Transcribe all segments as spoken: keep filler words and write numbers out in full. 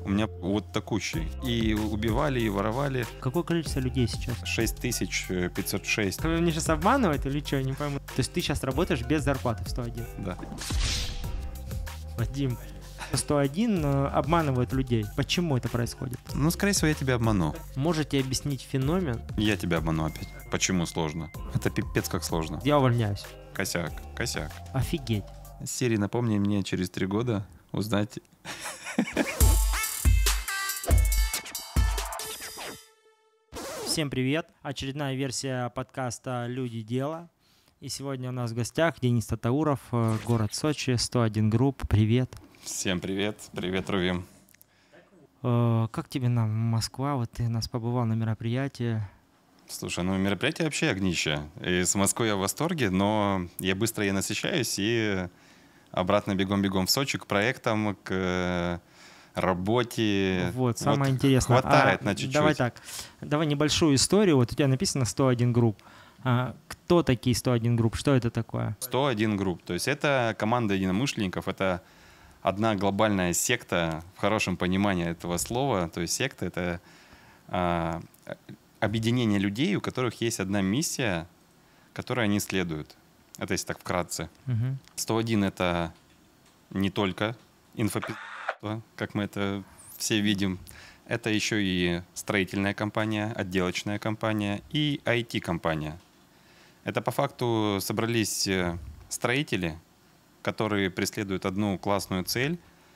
У меня вот такущий. И убивали, и воровали. Какое количество людей сейчас? шесть тысяч пятьсот шесть. Вы мне сейчас обманываете или что, я не пойму. То есть ты сейчас работаешь без зарплаты в сто один? Да. Вадим, сто один обманывает людей. Почему это происходит? Ну, скорее всего, я тебя обману. Можете объяснить феномен? Я тебя обману опять. Почему сложно? Это пипец как сложно. Я увольняюсь. Косяк, косяк. Офигеть. Сири, напомни мне через три года узнать... Всем привет! Очередная версия подкаста «Люди. Дело». И сегодня у нас в гостях Денис Татауров, город Сочи, сто один групп. Привет! Всем привет! Привет, Рувим! Как тебе нам Москва? Вот ты у нас побывал на мероприятии. Слушай, ну мероприятие вообще огнище. И с Москвы я в восторге, но я быстро ей насыщаюсь и обратно бегом-бегом в Сочи к проектам, к работе. Вот, самое вот интересное. Хватает а, на чуть-чуть. Давай так, давай небольшую историю. Вот у тебя написано сто один групп. А, кто такие сто один групп? Что это такое? сто один групп. То есть это команда единомышленников, это одна глобальная секта в хорошем понимании этого слова. То есть секта — это а, объединение людей, у которых есть одна миссия, которой они следуют. Это если так вкратце. Угу. сто один — это не только инфопи... как мы это все видим. Это еще и строительная компания, отделочная компания и ай ти-компания. Это по факту собрались строители, которые преследуют одну классную цель,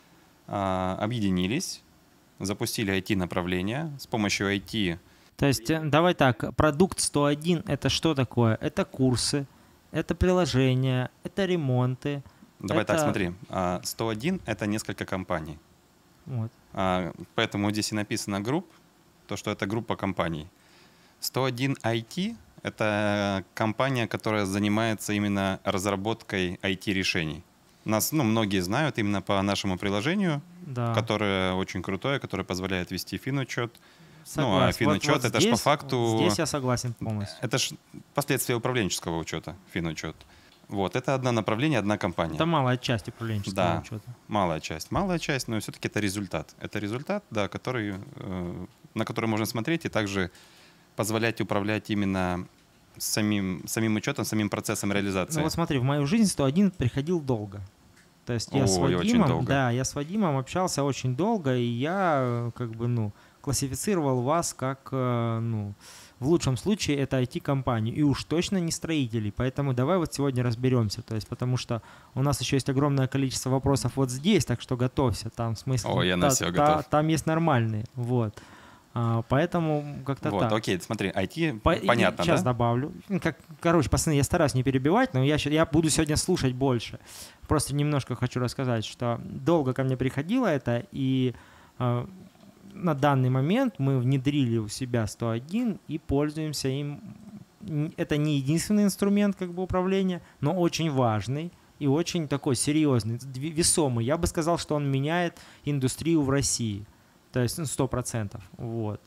объединились, запустили ай ти-направление с помощью ай ти. То есть давай так, продукт сто один — это что такое? Это курсы, это приложения, это ремонты. Давай это... так, смотри. сто один — это несколько компаний. Вот. Поэтому здесь и написано групп, то, что это группа компаний. сто один ай ти — это компания, которая занимается именно разработкой ай ти-решений. Нас, ну, многие знают именно по нашему приложению, да. которое очень крутое, которое позволяет вести финучет. Согласен. Ну, а финучет вот, вот это здесь, ж по факту... Здесь я согласен полностью. Это ж последствия управленческого учета, финучет. Вот, это одно направление, одна компания. Это малая часть управленческого да, учета. малая часть. Малая часть, но все-таки это результат. Это результат, да, который, э, на который можно смотреть и также позволять управлять именно самим, самим учетом, самим процессом реализации. Ну вот смотри, в мою жизнь сто один приходил долго. То есть я О, с Вадимом, очень долго. да, я с Вадимом общался очень долго, и я как бы, ну, классифицировал вас как, ну, в лучшем случае это ай ти-компанию, и уж точно не строителей. Поэтому давай вот сегодня разберемся. То есть, потому что у нас еще есть огромное количество вопросов вот здесь, так что готовься. Там, в смысле, О, я на та, все та, готов. Там есть нормальные. Вот. А, поэтому как-то вот, так. Вот, окей, смотри, ай ти, По, понятно, сейчас да? добавлю. Как, короче, пацаны, я стараюсь не перебивать, но я, я буду сегодня слушать больше. Просто немножко хочу рассказать, что долго ко мне приходило это, и э, на данный момент мы внедрили у себя сто один и пользуемся им. Это не единственный инструмент как бы управления, но очень важный и очень такой серьезный, весомый. Я бы сказал, что он меняет индустрию в России. То есть ну, сто процентов. Вот.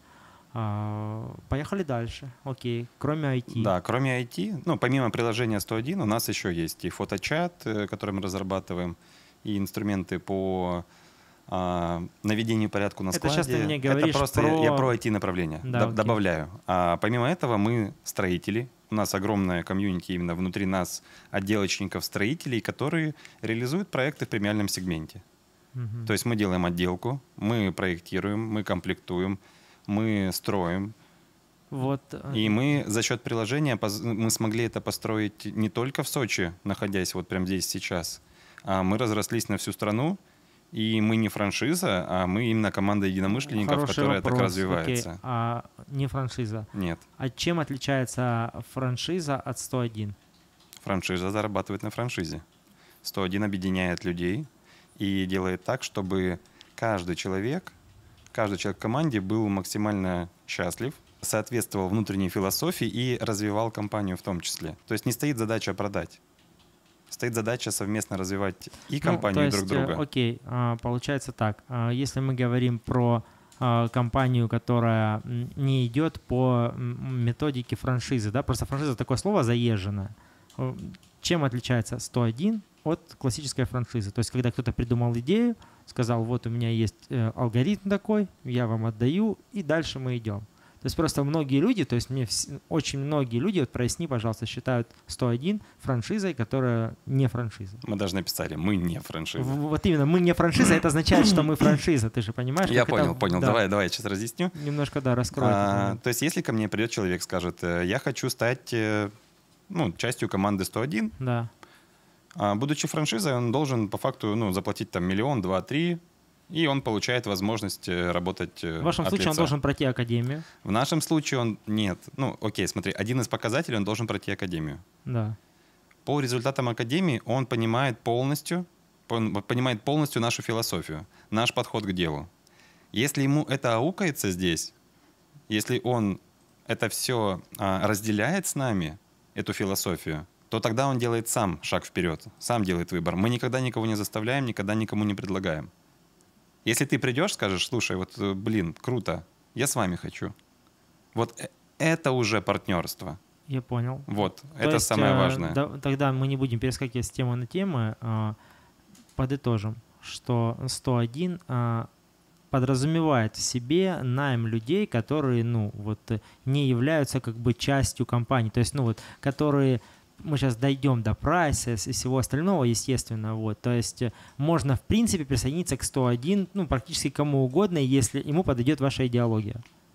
А, поехали дальше. Окей. Кроме ай ти. Да, кроме ай ти, ну, помимо приложения сто один у нас еще есть и фоточат, который мы разрабатываем, и инструменты по а, наведению порядка на складе. Это сейчас ты мне говоришь Это просто про... я, я про ай ти-направление да, Д- добавляю. А помимо этого мы строители. У нас огромная комьюнити именно внутри нас отделочников-строителей, которые реализуют проекты в премиальном сегменте. Угу. То есть мы делаем отделку, мы проектируем, мы комплектуем, мы строим. Вот. И мы за счет приложения мы смогли это построить не только в Сочи, находясь вот прямо здесь сейчас, а мы разрослись на всю страну, и мы не франшиза, а мы именно команда единомышленников, Хороший которая вопрос. так развивается. Окей. А не франшиза? Нет. А чем отличается франшиза от сто один? Франшиза зарабатывает на франшизе. сто один объединяет людей и делает так, чтобы каждый человек, каждый человек в команде был максимально счастлив, соответствовал внутренней философии и развивал компанию в том числе. То есть не стоит задача продать. Стоит задача совместно развивать и компанию, ну, и друг есть, друга. Окей, получается так. Если мы говорим про компанию, которая не идет по методике франшизы, да, просто франшиза — такое слово заезженное. Чем отличается сто один от классической франшизы? То есть когда кто-то придумал идею, сказал, вот у меня есть э, алгоритм такой, я вам отдаю, и дальше мы идем. То есть просто многие люди, то есть мне вс- очень многие люди, вот проясни, пожалуйста, считают сто один франшизой, которая не франшиза. Мы даже написали, мы не франшиза. В- Вот именно, мы не франшиза, это означает, что мы франшиза, ты же понимаешь? Я как понял, это- понял. да. Давай, давай, я сейчас разъясню. Немножко, да, раскрой. этот А, момент. то есть, если ко мне придет человек, скажет, э, я хочу стать э, ну, частью команды сто один, Да. а, будучи франшизой, он должен по факту ну, заплатить там миллион, два, три, и он получает возможность э, работать э, В вашем от случае он лица. должен пройти академию. В нашем случае он нет. Ну, окей, смотри, один из показателей, он должен пройти академию. Да. По результатам академии он понимает полностью, он понимает полностью нашу философию, наш подход к делу. Если ему это аукается здесь, если он это все а, разделяет с нами, эту философию, то тогда он делает сам шаг вперед, сам делает выбор. Мы никогда никого не заставляем, никогда никому не предлагаем. Если ты придешь, скажешь, слушай, вот, э, блин, круто, я с вами хочу. Вот э- это уже партнерство. Я понял. Вот, То это есть, самое э, важное. да- тогда мы не будем перескакивать с темы на темы. а, Подытожим, что сто один а, подразумевает в себе найм людей, которые, ну, вот, э, не являются как бы частью компании. То есть, ну, вот, которые мы сейчас дойдем до прайса и всего остального, естественно, вот. То есть э, можно, в принципе, присоединиться к сто один, ну, практически кому угодно, если ему подойдет ваша идеология.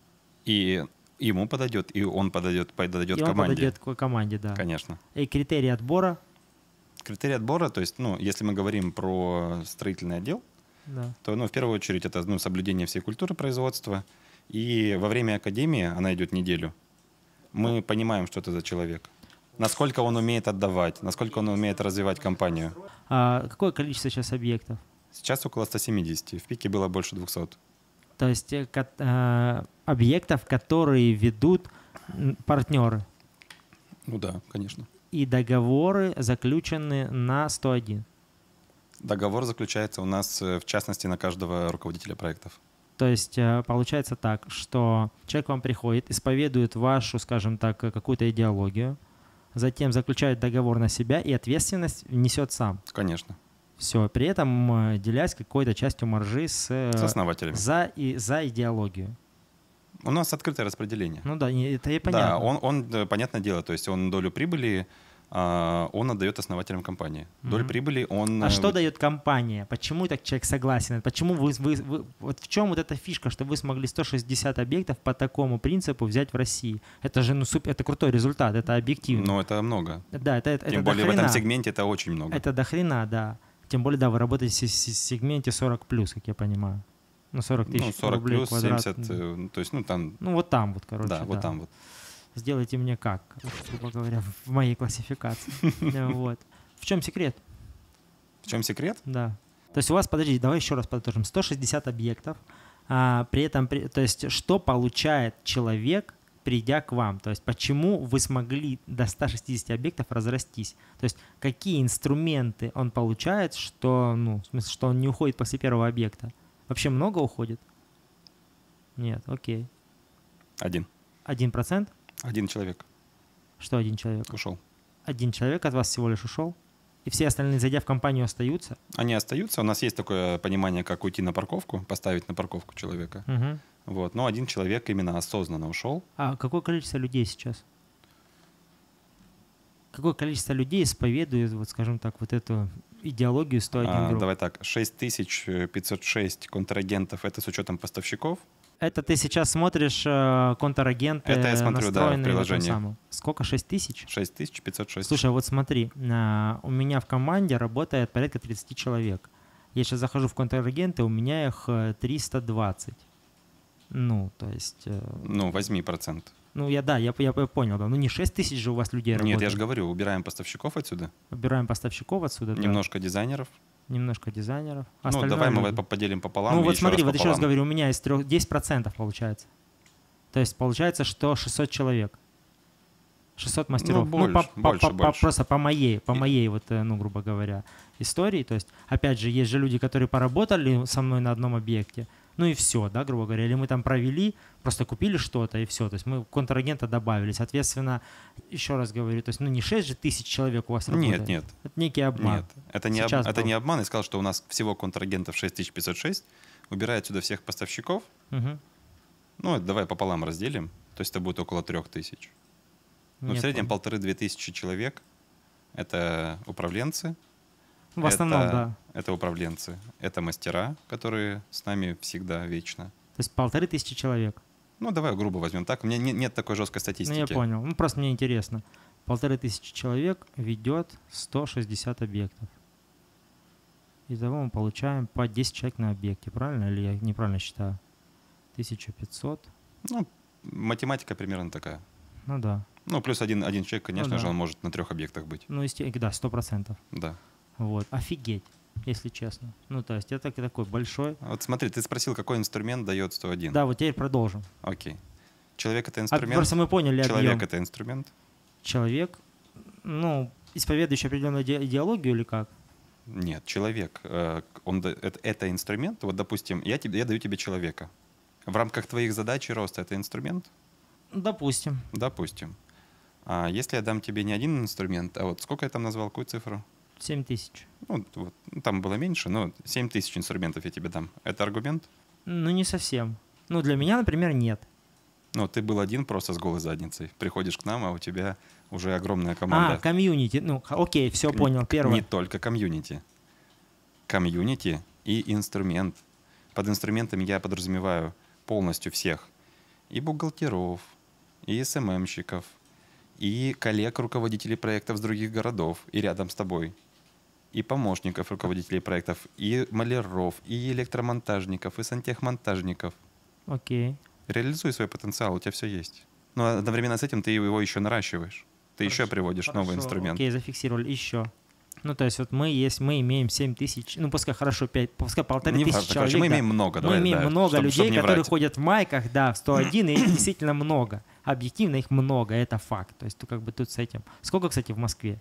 И ему подойдет, и он подойдет, подойдет И он команде. подойдет к команде, да. Конечно. И критерии отбора, Критерий отбора, то есть, ну, если мы говорим про строительный отдел, да. то, ну, в первую очередь, это ну, соблюдение всей культуры производства. И во время академии, она идет неделю, мы понимаем, что это за человек. Насколько он умеет отдавать, насколько он умеет развивать компанию. А какое количество сейчас объектов? Сейчас около ста семидесяти, в пике было больше двухсот. То есть э, ко- э, объектов, которые ведут м, партнеры Ну да, конечно. и договоры заключены на сто один. Договор заключается у нас, э, в частности, на каждого руководителя проектов. То есть э, получается так, что человек к вам приходит, исповедует вашу, скажем так, э, какую-то идеологию, затем заключает договор на себя и ответственность несет сам. Конечно. Все, при этом э, делясь какой-то частью маржи с, э, С основателями. за, и, за идеологию. У нас открытое распределение. Ну да, не- это и понятно. Да, он, он, э, понятное дело, то есть он долю прибыли, а, он отдает основателям компании. Долю Мгм. прибыли он... А э, что вот- дает компания? Почему так человек согласен? Почему вы, вы, вы- вот в чем вот эта фишка, что вы смогли сто шестьдесят объектов по такому принципу взять в России? Это же ну, супер, это крутой результат, это объективно. Но это много. Да, это, это, Тем это более в дохрена. этом сегменте это очень много. Это до хрена, да. Тем более, да, вы работаете в с- с- сегменте сорок плюс, как я понимаю. Ну, сорок тысяч Ну, сорок рублей плюс, квадрат. семьдесят, э, ну, то есть, ну, там, Ну, вот там вот, короче. да, вот там вот. Сделайте мне как, грубо говоря, в моей классификации. Вот. В чем секрет? В чем секрет? Да. То есть у вас, подождите, давай еще раз подытожим. сто шестьдесят объектов. А, при этом, при- то есть что получает человек, придя к вам? То есть почему вы смогли до ста шестидесяти объектов разрастись? То есть какие инструменты он получает, что, ну, в смысле, что он не уходит после первого объекта? Вообще много уходит? Нет, окей. Один. Один процент? Один человек Что один человек? ушел. Один человек от вас всего лишь ушел? И все остальные, зайдя в компанию, остаются? Они остаются. У нас есть такое понимание, как уйти на парковку, поставить на парковку человека. Мгм. Вот. Но один человек именно осознанно ушел. А какое количество людей сейчас? Какое количество людей исповедует, вот скажем так, вот эту идеологию сто один А, групп? давай так, шесть тысяч пятьсот шесть контрагентов, это с учетом поставщиков. Это ты сейчас смотришь э, контрагенты, Это я смотрю, да, в настроенные на том приложении. самом. Сколько? шесть тысяч? шесть тысяч пятьсот шесть. Слушай, вот смотри, а, у меня в команде работает порядка тридцать человек. Я сейчас захожу в контрагенты, у меня их э, триста двадцать. Ну, то есть... э, Ну, возьми процент. Ну, я, да, я, я понял, да. Ну, не шесть тысяч же у вас людей работает. Нет, я же говорю, убираем поставщиков отсюда, Убираем поставщиков отсюда, да. немножко дизайнеров. Немножко дизайнеров. Ну, Остальное давай мы люди. по- поделим пополам. Ну, и вот еще смотри, раз вот еще раз пополам. говорю, у меня из трех, десять процентов получается. То есть получается, что шестьсот человек. шестьсот мастеров. Ну, больше, по- по- больше, по- больше. Просто по моей, по И- моей вот, э, ну, грубо говоря, истории. То есть, опять же, есть же люди, которые поработали со мной на одном объекте, ну и все, да, грубо говоря. Или мы там провели, просто купили что-то и все. То есть мы контрагента добавили. Соответственно, еще раз говорю, то есть ну не шесть же тысяч человек у вас работает. Нет, нет. Это некий обман. Нет, это не, об, Сейчас это был. не обман. Я сказал, что у нас всего контрагентов шесть тысяч пятьсот шесть. Убирая отсюда всех поставщиков, Угу. ну, давай пополам разделим. То есть это будет около трех тысяч. Но в среднем полторы-две тысячи человек — это управленцы. В основном, это, да. Это управленцы. Это мастера, которые с нами всегда, вечно. То есть полторы тысячи человек. Ну, давай грубо возьмем так. У меня нет, нет такой жесткой Ну, статистики. я понял. Ну, просто мне интересно. Полторы тысячи человек ведет сто шестьдесят объектов. Итого мы получаем по десять человек на объекте. Правильно или я неправильно считаю? тысяча пятьсот. Ну, математика примерно такая. Ну да. Ну, плюс один, один человек, конечно Ну, да. же, он может на трех объектах быть. Ну, есте- да, сто процентов. Да. Вот. Офигеть, если честно. Ну, то есть это такой большой. Вот смотри, ты спросил, какой инструмент дает сто один. Да, вот теперь продолжим. Окей. Человек — это А, инструмент. просто мы поняли Человек — объем. это инструмент. Человек, ну, исповедующий определенную иде- идеологию или как? Нет, человек, э, он, да- это, это инструмент. Вот, допустим, я, тебе, я даю тебе человека. В рамках твоих задач и роста это инструмент? Допустим. Допустим. А если я дам тебе не один инструмент, а вот сколько я там назвал, какую цифру? семь тысяч. Ну, вот, ну, там было меньше, но семь тысяч инструментов я тебе дам. Это аргумент? Ну, не совсем. Ну, для меня, например, нет. Ну, ты был один просто с голой задницей. Приходишь к нам, а у тебя уже огромная команда. А, комьюнити. Ну, х- окей, все К- понял. к- Первое. Не только комьюнити. Комьюнити и инструмент. Под инструментами я подразумеваю полностью всех. И бухгалтеров, и эс эм эм-щиков, и коллег, руководителей проектов с других городов, и рядом с тобой. И помощников руководителей проектов, и маляров, и электромонтажников, и сантехмонтажников. Окей. Реализуй свой потенциал, у тебя все есть. Но одновременно с этим ты его еще наращиваешь. Ты еще Хорошо, приводишь новый Хорошо, инструмент. Окей, зафиксировали. Еще. Ну, то есть вот мы есть, мы имеем семь тысяч, ну, пускай хорошо, пять, пускай полторы Не тысячи важно, человек. короче, мы да. имеем много. Мы давай, имеем да, много чтоб- людей, чтоб не которые врать. ходят в майках, да, в сто один, и их действительно много. Объективно их много, это факт. То есть ты как бы тут с этим. Сколько, кстати, в Москве?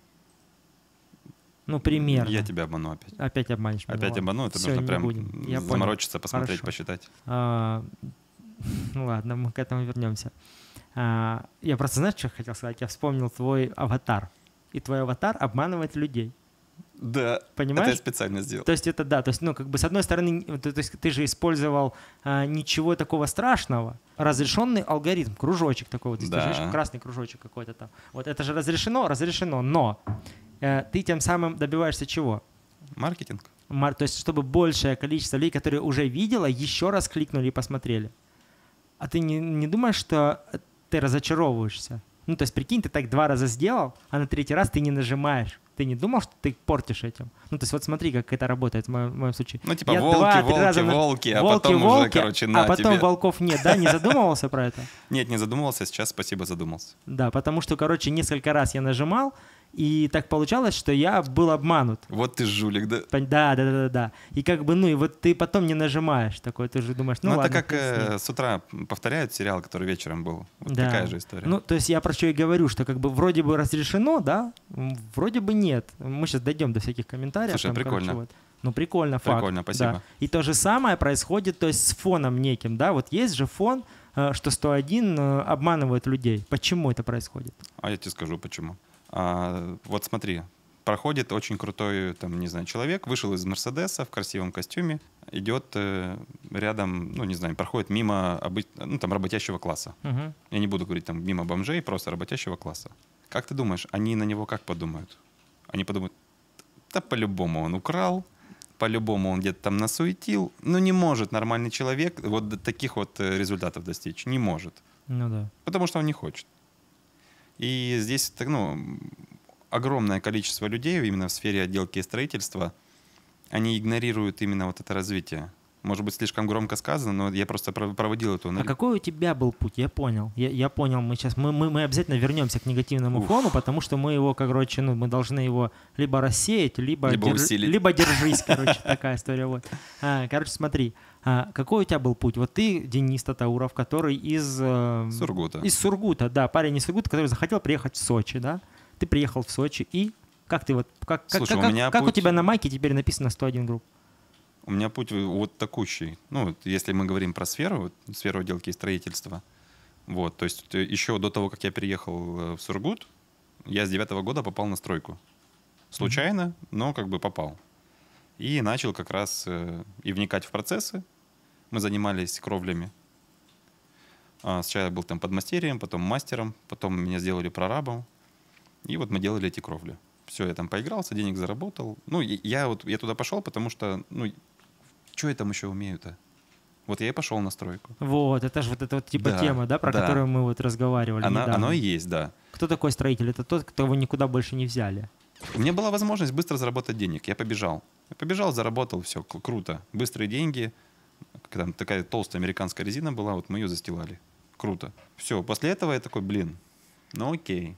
Ну, примерно. Я тебя обману опять. Опять обманешь меня. Опять ладно. обману, это Всё, нужно не прям будем. Я понял. заморочиться, посмотреть, Хорошо. посчитать. А, ну ладно, мы к этому вернемся. А, я просто, знаешь, что хотел сказать? Я вспомнил твой аватар. И твой аватар обманывает людей. Да, Понимаешь? это я специально сделал. То есть это да, то есть, ну, как бы с одной стороны, то, то есть ты же использовал а, ничего такого страшного. Разрешенный алгоритм, кружочек такой вот, здесь Да. видишь, красный кружочек какой-то там. Вот это же разрешено, разрешено, но э, ты тем самым добиваешься чего? Маркетинг. Мар- То есть чтобы большее количество людей, которые уже видела, еще раз кликнули и посмотрели. А ты не, не думаешь, что ты разочаровываешься? Ну, то есть, прикинь, ты так два раза сделал, а на третий раз ты не нажимаешь. Ты не думал, что ты портишь этим? Ну, то есть, вот смотри, как это работает в моем, в моем случае. Ну, типа Я волки, два-три волки, раза на- волки, а волки, потом волки, уже, короче, на а потом тебе. волков нет, да? Не задумывался про это? Нет, не задумывался, сейчас спасибо задумался. Да, потому что, короче, несколько раз я нажимал, и так получалось, что я был обманут. Вот ты жулик, да? Пон- Да, да, да, да, да. И как бы, ну, и вот ты потом не нажимаешь такой, ты же думаешь, ну, Ну, ладно. это как хуй с ним. э, с утра повторяют сериал, который вечером был. Вот Да. такая же история. Ну, то есть я про что и говорю, что как бы вроде бы разрешено, да, м, вроде бы нет. Мы сейчас дойдем до всяких комментариев. Слушай, там, прикольно. короче, вот. Ну, прикольно, факт. Прикольно, спасибо. Да. И то же самое происходит, то есть с фоном неким, да, вот есть же фон, э, что сто один э, обманывает людей. Почему это происходит? А я тебе скажу, почему. А, вот смотри, проходит очень крутой, там, не знаю, человек, вышел из Мерседеса в красивом костюме, идет э, рядом, ну, не знаю, проходит мимо обы- ну, там, работящего класса. Мгм. Я не буду говорить там мимо бомжей, просто работящего класса. Как ты думаешь, они на него как подумают? Они подумают, да по-любому он украл, по-любому он где-то там насуетил. Ну, не может нормальный человек вот до таких вот э, результатов достичь. Не может. Ну да. Потому что он не хочет. И здесь так, ну, огромное количество людей именно в сфере отделки и строительства, они игнорируют именно вот это развитие. Может быть, слишком громко сказано, но я просто пров- проводил эту А анализ. какой у тебя был путь? Я понял. Я, я понял. Мы сейчас мы, мы, мы обязательно вернемся к негативному Уф. фону, потому что мы его, короче, ну, мы должны его либо рассеять, либо, Либо держ- усилить. либо держись, короче, такая история. Вот. А, короче, смотри, а, какой у тебя был путь? Вот ты Денис Татауров, который из... э, Сургута. Из Сургута, да, парень из Сургута, который захотел приехать в Сочи, да? Ты приехал в Сочи и как ты вот... Как, как- Слушай, как, у меня как у путь- тебя на майке теперь написано сто один групп? У меня путь вот такущий. Ну, вот если мы говорим про сферу, вот, сферу отделки и строительства, вот, то есть еще до того, как я переехал в Сургут, я с девятого года попал на стройку. Случайно, mm-hmm. но как бы попал. И начал как раз э, и вникать в процессы. Мы занимались кровлями. А, сначала я был там подмастерьем, потом мастером, потом меня сделали прорабом. И вот мы делали эти кровли. Все, я там поигрался, денег заработал. Ну, я вот я туда пошел, потому что, ну, что я там еще умею-то? Вот я и пошел на стройку. Вот, это же вот эта вот типа да, тема, да, про да. которую мы вот разговаривали Она, недавно. Оно и есть, да. Кто такой строитель? Это тот, кто вы никуда больше не взяли. У меня была возможность быстро заработать денег. Я побежал. Я побежал, заработал, все, круто. Быстрые деньги. Там такая толстая американская резина была, вот мы ее застилали. Круто. Все, после этого я такой, блин, ну окей.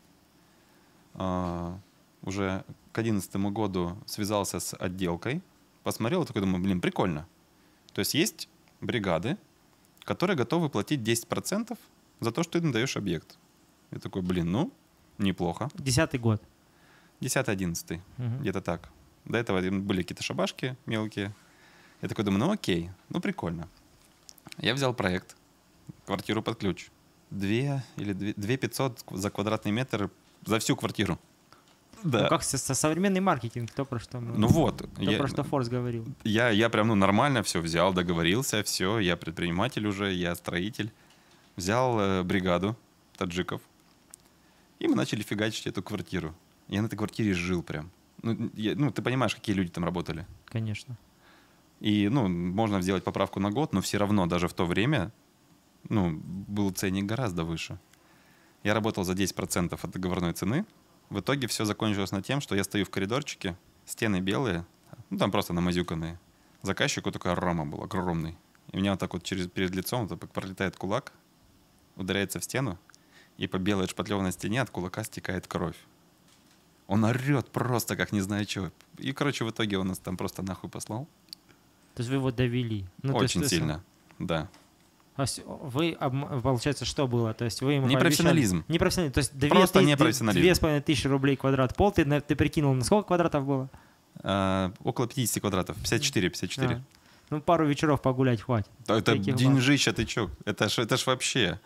А, уже к одиннадцатому году связался с отделкой, посмотрел, такой думаю, блин, прикольно. То есть есть бригады, которые готовы платить десять процентов за то, что ты им даешь объект. Я такой, блин, ну, неплохо. Десятый год. Десятый, одиннадцатый, угу. где-то так. До этого были какие-то шабашки мелкие. Я такой думаю, ну окей, ну прикольно. Я взял проект, квартиру под ключ. Две или две пятьсот за квадратный метр за всю квартиру. Да. Ну как со, со современный маркетинг, то про что мы... Ну вот. То я, про что Форс говорил. Я, я прям ну, нормально все взял, договорился, все, я предприниматель уже, я строитель. Взял э, бригаду таджиков, и мы начали фигачить эту квартиру. Я на этой квартире жил прям. Ну, я, ну ты понимаешь, какие люди там работали. Конечно. И, ну, можно сделать поправку на год, но все равно даже в то время, ну, был ценник гораздо выше. Я работал за десять процентов от договорной цены. В итоге все закончилось на тем, что я стою в коридорчике, стены белые, ну, там просто намазюканные. Заказчику такая рама был огромный. И у меня вот так вот через, перед лицом вот так пролетает кулак, ударяется в стену, и по белой шпатлевой стене от кулака стекает кровь. Он орет просто, как не знаю чего. И, короче, в итоге он нас там просто нахуй послал. То есть вы его довели? Ну, Очень есть, сильно, есть... да. А вы, получается, что было? То есть вы ему непрофессионализм. Пообещали... Непрофессионализм. То есть просто непрофессионализм. Две с половиной тысячи рублей квадрат. Пол ты, ты прикинул, на сколько квадратов было? А, около пятьдесят квадратов. пятьдесят четыре, пятьдесят четыре. А. Ну, пару вечеров погулять хватит. Это деньжища, ты чё? Это ж, это ж вообще...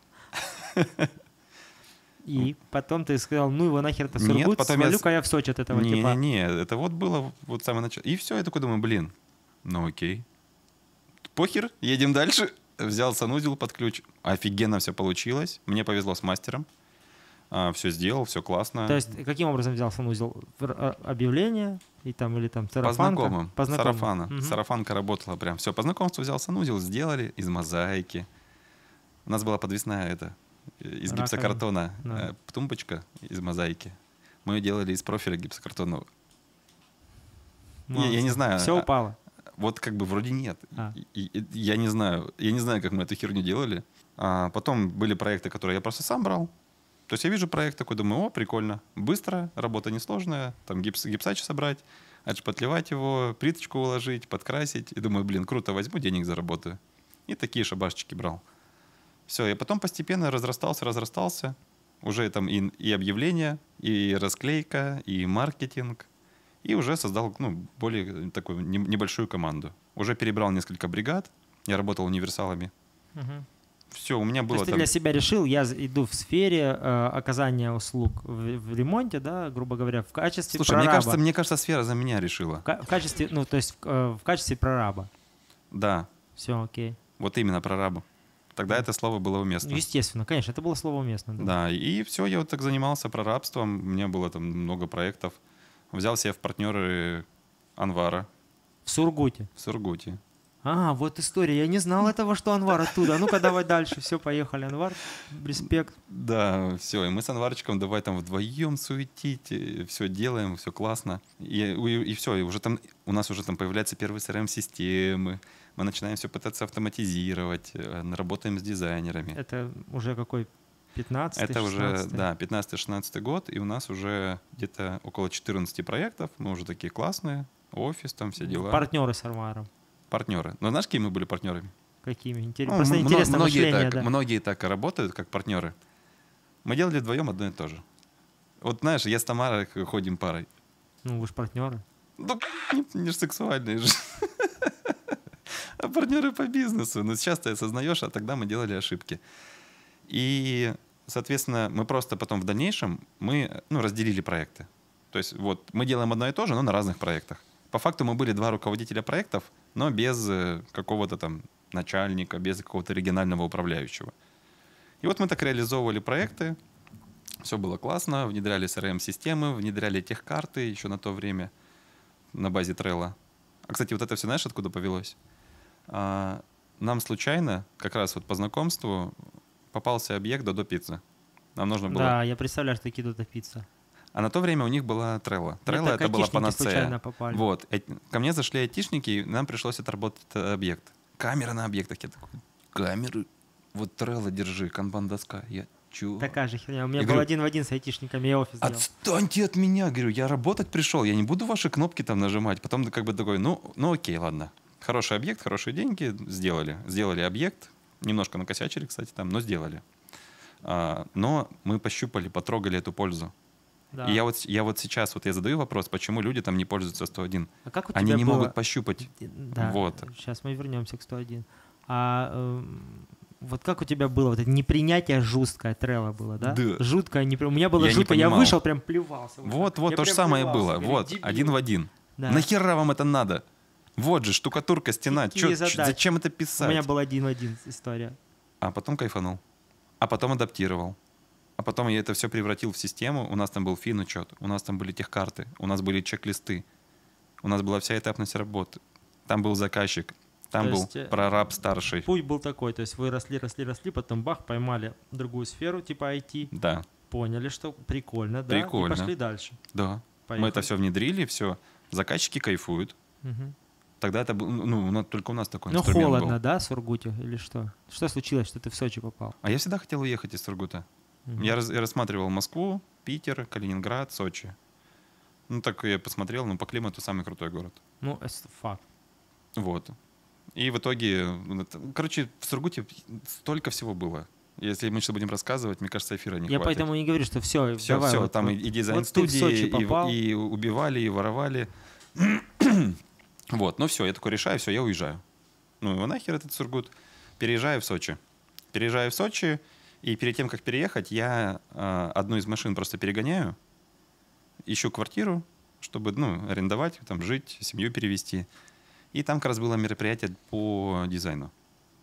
И потом ты сказал, ну его нахер это Сургут, свалю-ка я... я в Сочи от этого не, типа. Не, не, это вот было вот самое начало. И все, я такой думаю, блин, ну окей. Похер, едем дальше. Взял санузел под ключ. Офигенно все получилось. Мне повезло с мастером. А, все сделал, все классно. То есть каким образом взял санузел? Объявление и там, или там сарафанка? По знакомым. По знакомым. Сарафана. Угу. Сарафанка работала прям. Все, по знакомству взял санузел, сделали из мозаики. У нас была подвесная эта, из Раковин. гипсокартона, да. э, тумбочка из мозаики. Мы ее делали из профиля гипсокартонного. Я, я не знаю. Все упало. Вот как бы вроде нет. А. И, и, я не знаю. Я не знаю, как мы эту херню делали. А потом были проекты, которые я просто сам брал. То есть я вижу проект такой, думаю, о, прикольно. Быстро, работа несложная. Там гипс, гипсач собрать, отшпатлевать его, плиточку уложить, подкрасить. И думаю, блин, круто, возьму, денег заработаю. И такие шабашечки брал. Все, и потом постепенно разрастался, разрастался. Уже там и, и объявления, и расклейка, и маркетинг. И уже создал ну, более такую небольшую команду. Уже перебрал несколько бригад. Я работал универсалами. Угу. Все, у меня было... То есть там... ты для себя решил, я иду в сфере э, оказания услуг в, в ремонте, да, грубо говоря, в качестве Слушай, прораба. мне кажется, мне кажется, сфера за меня решила. В, в качестве, ну, то есть в, э, в качестве прораба. Да. Все, окей. Вот именно прораба. Тогда это слово было уместно. Естественно, конечно, это было слово уместно. Да, да и все, я вот так занимался прорабством. У меня было там много проектов. Взял себе в партнеры Анвара. В Сургуте? В Сургуте. А, вот история. Я не знал этого, что Анвар оттуда. Ну-ка, давай дальше. Все, поехали, Анвар. Респект. Да, все. И мы с Анварчиком давай там вдвоем суетить. Все делаем, все классно. И, и, и все. И уже там, у нас уже там появляются первые си эр эм-системы. Мы начинаем все пытаться автоматизировать. Работаем с дизайнерами. Это уже какой? пятнадцатый, Это шестнадцатый. уже, да, пятнадцатый-шестнадцатый год. И у нас уже где-то около четырнадцати проектов. Мы уже такие классные. Офис, там все дела. Партнеры с Анваром. Партнеры. Но знаешь, какими мы были партнерами? Какими? Интерес... Ну, Просто м- интересно многие мышление, так, да. Многие так и работают, как партнеры. Мы делали вдвоем одно и то же. Вот знаешь, я с Тамарой ходим парой. Ну, вы же партнеры. Ну, не, не ж сексуальные же. а партнеры по бизнесу. Ну, сейчас ты осознаешь, а тогда мы делали ошибки. И, соответственно, мы просто потом в дальнейшем мы, ну, разделили проекты. То есть вот мы делаем одно и то же, но на разных проектах. По факту мы были два руководителя проектов, но без какого-то там начальника, без какого-то регионального управляющего. И вот мы так реализовывали проекты. Все было классно, внедряли эс эр эм-системы, внедряли техкарты еще на то время на базе Trello. А, кстати, вот это все знаешь, откуда повелось? А, нам случайно, как раз вот по знакомству, попался объект Додо Пицца. Нам нужно было... Да, я представляю, что такие Додо Пицца. А на то время у них была Trello. Trello это, это была панацея. Вот. Ко мне зашли айтишники, и нам пришлось отработать объект. Камера на объектах. Я такой, камеры? Вот Trello держи, канбан-доска. Я чё? Такая же херня. У меня я был говорю, один в один с айтишниками, я офис делал. Отстаньте от меня, говорю, я работать пришел, я не буду ваши кнопки там нажимать. Потом как бы такой, ну, ну окей, ладно. Хороший объект, хорошие деньги, сделали. Сделали объект, немножко накосячили, кстати, там, но сделали. А, но мы пощупали, потрогали эту пользу. Да. И я вот, я вот сейчас вот я задаю вопрос, почему люди там не пользуются сто один. А как у Они тебя не было... могут пощупать. Да, вот. Сейчас мы вернемся к сто один. А э, вот как у тебя было вот это непринятие жесткое Trello было, да? Да. Жуткое непри... У меня было я жутко, я вышел, прям плевался. Вот, вот, то же самое было. говорю, вот, дебил. один в один. Да. Нахера вам это надо? Вот же, штукатурка, стена. Чё, чё, зачем это писать? У меня была один в один история. А потом кайфанул. А потом адаптировал. А потом я это все превратил в систему. У нас там был фин-учет, у нас там были техкарты, у нас были чек-листы, у нас была вся этапность работы. Там был заказчик, там то был есть, прораб старший. Путь был такой, то есть вы росли, росли, росли, потом бах, поймали другую сферу типа ай ти. Да. Поняли, что прикольно, да, прикольно. И пошли дальше. Да. Поехали. Мы это все внедрили, все. Заказчики кайфуют. Угу. Тогда это был, ну, только у нас такой ну, инструмент был. Ну, холодно, да, в Сургуте или что? Что случилось, что ты в Сочи попал? А я всегда хотел уехать из Сургута. Mm-hmm. Я, раз, я рассматривал Москву, Питер, Калининград, Сочи. Ну, так я посмотрел, ну, по климату самый крутой город. Ну, это факт. Вот. И в итоге, короче, в Сургуте столько всего было. Если мы сейчас будем рассказывать, мне кажется, эфира не я хватит. Я поэтому и говорю, что все, все, давай, все, вот, там вот, и дизайн-студии, вот и, и убивали, и воровали. Вот, ну все, я такой решаю, все, я уезжаю. Ну, его нахер этот Сургут. Переезжаю в Сочи. Переезжаю в Сочи, и перед тем, как переехать, я э, одну из машин просто перегоняю, ищу квартиру, чтобы, ну, арендовать, там, жить, семью перевести. И там как раз было мероприятие по дизайну.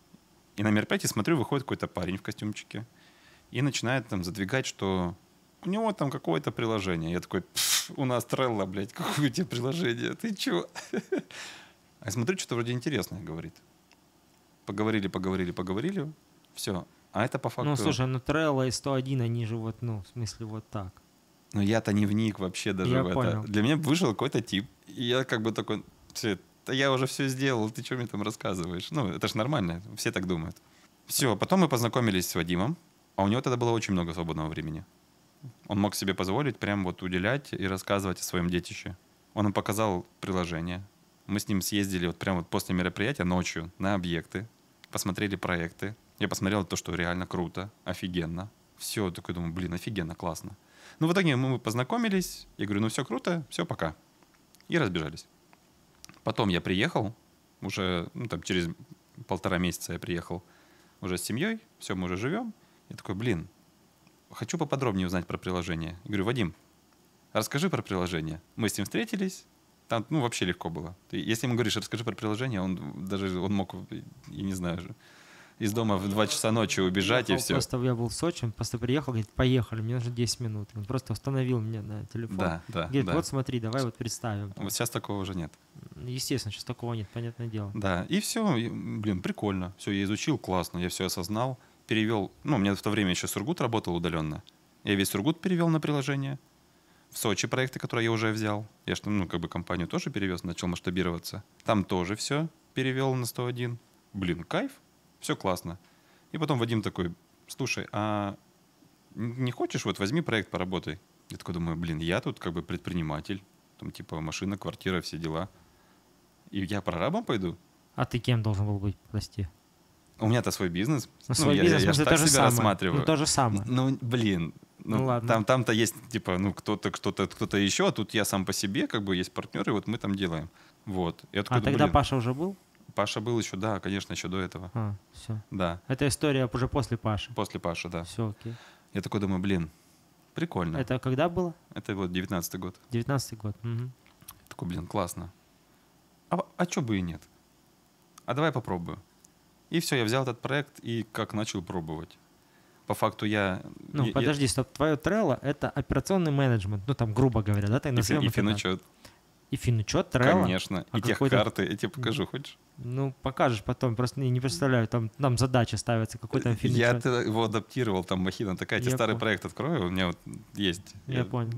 И на мероприятии, смотрю, выходит какой-то парень в костюмчике и начинает там задвигать, что у него там какое-то приложение. Я такой, у нас Trello, блядь, какое у тебя приложение? Ты чего? А я смотрю, что-то вроде интересное говорит. Поговорили, поговорили, поговорили. Все. А это по факту... Ну, слушай, ну Trello и сто один, они же вот, ну, в смысле вот так. Ну, я-то не вник вообще даже я в понял. это. Для меня вышел какой-то тип. И я как бы такой, да я уже все сделал, ты что мне там рассказываешь? Ну, это ж нормально, все так думают. Все, потом мы познакомились с Вадимом, а у него тогда было очень много свободного времени. Он мог себе позволить прям вот уделять и рассказывать о своем детище. Он нам показал приложение. Мы с ним съездили вот прямо вот после мероприятия ночью на объекты, посмотрели проекты. Я посмотрел то, что реально круто, офигенно. Все, такой думаю, блин, офигенно, классно. Ну, в итоге мы познакомились. Я говорю, ну все круто, все, пока. И разбежались. Потом я приехал, уже, ну, там, через полтора месяца я приехал уже с семьей, все, мы уже живем. Я такой, блин, хочу поподробнее узнать про приложение. Я говорю, Вадим, расскажи про приложение. Мы с ним встретились, там, ну, вообще легко было. Ты, если ему говоришь, расскажи про приложение, он даже, он мог, я не знаю, из дома в два часа ночи убежать, я и все. Просто я был в Сочи, он просто приехал, говорит, поехали, мне нужно десять минут. Он просто установил меня на телефон. Да, да, говорит, да. вот смотри, давай вот представим. Вот сейчас такого уже нет. Естественно, сейчас такого нет, понятное дело. Да, и все, и, блин, прикольно. Все, я изучил, классно, я все осознал. Перевел, ну, у меня в то время еще Сургут работал удаленно. Я весь Сургут перевел на приложение. В Сочи проекты, которые я уже взял. Я что, ну, как бы компанию тоже перевез, начал масштабироваться. Там тоже все перевел на сто один. Блин, кайф, все классно. И потом Вадим такой, слушай, а не хочешь, вот возьми проект, поработай. Я такой думаю, блин, я тут как бы предприниматель. Там типа машина, квартира, все дела. И я прорабом пойду? А ты кем должен был быть, прости? У меня-то свой бизнес. Ну, ну, свой я, бизнес, я, я это так то же себя самое. рассматриваю. Ну, то же самое. Ну, блин. Ну, ну ладно. Там, там-то есть, типа, ну, кто-то, кто-то, кто-то еще, а тут я сам по себе, как бы, есть партнеры, вот мы там делаем. Вот. Я такой, а ну, тогда блин. Паша уже был? Паша был еще, да, конечно, еще до этого. А, все. Да, Это история уже после Паши. после Паши, да. Все, окей. Я такой думаю, блин, прикольно. Это, Это когда было? Это вот девятнадцатый год. девятнадцатый год. Мгм. Такой, блин, классно. А, а чё бы и нет? А давай попробую. И все, я взял этот проект и как начал пробовать. По факту я... Ну, я- подожди, стоп. Твое Trello — это операционный менеджмент, ну, там, грубо говоря, да? Так я- и, назовем фи- и это так. финучет, И финучет, Trello? конечно. А и какой-то- техкарты, я тебе покажу, хочешь? Ну, покажешь потом, просто не, не представляю, там, там задачи ставятся, какой там Я финучет. это- его адаптировал, там махина такая. Я тебе Я старый понял. проект открою, у меня вот есть. Я понял.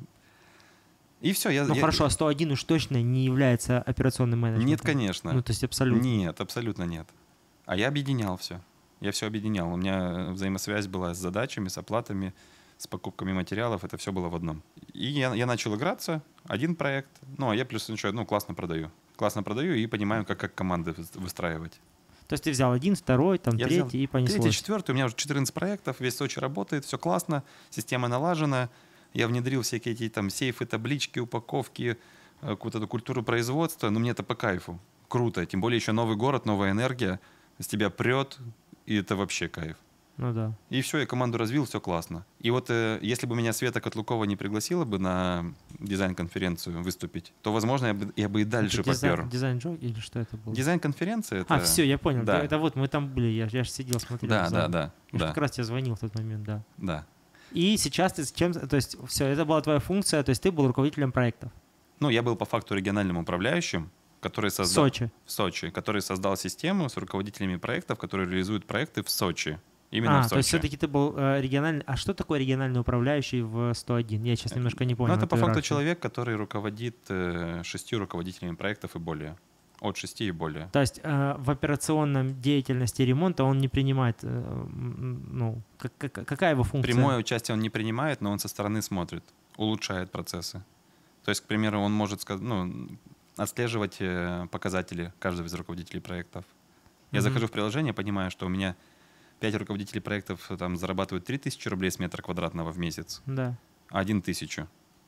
И все, я... Ну, я- хорошо, а сто один уж точно не является операционным менеджментом. Нет, конечно. Ну, то есть абсолютно. Нет, абсолютно нет. А я объединял все. Я все объединял. У меня взаимосвязь была с задачами, с оплатами, с покупками материалов. Это все было в одном. И я, я начал играться. Один проект. Ну, а я плюс еще, ну, классно продаю. Классно продаю и понимаю, как, как команды выс- выстраивать. То есть ты взял один, второй, там, Я третий взял и понеслось. Третий, четвертый. У меня уже четырнадцать проектов. Весь Сочи работает. Все классно. Система налажена. Я внедрил всякие эти там сейфы, таблички, упаковки, э, какую-то эту культуру производства. Но мне это по кайфу. Круто. Тем более еще новый город, новая энергия. С тебя прет. И это вообще кайф. Ну да. И все, я команду развил, все классно. И вот э, если бы меня Света Котлукова не пригласила бы на дизайн-конференцию выступить, то, возможно, я бы, я бы и дальше Это дизайн, попер. дизайн джок или что это было? Дизайн-конференция — это... А, все, я понял. Да. Это вот мы там были, я, я же сидел, смотрел. Да, в да, зале. да, Я ж да, как раз тебе звонил в тот момент, да. да. И сейчас ты с чем... То есть все, это была твоя функция, то есть ты был руководителем проектов. Ну, я был по факту региональным управляющим, который В создал... Сочи. В Сочи, который создал систему с руководителями проектов, которые реализуют проекты в Сочи. Именно а, в Сочи. то есть все-таки ты был э, региональный... А что такое региональный управляющий в сто один? Я сейчас немножко не понял. Ну, это эту по факту иерархию. человек, который руководит э, шестью руководителями проектов и более. От шести и более. То есть э, в операционном деятельности ремонта он не принимает... э, м, ну, как- как- какая его функция? Прямое участие он не принимает, но он со стороны смотрит, улучшает процессы. То есть, к примеру, он может сказать, ну, отслеживать э, показатели каждого из руководителей проектов. Я Мгм. захожу в приложение, понимаю, что у меня пять руководителей проектов э, там зарабатывают три тысячи рублей с метра квадратного в месяц, Да. а один тысячу.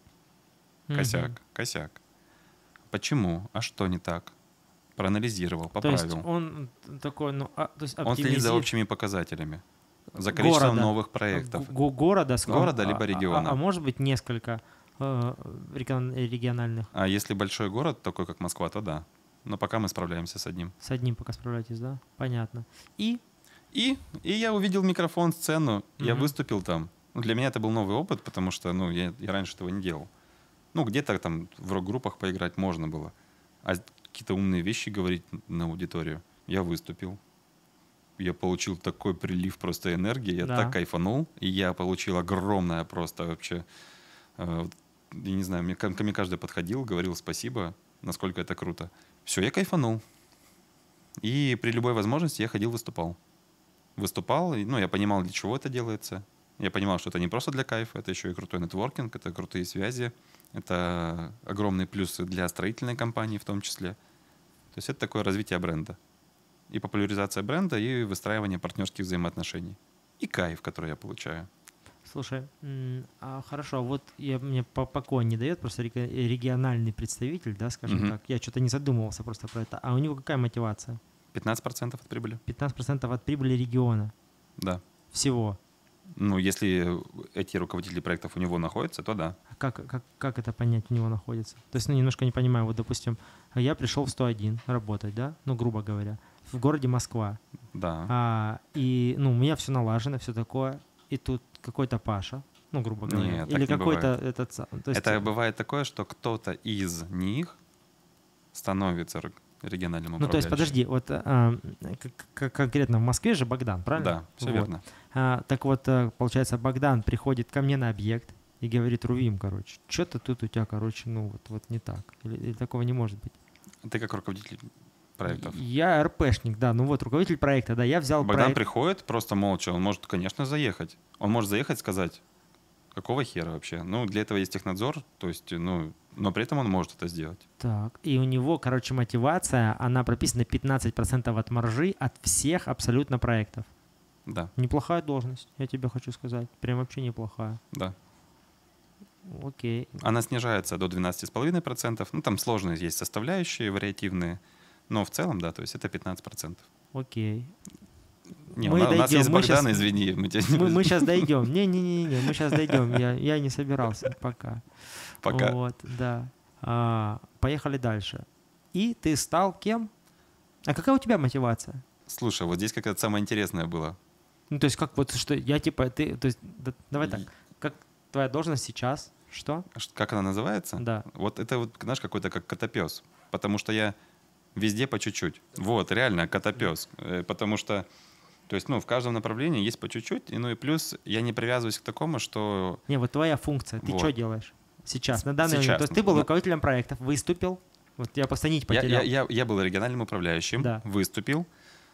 Мгм. Косяк, косяк. Почему? А что не так? Проанализировал, То есть поправил. он такой, ну, а, то есть Он следит за оптимизи- общими показателями, за количеством Города. новых проектов. Го- города, с- Города а- либо а- региона. А, а может быть несколько э, регион- региональных? А если большой город, такой как Москва, то да. Но пока мы справляемся с одним. С одним пока справляетесь, да? Понятно. И И, и я увидел микрофон, сцену, я Мгм. выступил там. Ну, для меня это был новый опыт, потому что ну, я, я раньше этого не делал. Ну, где-то там в рок-группах поиграть можно было. А какие-то умные вещи говорить на аудиторию. Я выступил. Я получил такой прилив просто энергии, я Да. так кайфанул. И я получил огромное просто вообще... э, я не знаю, мне, ко ко мне каждый подходил, говорил спасибо, насколько это круто. Все, я кайфанул. И при любой возможности я ходил, выступал. Выступал, и, ну, я понимал, для чего это делается. Я понимал, что это не просто для кайфа, это еще и крутой нетворкинг, это крутые связи, это огромный плюс для строительной компании в том числе. То есть это такое развитие бренда. И популяризация бренда, и выстраивание партнерских взаимоотношений. И кайф, который я получаю. слушай, м, а хорошо, а вот я, мне по- покоя не дает просто реги- региональный представитель, да, скажем Мгм. так. Я что-то не задумывался просто про это. А у него какая мотивация? пятнадцать процентов от прибыли. пятнадцать процентов от прибыли региона Да. всего. Ну, если эти руководители проектов у него находятся, то да. А Как, как, как это понять у него находится? То есть, ну, немножко не понимаю. Вот, допустим, я пришел в сто один работать, да, ну, грубо говоря, в городе Москва. Да. А, и, ну, у меня все налажено, все такое. И тут какой-то Паша, ну, грубо говоря. Нет, так или не какой-то бывает. этот... сам- То есть, Это бывает такое, что кто-то из них становится рeg- региональным ну, то есть, управляющим. подожди, вот а, к- к- конкретно в Москве же Богдан, правильно? Да, все Вот. верно. А, так вот, э, получается, Богдан приходит ко мне на объект и говорит: Рувим, короче, что-то тут у тебя, короче, ну, вот, вот не так. Или, или такого не может быть. Ты как руководитель проектов. Я РПшник, да, ну вот, руководитель проекта, да, я взял Богдан проект. приходит просто молча, он может, конечно, заехать. Он может заехать и сказать, какого хера вообще? Ну, для этого есть технадзор, то есть, ну, но при этом он может это сделать. Так, и у него, короче, мотивация, она прописана пятнадцать процентов от маржи от всех абсолютно проектов. Да, Неплохая должность, я тебе хочу сказать. Прям вообще неплохая. да. Окей. Она снижается до двенадцати с половиной процентов. Ну, там сложные есть составляющие, вариативные. Но в целом, да, то есть это пятнадцать процентов. Окей. Не, Мы у, на- у нас дойдем, есть мы Богдан, щас- извини. Мы тебя не Мы, мы возьмем. сейчас дойдем. Не-не-не, мы сейчас дойдем. Я, я не собирался пока. Пока. Вот, да. А, поехали дальше. И ты стал кем? А какая у тебя мотивация? Слушай, вот здесь какая-то самое интересное было. Ну, то есть, как вот, что я типа, ты, то есть, да- давай так, как твоя должность сейчас, что? Ш- Как она называется? Да. Вот это вот, знаешь, какой-то как котопес. Потому что я везде по чуть-чуть. Вот, реально, котопес. Э, Потому что, то есть, ну, в каждом направлении есть по чуть-чуть. И, ну и плюс я не привязываюсь к такому, что Не, вот твоя функция, ты Вот. что делаешь сейчас, на данный Сейчас, момент? То есть ты был ну- руководителем проектов, выступил, вот я просто нить я, потерял. я, я, я был региональным управляющим, Да. выступил.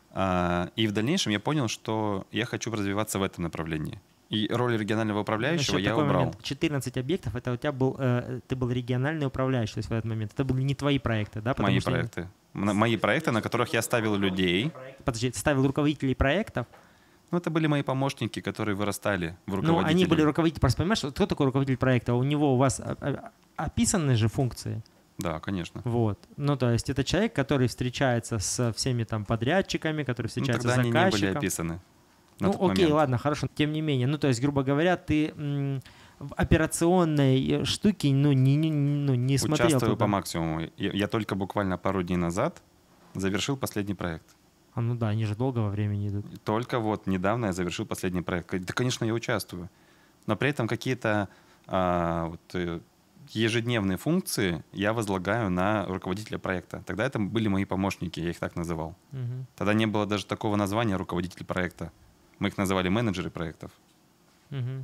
а, и в дальнейшем я понял, что я хочу развиваться в этом направлении. И роль регионального управляющего Значит, я такой убрал. момент. четырнадцать объектов, это у тебя был, э, ты был региональный управляющий, то есть в этот момент. Это были не твои проекты, да? Потому Мои что- проекты. М- Мои проекты, на которых я ставил людей. Подожди, ты ставил руководителей проектов, Ну, это были мои помощники, которые вырастали в ну, руководителей. они были руководители, просто понимаешь, кто такой руководитель проекта? У него у вас а, а, описаны же функции, Да, конечно. вот. Ну, то есть это человек, который встречается с всеми там подрядчиками, который Ну, встречается тогда с они не были заказчиком. описаны. на Ну, тот окей, момент. ладно, хорошо. Тем не менее, ну, то есть, грубо говоря, ты м, в операционной э, штуке, ну, не, не, ну, не смотрел Участвую туда. по максимуму. Я, я только буквально пару дней назад завершил последний проект. А, ну да, они же долго во времени идут. Только вот недавно я завершил последний проект. Да, конечно, я участвую. Но при этом какие-то а, вот, э, ежедневные функции я возлагаю на руководителя проекта. Тогда это были мои помощники, я их так называл. Мгм. Тогда не было даже такого названия руководитель проекта. Мы их называли менеджеры проектов. Мгм.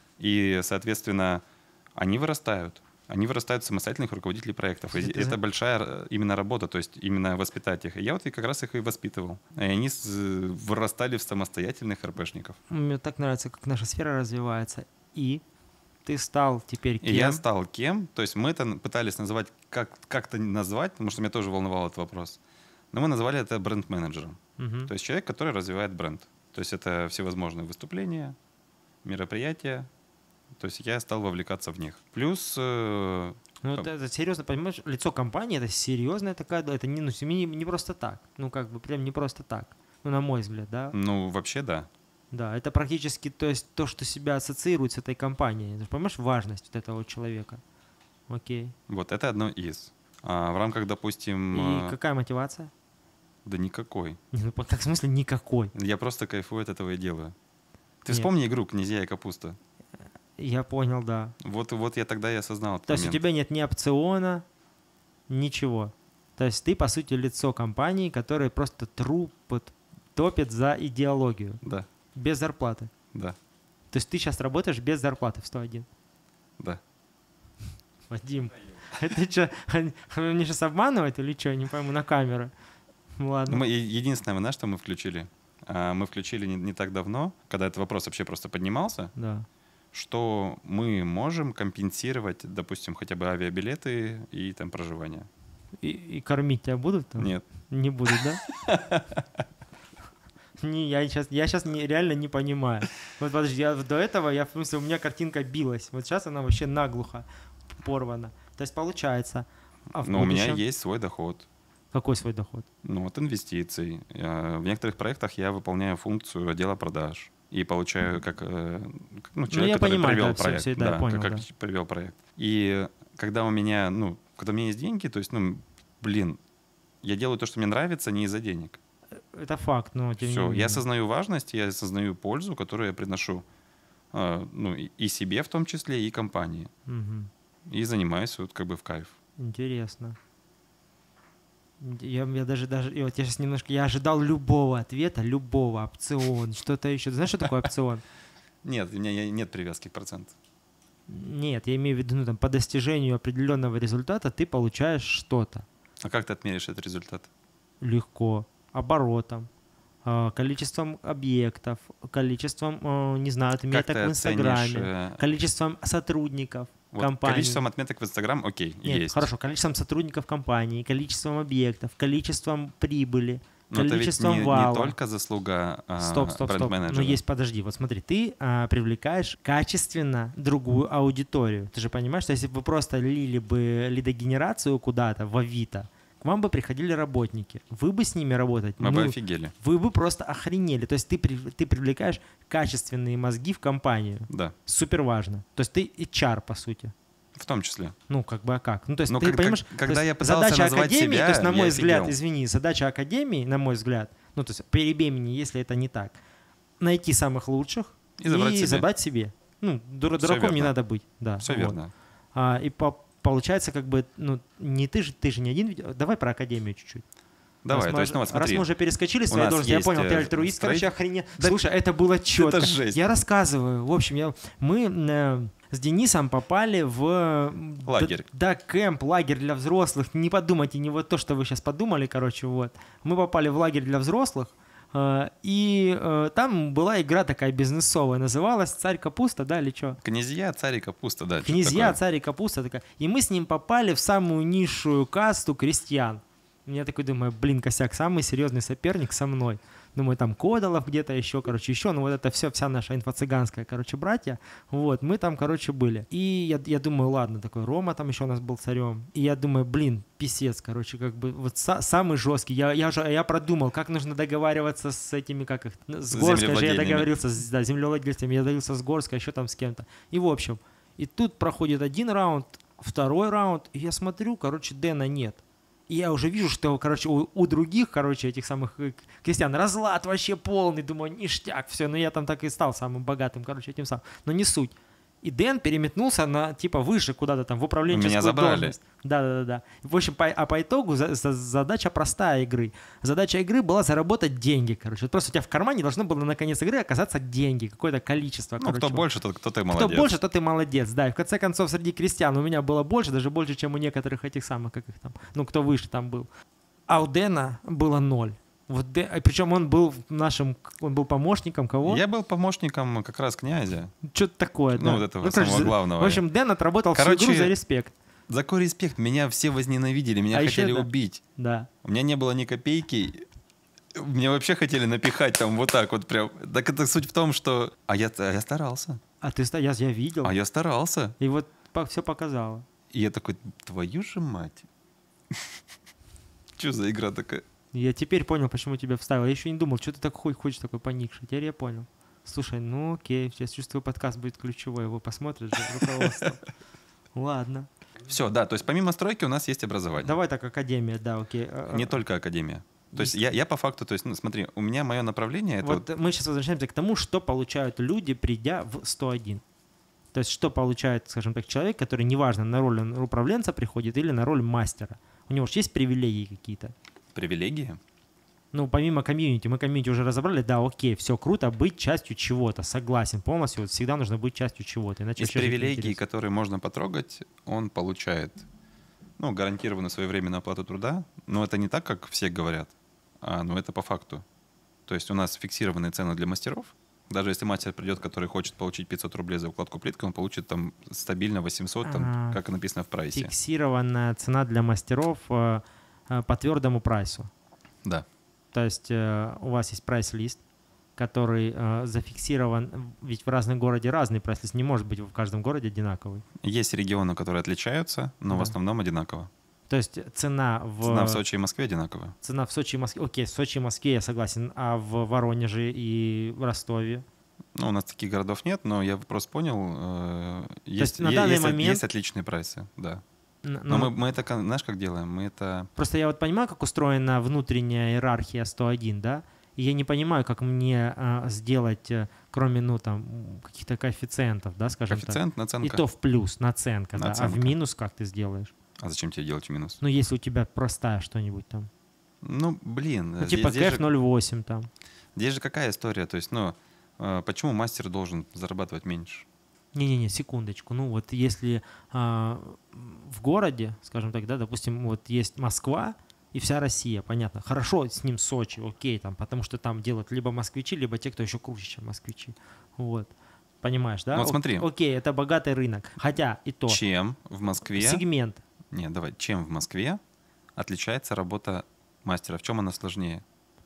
И, соответственно, они вырастают. Они вырастают в самостоятельных руководителей проектов. И Слушай, ты это зна- большая э, именно работа, то есть именно воспитать их. И я вот и как раз их и воспитывал. И они с- вырастали в самостоятельных РПшников. Мне так нравится, как наша сфера развивается. И ты стал теперь кем? И я стал кем? То есть мы это пытались называть, как, как-то назвать, потому что меня тоже волновал этот вопрос. Но мы назвали это бренд-менеджером. Мгм. То есть человек, который развивает бренд. То есть это всевозможные выступления, мероприятия. То есть я стал вовлекаться в них. Плюс э, Ну, это, это серьезно, понимаешь, лицо компании это серьезная такая, это не, ну, не, не просто так. Ну, как бы прям не просто так. Ну, на мой взгляд, да. ну, вообще да. Да, это практически, то есть то, что себя ассоциирует с этой компанией. Ты же понимаешь важность вот этого человека? Окей. Вот это одно из. А в рамках, допустим, И э, какая мотивация? да никакой. Не, ну, как в смысле никакой? Я просто кайфую от этого и делаю. Ты Нет. вспомни игру «Князья и капуста». Я понял, да. Вот, вот я тогда и осознал этот То есть у момент. тебя нет ни опциона, ничего. То есть ты, по сути, лицо компании, которая просто трупит, топит за идеологию. Да, Без зарплаты. да, То есть ты сейчас работаешь без зарплаты в сто один. да. Вадим, это что, мне сейчас обманывать или что? Не пойму, на камеру. Ладно. Ну, мы, е- единственное, знаешь, что мы включили? А, Мы включили не, не так давно, когда этот вопрос вообще просто поднимался, Да. что мы можем компенсировать, допустим, хотя бы авиабилеты и там проживание. И, и кормить тебя будут там? Нет. Не будут, да? Не, я сейчас, я сейчас не, реально не понимаю. Вот подожди, я, до этого я, в смысле, у меня картинка билась. Вот сейчас она вообще наглухо порвана. То есть получается, а в Но у меня будущем есть свой доход. какой свой доход? Ну, от инвестиций. Э, В некоторых проектах я выполняю функцию отдела продаж и получаю как, э, как, ну, человек, я который понимаю, привел да, всё- проект. всё, да, я понял, как, да. как привел проект. И когда у меня, ну, когда у меня есть деньги, то есть, ну, блин, я делаю то, что мне нравится, не из-за денег. Это факт, но тем не Все, менее. я осознаю важность, я осознаю пользу, которую я приношу, э, ну, и и себе в том числе, и компании. Мгм. И занимаюсь вот как бы в кайф. Интересно. Я, я даже, даже, и вот я сейчас немножко, я ожидал любого ответа, любого, опцион, что-то еще. Знаешь, что такое опцион? Нет, у меня я- нет привязки к проценту. Нет, я имею в виду, ну, там, по достижению определенного результата ты получаешь что-то. А как ты отмеришь этот результат? Легко, оборотом, а, количеством объектов, количеством, а, не знаю, отметок Как ты в Инстаграме, оценишь, э, количеством сотрудников вот компании. количеством отметок в Инстаграм, окей, Нет, есть. хорошо, количеством сотрудников компании, количеством объектов, количеством прибыли, Но это ведь количеством не, не вала. только заслуга а, Стоп, стоп, стоп. бренд-менеджера. Но есть, подожди, вот смотри, ты а, привлекаешь качественно другую аудиторию. Ты же понимаешь, что если бы вы просто лили бы лидогенерацию куда-то в Авито, к вам бы приходили работники, вы бы с ними работать, Мы ну, бы офигели. вы бы просто охренели. То есть ты, при- ты привлекаешь качественные мозги в компанию. Да, Супер важно. То есть ты эйч ар, по сути. в том числе. Ну, как бы, а как? Ну, то есть Ну, ты как- понимаешь, как- когда то есть я пытался задача назвать академии, себя, то есть, на я мой взгляд, офигел. извини, задача академии, на мой взгляд, ну, то есть перебей меня, если это не так, найти самых лучших И забрать себе. забрать себе. Ну, дура- Всё дураком не верно. надо быть. Да, Все вот. верно. А, и по- получается, как бы, ну, не ты же, ты же не один. ведь- Давай про академию чуть-чуть. Давай, раз то мы, есть, ну вот раз смотри. мы уже перескочили с у твоей нас должности, я есть, понял, ты э, альтруист, строй- короче, охренеть. Слушай, это было четко. Это жесть. Я рассказываю. В общем, я, мы э, с Денисом попали в... э, Лагерь. Да, да, кемп, лагерь для взрослых. Не подумайте, не вот то, что вы сейчас подумали, короче, вот. Мы попали в лагерь для взрослых, э, и э, там была игра такая бизнесовая, называлась «Царь капуста», да, или что? Князья, царь и капуста, да. что-то Князья, такое. царь и капуста такая. И мы с ним попали в самую низшую касту крестьян. Я такой думаю, блин, косяк, самый серьезный соперник со мной. Думаю, там Кодолов где-то еще, короче, еще. Ну вот это все, вся наша инфо-цыганская, короче, братья. Вот, мы там, короче, были. И я, я думаю, ладно, такой Рома там еще у нас был царем. И я думаю, блин, писец, короче, как бы вот са- самый жесткий. Я, я, же, я продумал, как нужно договариваться с этими, как их, с Горской же я Землевладельными. договорился, с да, землевладельцами, я договорился с Горской, еще там с кем-то. И в общем, и тут проходит один раунд, второй раунд, и я смотрю, короче, Дэна нет. И я уже вижу, что, короче, у, у других, короче, этих самых э, крестьян разлад вообще полный. Думаю, ништяк, все. Ну, я там так и стал самым богатым, короче, этим самым. Но не суть. И Дэн переметнулся на, типа, выше куда-то там, в управленческую Меня забрали. должность. Да-да-да. В общем, по, а по итогу за, за- задача простая игры. Задача игры была заработать деньги, короче. Вот просто у тебя в кармане должно было на конец игры оказаться деньги, какое-то количество. Ну, короче. кто больше, тот кто ты молодец. Кто больше, тот и молодец, да. И в конце концов, среди крестьян у меня было больше, даже больше, чем у некоторых этих самых, как их там, ну, кто выше там был. А у Дэна было ноль. Вот Дэ- а причем он был нашим, он был помощником кого? Я был помощником как раз князя. Что-то такое, Ну, да. вот этого короче, самого за- главного. В общем, Дэн отработал Короче, всю игру за респект. За какой респект? Меня все возненавидели, меня А еще хотели это- убить. Да. У меня не было ни копейки. Меня вообще хотели напихать там вот так вот прям. Так это суть в том, что... А я, а я старался. А ты ста- я, я видел. А я старался. И вот все показало. И я такой, твою же мать. Что за игра такая? Я теперь понял, почему тебя вставил. Я еще не думал, что ты так хо- хочешь такой поникший. Теперь я понял. Слушай, ну окей, я чувствую, подкаст будет ключевой. Его посмотрят же руководство. Ладно. Все, да, то есть помимо стройки у нас есть образование. Давай так, академия, да, окей. А, Не а, только академия. То есть я, я по факту, то есть, ну смотри, у меня мое направление это Вот вот мы сейчас возвращаемся к тому, что получают люди, придя в сто один. То есть что получает, скажем так, человек, который, неважно, на роль он управленца приходит или на роль мастера. У него же есть привилегии какие-то. привилегии. Ну, помимо комьюнити, мы комьюнити уже разобрали, да, окей, все круто, быть частью чего-то, согласен полностью, вот всегда нужно быть частью чего-то, иначе Из вообще жить привилегий, неинтересно. которые можно потрогать, он получает, ну, гарантированную своевременную оплату труда, но это не так, как все говорят, а, ну, это по факту. То есть у нас фиксированные цены для мастеров. Даже если мастер придет, который хочет получить пятьсот рублей за укладку плитки, он получит там стабильно восемьсот, там, Ага. как и написано в прайсе. Фиксированная цена для мастеров э, э, по твердому прайсу. Да. То есть э, у вас есть прайс-лист, который э, зафиксирован, ведь в разном городе разный прайс-лист, не может быть в каждом городе одинаковый. Есть регионы, которые отличаются, но в Да. основном одинаково. То есть цена в, Цена в Сочи и Москве одинаковая. цена в Сочи и Москве, окей, в Сочи и Москве я согласен, а в Воронеже и в Ростове? Ну, у нас таких городов нет, но я вопрос понял. э, Есть, есть на е- данный есть, от- момент- есть отличные прайсы, да. Н- Но ну, мы, мы это, ка- знаешь, как делаем? Мы это... Просто я вот понимаю, как устроена внутренняя иерархия сто один, да, и я не понимаю, как мне а, сделать, э, кроме, ну, там, м, каких-то коэффициентов, да, скажем Коэффициент, так. наценка. И то в плюс, наценка, да, а в Наценка. минус как ты сделаешь? А зачем тебе делать минус? Ну, если у тебя простая что-нибудь там. Ну, блин. Ну, здесь- типа здесь, кэф же, ноль восемь там. здесь же какая история? То есть, ну, э, почему мастер должен зарабатывать меньше? Не-не-не, секундочку. Ну, вот если а, в городе, скажем так, да, допустим, вот есть Москва и вся Россия, понятно. Хорошо, с ним Сочи, окей, там, потому что там делают либо москвичи, либо те, кто еще круче, чем москвичи. Вот. Понимаешь, да? Вот смотри. О- Окей, это богатый рынок. Хотя и то. Чем в Москве... Сегмент. Нет, давай. Чем в Москве отличается работа мастера? В чем она сложнее?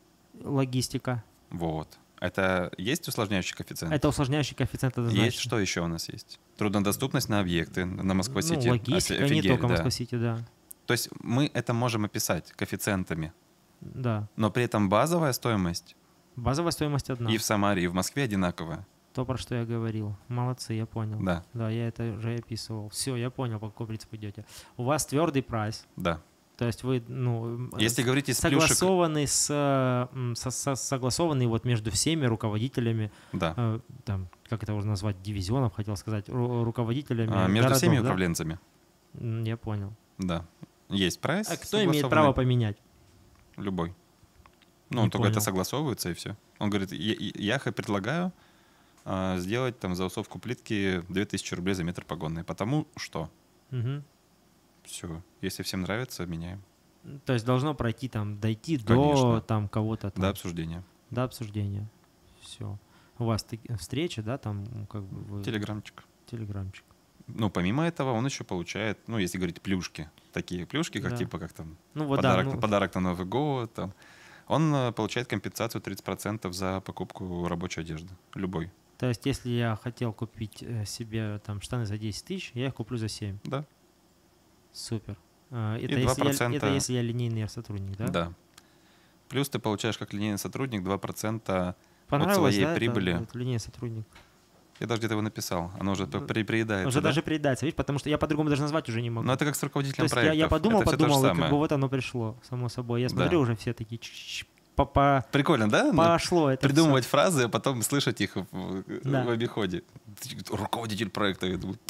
Логистика. Вот. Это есть усложняющий коэффициент? Это усложняющий коэффициент однозначно. Есть, что еще у нас есть? Труднодоступность на объекты на Ну, Москва-Сити. логистика, не Офигеть, только да. Москва-Сити, да. То есть мы это можем описать коэффициентами, Да. но при этом базовая стоимость Базовая стоимость одна. и в Самаре, и в Москве одинаковая. То, про что я говорил. Молодцы, я понял. Да, Да, я это уже описывал. Все, я понял, по какому принципу идете. У вас твердый прайс. да. То есть вы, ну, Если говорить из плюшек, согласованный с, м, со- со- согласованный вот между всеми руководителями, да, э, там, как это уже назвать, дивизионов, хотел сказать, ру- руководителями А, между городов, всеми да? управленцами, М, Я понял. да. Есть прайс, А кто имеет согласованный, право поменять? любой. Ну, Не он только это понял. согласовывается, и все. Он говорит, я, я х- предлагаю а, сделать там за усовку плитки две тысячи рублей за метр погонный, потому что Мгм. все, если всем нравится, меняем. То есть должно пройти там, дойти Конечно. до там кого-то там, До обсуждения. до обсуждения. Все. У вас таки- встреча, да, там, ну, как бы вы... Телеграмчик. Телеграмчик. Ну, помимо этого, он еще получает, ну, если говорить плюшки, такие плюшки, как Да. типа как там Ну вот подарок, да, ну, подарок на Новый год, там. Он э, получает компенсацию тридцать процентов за покупку рабочей одежды, любой. то есть если я хотел купить э, себе там штаны за десять тысяч, я их куплю за семь. Да, Супер. А, И Это, если два процента я, это если я линейный сотрудник, да? да. Плюс ты получаешь как линейный сотрудник два процента. Понравилось, своей да, это- прибыли. это линейный сотрудник? Я даже где-то его написал. Оно уже Ну, при, приедается. Уже да? даже приедается, видишь, потому что я по-другому даже назвать уже не могу. Но это как с То руководителем есть я, проектов. я подумал, это всё то же подумал, и как самое. бы вот оно пришло, само собой. Я Да. смотрю, уже все такие чш-чш, по- по- Прикольно, да? Ну, пошло это придумывать фразы, а потом слышать их в, Да. в обиходе. Руководитель проекта. Я думаю,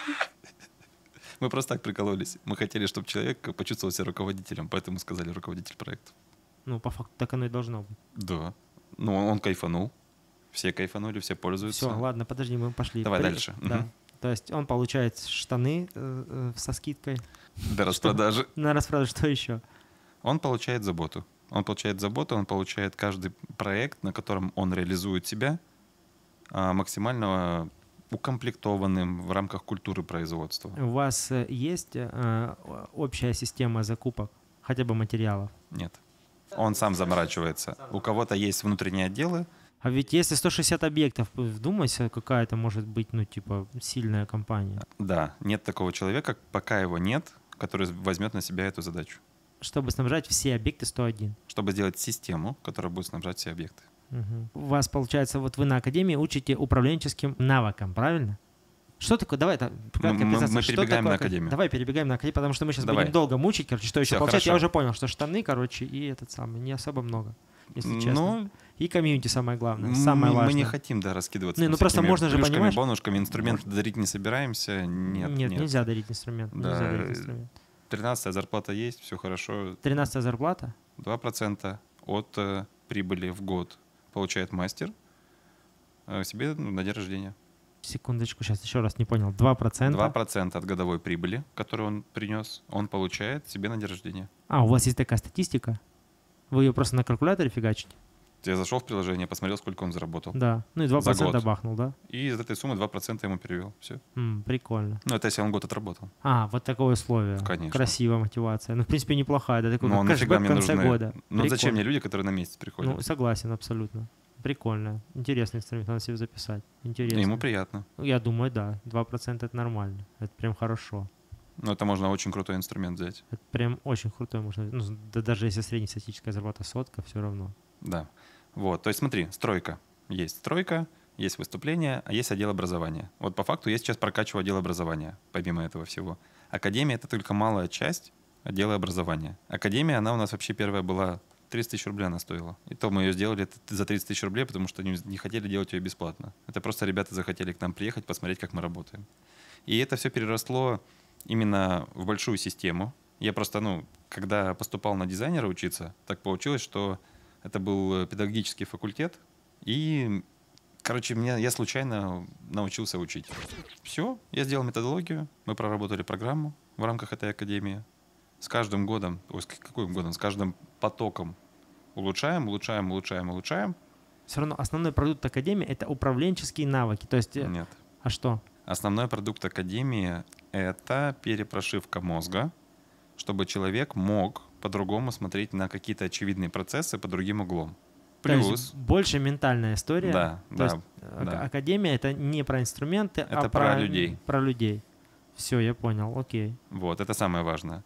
мы просто так прикололись. Мы хотели, чтобы человек почувствовал себя руководителем, поэтому сказали руководитель проекта. всё. Ну, по факту так оно и должно быть. Да. Ну, он, он кайфанул. Все кайфанули, все пользуются. Все, ладно, подожди, мы пошли. Давай При- дальше. Да. Мгм. То есть он получает штаны э, э, со скидкой. До распродажи. На распродажу что еще? Он получает заботу. Он получает заботу, он получает каждый проект, на котором он реализует себя, а, максимально укомплектованным в рамках культуры производства. У вас э, есть э, общая система закупок, хотя бы материалов? Нет. Он сам заморачивается. У кого-то есть внутренние отделы. А ведь если сто шестьдесят объектов, вдумайся, какая-то может быть, ну, типа, сильная компания. Да, нет такого человека, пока его нет, который возьмет на себя эту задачу. Чтобы снабжать все объекты сто один. Чтобы сделать систему, которая будет снабжать все объекты. Мгм. У вас, получается, вот вы на академии учите управленческим навыкам, правильно? Что такое? Давай, это, краткая мы- презентация. мы Что перебегаем такое на ак- академию. Давай перебегаем на академию, потому что мы сейчас Давай. будем долго мучить. Короче, что еще Всё, получать? Я хорошо. уже понял, что штаны, короче, и этот самый, не особо много, если честно. Ну, И комьюнити самое главное, мы, самое мы важное. не хотим, да, раскидываться Не, ну просто всякими можно же, плюшками, понимаешь- бонушками, инструменты дарить не собираемся. Нет, нет. нельзя дарить инструмент. Да, Нельзя дарить э, инструмент. тринадцатая зарплата есть, все хорошо. тринадцатая зарплата? два процента от э, прибыли в год получает мастер э, себе ну, на день рождения. Секундочку, сейчас еще раз не понял. два процента? два процента от годовой прибыли, которую он принес, он получает себе на день рождения. А, у вас есть такая статистика? Вы ее просто на калькуляторе фигачите? Я зашел в приложение, посмотрел, сколько он заработал. Да. Ну и два За процента год. бахнул, да? И из этой суммы два процента ему перевел. Все. М, прикольно. Ну, это если он год отработал. А, вот такое условие. Конечно. Красивая мотивация. Ну, в принципе, неплохая. Да, такой Ну, а как нафига кэшбэк в мне конце нужны... года. Ну, зачем Прикольно. мне люди, которые на месяц приходят? Ну, согласен, абсолютно. Прикольно. Интересный инструмент, надо себе записать. Интересно. И ему приятно. Я думаю, да. два процента это нормально. Это прям хорошо. Но это можно очень крутой инструмент взять. Это прям очень крутой можно. Ну, да, даже если среднестатистическая зарплата сотка, все равно. Да. Вот. То есть смотри, стройка. Есть стройка, есть выступление, а есть отдел образования. Вот по факту я сейчас прокачиваю отдел образования, помимо этого всего. Академия — это только малая часть отдела образования. Академия, она у нас вообще первая была, тридцать тысяч рублей она стоила. И то мы ее сделали за тридцать тысяч рублей, потому что не, не хотели делать ее бесплатно. Это просто ребята захотели к нам приехать, посмотреть, как мы работаем. И это все переросло именно в большую систему. Я просто, ну, когда поступал на дизайнера учиться, так получилось, что это был педагогический факультет, и, короче, меня, я случайно научился учить. Все, я сделал методологию, мы проработали программу в рамках этой академии. С каждым годом, ой, с каким годом, с каждым потоком улучшаем, улучшаем, улучшаем, улучшаем. Все равно основной продукт академии это управленческие навыки. То есть, э, Нет. а что? Основной продукт академии — это перепрошивка мозга, чтобы человек мог по-другому смотреть на какие-то очевидные процессы под другим углом. То есть Плюс, больше ментальная история. да, То да, есть ак- да. академия это не про инструменты, а Это про людей. Про людей. Все, я понял, окей. Вот, это самое важное.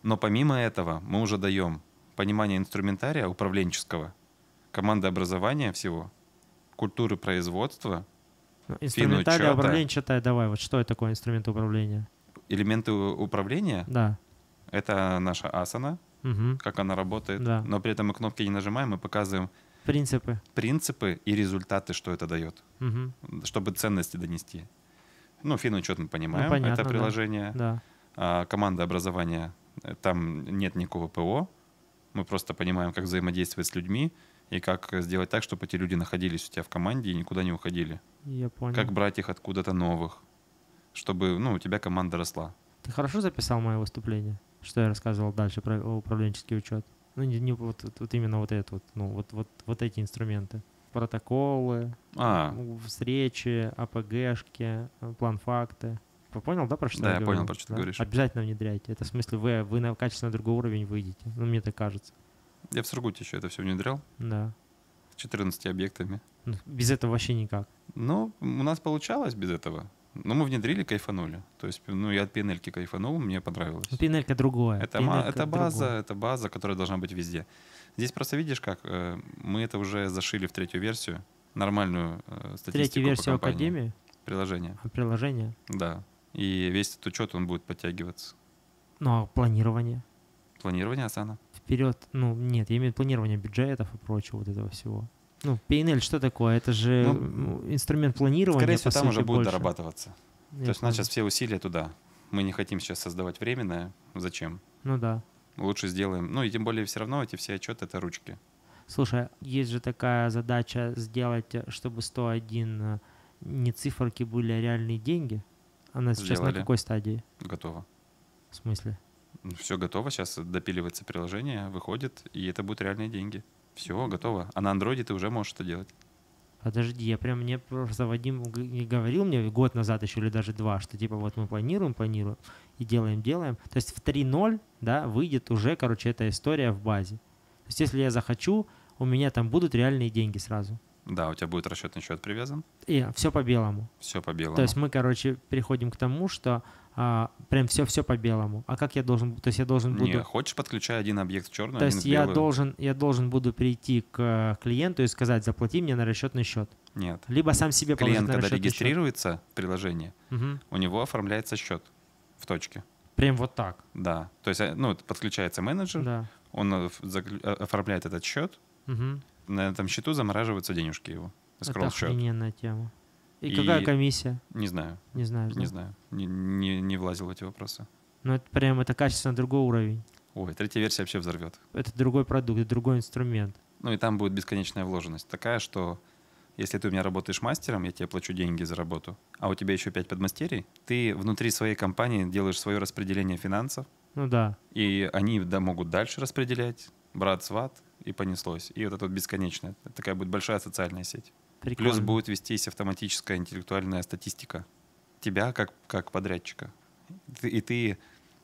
Но помимо этого мы уже даем понимание инструментария управленческого, командообразования всего, культуры производства, Ну, инструментарий финучета. управления читай, давай. Вот что это такое инструмент управления? элементы у- управления. Да. Это наша асана, Мгм. как она работает. Да. Но при этом мы кнопки не нажимаем, мы показываем Принципы. принципы и результаты, что это дает, Мгм. чтобы ценности донести. Ну, финучет мы понимаем, понятно, это да. приложение. Да. А команда образования, э, там нет никакого ПО. Мы просто понимаем, как взаимодействовать с людьми и как сделать так, чтобы эти люди находились у тебя в команде и никуда не уходили. Я понял. Как брать их откуда-то новых, чтобы ну, у тебя команда росла. Ты хорошо записал мое выступление? Что я рассказывал дальше про управленческий учет? Ну, не, не вот, вот, вот именно вот это вот, ну, вот, вот, вот эти инструменты. Протоколы, А, ну, встречи, АПГшки, план-факты. Вы понял, да, про что Да, я я говорю? понял, про что ты Да? говоришь. Обязательно внедряйте. Это в смысле вы, вы на качественно другой уровень выйдете. Ну, мне так кажется. я в Сургуте еще это все внедрял Да. с четырнадцатью объектами. Ну, без этого вообще никак. Ну, у нас получалось без этого. Но мы внедрили, кайфанули. То есть, ну, я от пи эн эль-ки кайфанул, мне понравилось. Ну, пи эн эль-ка другое. Это, ма- пи эн эль-ка это база, другое. это база, которая должна быть везде. Здесь просто видишь, как э, мы это уже зашили в третью версию, нормальную э, статистику Третью по версию компании. Академии, Приложение, а приложение. да. И весь этот учет, он будет подтягиваться. Ну, а планирование. Планирование Асана. Вперед, ну, нет, я имею в виду планирование бюджетов и прочего вот этого всего. Ну, пи эн эль что такое? Это же Ну, ну, инструмент планирования, Скорее по всего, там сути, уже будет больше. дорабатываться. Я То есть у нас понял. сейчас все усилия туда. Мы не хотим сейчас создавать временное. Зачем? Ну да. Лучше сделаем. Ну и тем более все равно эти все отчеты — это ручки. Слушай, есть же такая задача сделать, чтобы сто один э, не циферки были, а реальные деньги. Она сейчас Сделали. на какой стадии? Готово. В смысле? Все готово. Сейчас допиливается приложение, выходит, и это будут реальные деньги. Все, готово. А на андроиде ты уже можешь это делать. Подожди, я прям мне просто Вадим г- не говорил мне год назад еще или даже два, что типа вот мы планируем, планируем и делаем, делаем. То есть в три ноль, да, выйдет уже, короче, эта история в базе. То есть если я захочу, у меня там будут реальные деньги сразу. Да, у тебя будет расчетный счет привязан. И все по белому. Все по белому. То есть мы, короче, переходим к тому, что а, прям все-все по белому. А как я должен, то есть я должен буду... Не, хочешь, подключай один объект в черную, То один есть в я белую. должен, я должен буду прийти к э, клиенту и сказать, заплати мне на расчетный счет. Нет. Либо сам себе положить Клиент, на когда расчетный регистрируется в приложении, счет. Мгм. у него оформляется счет в точке. Прям вот так. Да. То есть, э, ну, подключается менеджер, Да. он э, в- заклю- э, оформляет этот счет, Мгм. на этом счету замораживаются денежки его. Это Скролл-счет. охрененная тема. И, И- какая комиссия? Не знаю, Не знаю. не знаю. Не, не, не влазил в эти вопросы. Но это прям это качественно другой уровень. Ой, третья версия вообще взорвет. Это другой продукт, это другой инструмент. Ну и там будет бесконечная вложенность. Такая, что если ты у меня работаешь мастером, я тебе плачу деньги за работу, а у тебя еще пять подмастерий, ты внутри своей компании делаешь свое распределение финансов, Ну да. и они да, могут дальше распределять, брат, сват, и понеслось. И вот это вот бесконечная. Это такая будет большая социальная сеть. Прикольно. Плюс будет вестись автоматическая интеллектуальная статистика тебя как, как подрядчика. Ты- И ты...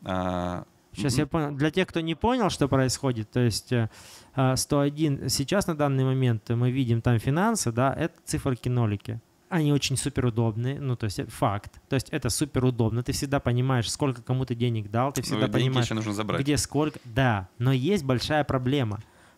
а, Сейчас м, я понял. Для тех, кто не понял, что происходит, то есть э, а, сто один, сейчас на данный момент мы видим там финансы, да, это циферки-нолики. Они очень суперудобные, ну, то есть это факт. То есть это суперудобно. Ты всегда понимаешь, сколько кому ты денег дал, ты ну, всегда деньги понимаешь, еще нужно забрать. где сколько. Да, но есть большая проблема,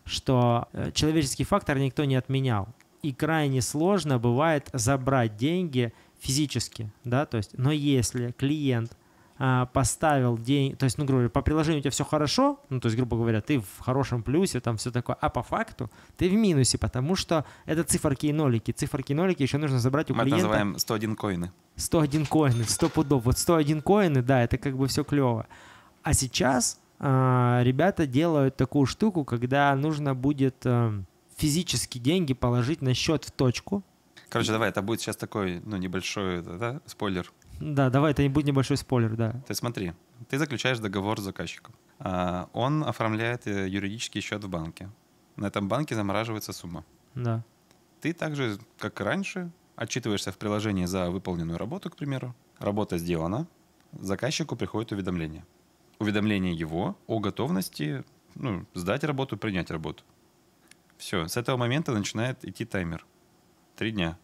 что э, человеческий фактор никто не отменял. И крайне сложно бывает забрать деньги физически, да, то есть, но если клиент а, поставил деньги, то есть, ну, грубо говоря, по приложению у тебя все хорошо, ну, то есть, грубо говоря, ты в хорошем плюсе, там все такое, а по факту ты в минусе, потому что это циферки и нолики. Циферки и нолики еще нужно забрать у Мы это клиента. называем сто один коины. сто один коины, сто пудов. Вот сто один коины, да, это как бы все клево. А сейчас а, ребята делают такую штуку, когда нужно будет а, физически деньги положить на счет в точку. Короче, давай, это будет сейчас такой, ну, небольшой, да, спойлер. Да, давай, это не будет небольшой спойлер, да. Ты смотри, ты заключаешь договор с заказчиком. А, Он оформляет э, юридический счет в банке. На этом банке замораживается сумма. Да. Ты также, как и раньше, отчитываешься в приложении за выполненную работу, к примеру. Работа сделана, заказчику приходит уведомление. Уведомление его о готовности, ну, сдать работу, принять работу. Все, с этого момента начинает идти таймер. Три дня.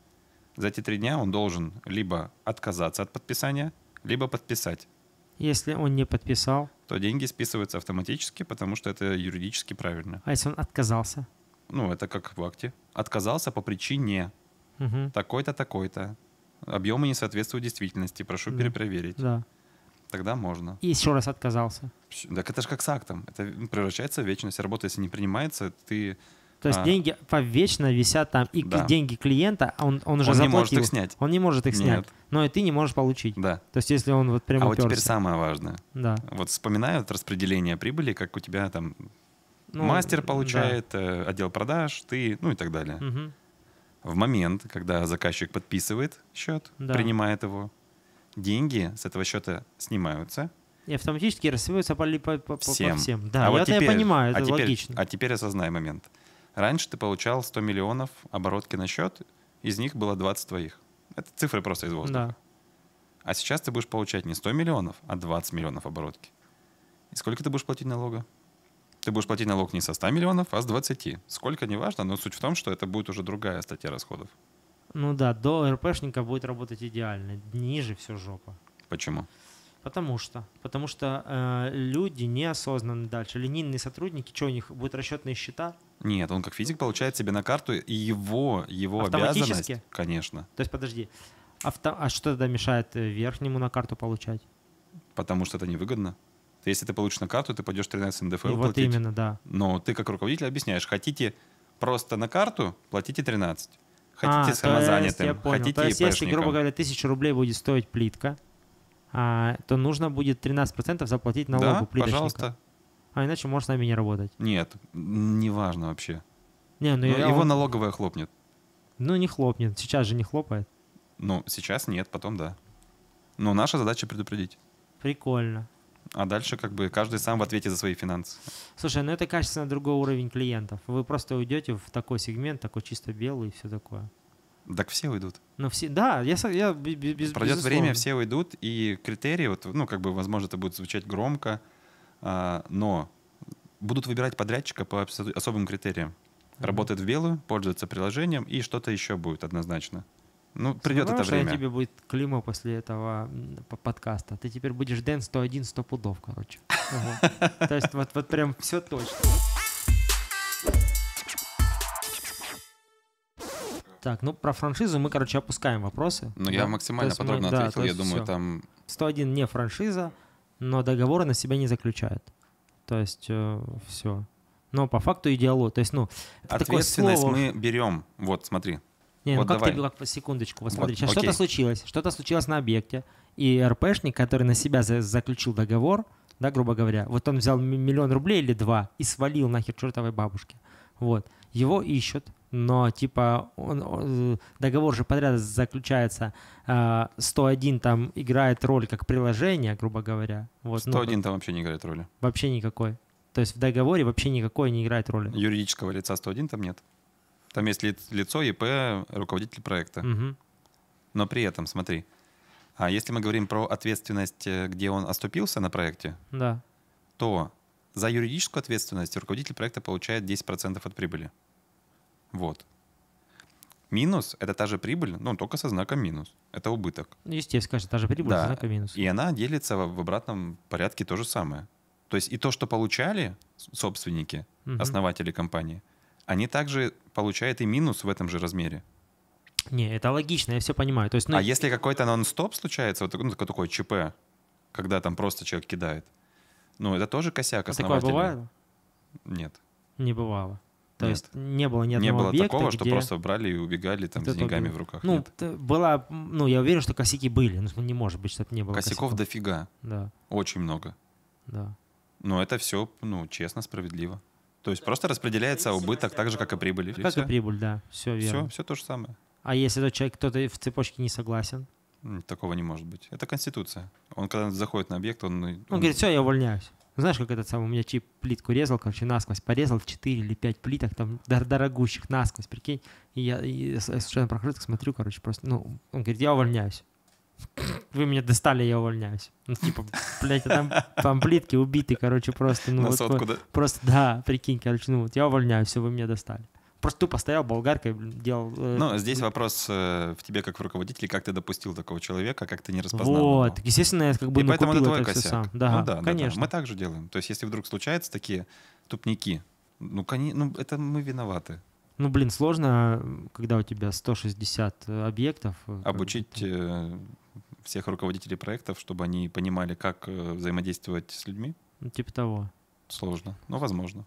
За эти три дня он должен либо отказаться от подписания, либо подписать. Если он не подписал, то деньги списываются автоматически, потому что это юридически правильно. А если он отказался? Ну, это как в акте. Отказался по причине Угу. такой-то, такой-то. Объемы не соответствуют действительности, прошу Да. перепроверить. Да. Тогда можно. И еще раз отказался. Всё. Так это же как с актом. Это превращается в вечность. Работа, если не принимается, ты... То есть А. деньги повечно висят там, и Да. деньги клиента, а он, он уже Он не заплатил. может их снять. Он не может их снять. Нет. Но и ты не можешь получить. Да. То есть если он вот прям А вот теперь уперся. самое важное. Да. Вот вспоминают распределение прибыли, как у тебя там Ну, мастер получает, э, отдел продаж, ты, ну и так далее. да. Мгм. В момент, когда заказчик подписывает счет, Да. принимает его, деньги с этого счета снимаются И автоматически рассыпаются по, ли- по, по- по всем. всем. Да, а я, вот это я теперь, понимаю, а это теперь- логично. А теперь осознай момент. Раньше ты получал сто миллионов оборотки на счет, из них было двадцать твоих. Это цифры просто из воздуха. Да. А сейчас ты будешь получать не сто миллионов, а двадцать миллионов оборотки. И сколько ты будешь платить налога? Ты будешь платить налог не со ста миллионов, а с двадцати. Сколько, неважно, но суть в том, что это будет уже другая статья расходов. Ну да, до РПшника будет работать идеально. Ниже все жопа. Почему? Потому что. Потому что э, люди неосознанно дальше. Ленинные сотрудники, что у них будут расчетные счета? Нет, он как физик получает себе на карту, и его, его Автоматически? обязанность, конечно, То есть, подожди, авто- а что тогда мешает э, верхнему на карту получать? потому что это невыгодно. Если ты получишь на карту, ты пойдешь тринадцать эн дэ эф эл И вот платить. именно, да. Но ты как руководитель объясняешь, хотите просто на карту, платите тринадцать. Хотите А, с то есть, самозанятым, я понял. хотите То есть, если, ИПшником. грубо говоря, тысячу рублей будет стоить плитка, а, то нужно будет тринадцать процентов заплатить налогу Да, плиточника. пожалуйста. А иначе может с нами не работать. Нет, неважно вообще. Не, ну, Ну, я- его он- налоговая хлопнет. ну не хлопнет. Сейчас же не хлопает. Ну, сейчас нет, потом да. Но наша задача предупредить. Прикольно. А дальше как бы каждый сам в ответе за свои финансы. Слушай, ну это качественно другой уровень клиентов. Вы просто уйдете в такой сегмент, такой чисто белый и все такое. Так все уйдут. Ну все, да, я, со- я бе- бе- без, Пройдет безусловно. время, все уйдут, и критерии, вот, ну, как бы, возможно, это будет звучать громко, а, но будут выбирать подрядчика по обсо- особым критериям. Мгм. Работает в белую, пользуется приложением, и что-то еще будет однозначно. Ну, придет Знаешь, это что время. тебе будет клима после этого м, по- подкаста. Ты теперь будешь Дэн сто один сто пудов, короче. Вот. То есть вот, вот прям все точно. Так, ну про франшизу мы, короче, опускаем вопросы. Но Да. я То максимально есть мы- подробно да, ответил. то Я есть думаю, всё. там сто один не франшиза, но договоры на себя не заключает. То есть все. Но по факту идеология. То есть, ну, это такое ответственность слово. мы берем. Вот, смотри. Не, ну Вот как давай. ты, как, секундочку, вот Вот, смотри, сейчас окей. что-то случилось, что-то случилось на объекте, и РПшник, который на себя за- заключил договор, да, грубо говоря, вот он взял м- миллион рублей или два и свалил нахер чертовой бабушке, вот, его ищут, но типа он, он, э, договор же подряд заключается, а, сто один там играет роль как приложение, грубо говоря, вот, ну, сто один там вообще не играет роли. вообще никакой, то есть в договоре вообще никакой не играет роли. Юридического лица сто один там нет. Там есть ли- лицо, ИП, руководитель проекта. Мгм. Но при этом, смотри, а если мы говорим про ответственность, э, где он оступился на проекте, Да. то за юридическую ответственность руководитель проекта получает десять процентов от прибыли. Вот. Минус — это та же прибыль, но только со знаком минус. Это убыток. Ну, естественно, конечно, та же прибыль, Да. знака минус. И она делится в в обратном порядке то же самое. То есть и то, что получали с- собственники, Мгм. основатели компании, они также получают и минус в этом же размере. Не, это логично, я все понимаю. То есть, ну, А если какой-то нон-стоп случается, вот такой- ну, такой, такой ЧП, когда там просто человек кидает, ну, это тоже косяк а такое основателя. бывает? Нет. Не бывало. То Нет. есть не было ни одного Не было объекта, такого, что где... просто брали и убегали там Вот с это деньгами было. в руках. Ну, Нет. т- была, ну, я уверен, что косяки были. Ну, не может быть, чтобы не было Косяков косяков. дофига. Да, Очень много. да. Но это все, ну, честно, справедливо. То есть просто распределяется убыток так же, как и прибыль. Как и прибыль, да, все верно. Все, все то же самое. А если тот человек, кто-то в цепочке не согласен? М, Такого не может быть. Это конституция. Он когда заходит на объект, он... Он говорит, все, я увольняюсь. Знаешь, как этот самый, у меня чип плитку резал, короче, насквозь порезал в четыре или пять плиток, там, дор- дорогущих, насквозь, прикинь. И я и с- совершенно прокрытых смотрю, короче, просто, ну, он говорит, я увольняюсь. Вы меня достали, я увольняюсь. Ну, типа, блядь, а там, там плитки убиты, короче, просто, ну, на вот, сотку, да? просто, да, прикинь, короче, ну, вот я увольняюсь, все, вы меня достали. просто тупо стоял болгаркой, делал... э, Ну, здесь вопрос э, в тебе как в руководителе, как ты допустил такого человека, как ты не распознал Вот, его. естественно, я как бы И поэтому накупил это твой это все косяк. сам. Да, ну да, да, конечно. да. Мы так же делаем. То есть если вдруг случаются такие тупники, ну, коне- ну это мы виноваты. Ну, блин, сложно, когда у тебя сто шестьдесят э, объектов. э, как бы Обучить ты- э, всех руководителей проектов, чтобы они понимали, как э, взаимодействовать с людьми, ну, типа того. сложно, но возможно.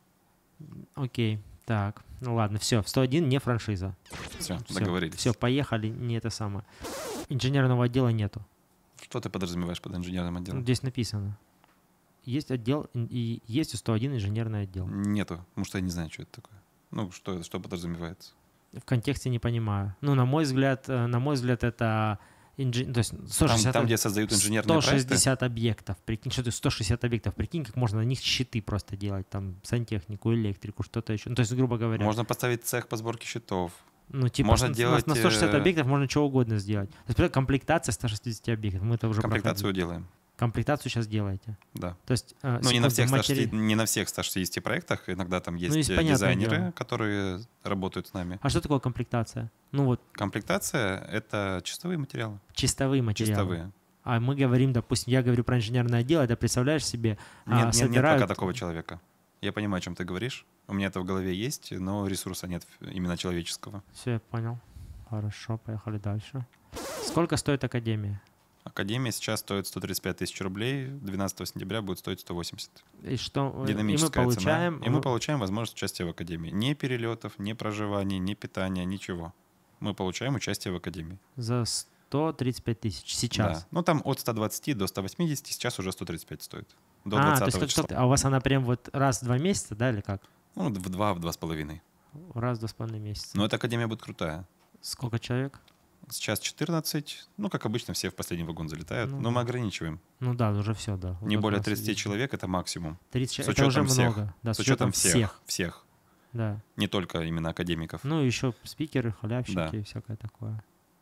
Окей, так. Ну ладно, все, в сто один не франшиза. Все, Все, договорились. все, поехали, не это самое. Инженерного отдела нету. Что ты подразумеваешь под инженерным Ну, отделом? здесь написано. Есть отдел, и есть у сто один инженерный отдел. Нету, потому что я не знаю, что это такое. Ну, что, что подразумевается. В контексте не понимаю. Ну, на мой взгляд, э, на мой взгляд, это инжи- то есть сто Там, шестьдесят, там, где создают инженерные сто проекты, шестьдесят объектов. Прикинь, что ты сто шестьдесят объектов. Прикинь, как можно на них щиты просто делать. Там сантехнику, электрику, что-то еще. Ну, то есть, грубо говоря. можно поставить цех по сборке счетов. Ну, типа, можно с- на- делать, на сто шестьдесят э, объектов можно что угодно сделать. То есть, например, комплектация sto шестьдесят объектов. Мы это уже Комплектацию проходили. делаем, Комплектацию сейчас делаете. да. То есть, э, Ну, не на, секунду, всех матери- ста шестидесяти, не на всех ста шестидесяти проектах. Иногда там есть, Ну, есть э, понятное дизайнеры, дело. которые работают с нами. А что такое комплектация? Ну, вот Комплектация — это чистовые материалы. чистовые материалы. Чистовые. А мы говорим, допустим, я говорю про инженерное отдел, это представляешь себе, а, Нет, нет, нет собирают- пока такого человека. Я понимаю, о чем ты говоришь. У меня это в голове есть, но ресурса нет именно человеческого. Все, я понял. Хорошо, поехали дальше. Сколько стоит академия? Академия сейчас стоит сто тридцать пять тысяч рублей, двенадцатого сентября будет стоить сто восемьдесят. И что? и мы Динамическая получаем... цена. И мы получаем возможность участия в Академии. Ни перелетов, ни проживания, ни питания, ничего. Мы получаем участие в Академии. За сто тридцать пять тысяч сейчас. Да. Ну там от ста двадцати до ста восьмидесяти, сейчас уже сто тридцать пять стоит. До а, то двадцатого есть как числа. кто- а у вас она прям вот раз в два месяца, да, или как? Ну, в два, в два с половиной. Раз в два с половиной месяца. Но эта Академия будет крутая. Сколько человек? Сейчас четырнадцать. Ну, как обычно, все в последний вагон залетают. Ну но да. мы ограничиваем. Ну да, уже все, да. Не уже более двадцать тридцати девять. человек — это максимум. тридцать С человек, это уже учетом всех. много. Да, С учетом всех. всех. Всех. Да. Не только именно академиков. Ну, еще спикеры, халявщики Да. и всякое такое.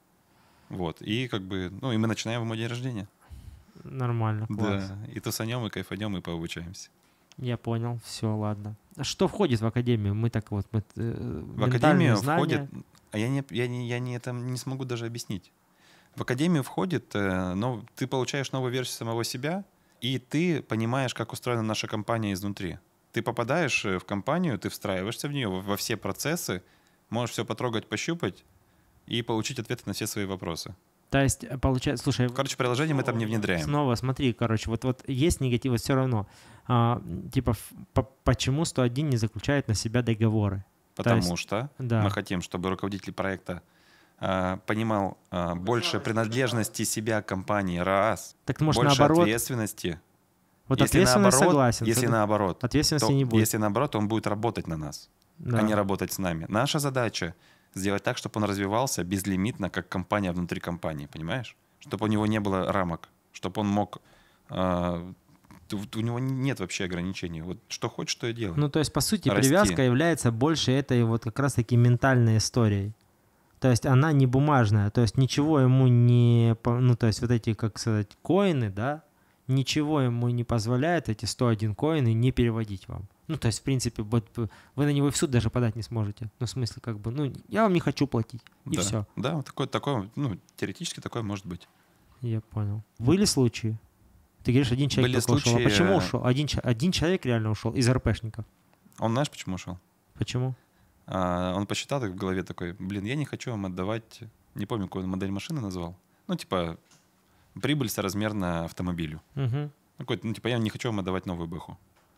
Вот. И как бы, ну, и мы начинаем в мой день рождения. Нормально, класс. Да. И тусанем, и кайфанем, и пообучаемся. Я понял, все, ладно. А что входит в академию? Мы так вот... Мы, э, В академию знания. входит... А я не, я не, я не, это не смогу даже объяснить. В академию входит, э, но ты получаешь новую версию самого себя, и ты понимаешь, как устроена наша компания изнутри. Ты попадаешь э, в компанию, ты встраиваешься в нее, во, во все процессы, можешь все потрогать, пощупать и получить ответы на все свои вопросы. То есть, э, получается, слушай... Короче, приложение мы там не внедряем. Снова смотри, короче, вот, вот есть негатив, вот все равно. А, типа, ф- по- почему сто один не заключает на себя договоры? Потому есть- что Да. мы хотим, чтобы руководитель проекта а, понимал а, больше принадлежности себя к компании, раз, Так ты, может, больше наоборот... ответственности. Вот если ответственность наоборот, согласен. если согла- наоборот, Ответственности то не будет. если наоборот, он будет работать на нас, Да. а не работать с нами. Наша задача сделать так, чтобы он развивался безлимитно, как компания внутри компании, понимаешь? Чтобы у него не было рамок, чтобы он мог... а, т- у него нет вообще ограничений. Вот что хочешь, то и делай. Ну, то есть, по сути, Расти. привязка является больше этой вот как раз-таки ментальной историей. То есть она не бумажная, то есть ничего ему не... по- Ну, то есть вот эти, как сказать, коины, да, ничего ему не позволяет эти сто один коины не переводить вам. Ну, то есть, в принципе, вот вы на него и в суд даже подать не сможете. Ну, в смысле, как бы, ну, я вам не хочу платить, и да. все. Да, вот такое, такое, ну, теоретически такое может быть. Я понял. Были случаи? Ты говоришь, один человек Были только ушел. А случаи, почему э, ушел? Один, ча- один человек реально ушел из РПшников. Он знаешь, почему ушел? Почему? А, он посчитал так в голове такой, блин, я не хочу вам отдавать, не помню, какую он модель машины назвал. Ну, типа, прибыль соразмерна автомобилю. Угу. Какой-то, ну, типа, я не хочу вам отдавать новую бэху.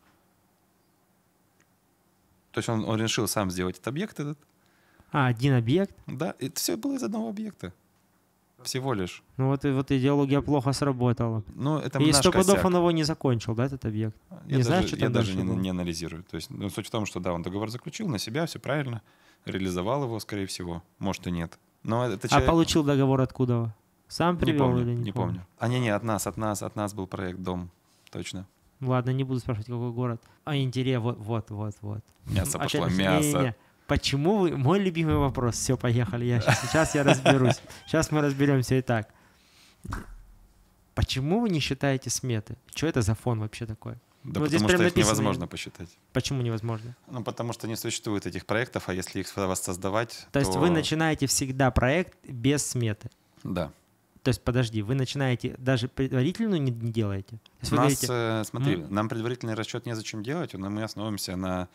То есть он, он решил сам сделать этот объект этот. А, один объект? Да, это все было из одного объекта. Всего лишь. Ну вот, и вот идеология плохо сработала. Ну, это И наш сто пудов косяк. он его не закончил, да, этот объект? Я не даже, знаешь, что я там даже дальше не, было? не анализирую. То есть, ну, суть в том, что да, он договор заключил на себя, все правильно, реализовал его, скорее всего. Может и нет. Но это А человек... получил договор откуда? Сам Не привел помню, или не, не, помню. А не, не, от нас, от нас, от нас был проект «Дом». Точно. Ладно, не буду спрашивать, какой город. А интерес, вот, вот, вот, вот. Мясо Опять пошло, же, мясо. не-не-не. Почему вы... Мой любимый вопрос. Все, поехали. Я сейчас, сейчас я разберусь. Сейчас мы разберемся и так. Почему вы не считаете сметы? Что это за фон вообще такой? Да Вот здесь потому прям что их написано. невозможно посчитать. Почему невозможно? Ну, потому что не существует этих проектов, а если их воссоздавать, То есть то... вы начинаете всегда проект без сметы. Да. То есть, подожди, вы начинаете, даже предварительную не, не делаете? То есть У вы нас, говорите, э, смотри, м- нам предварительный расчет незачем делать, но мы основываемся на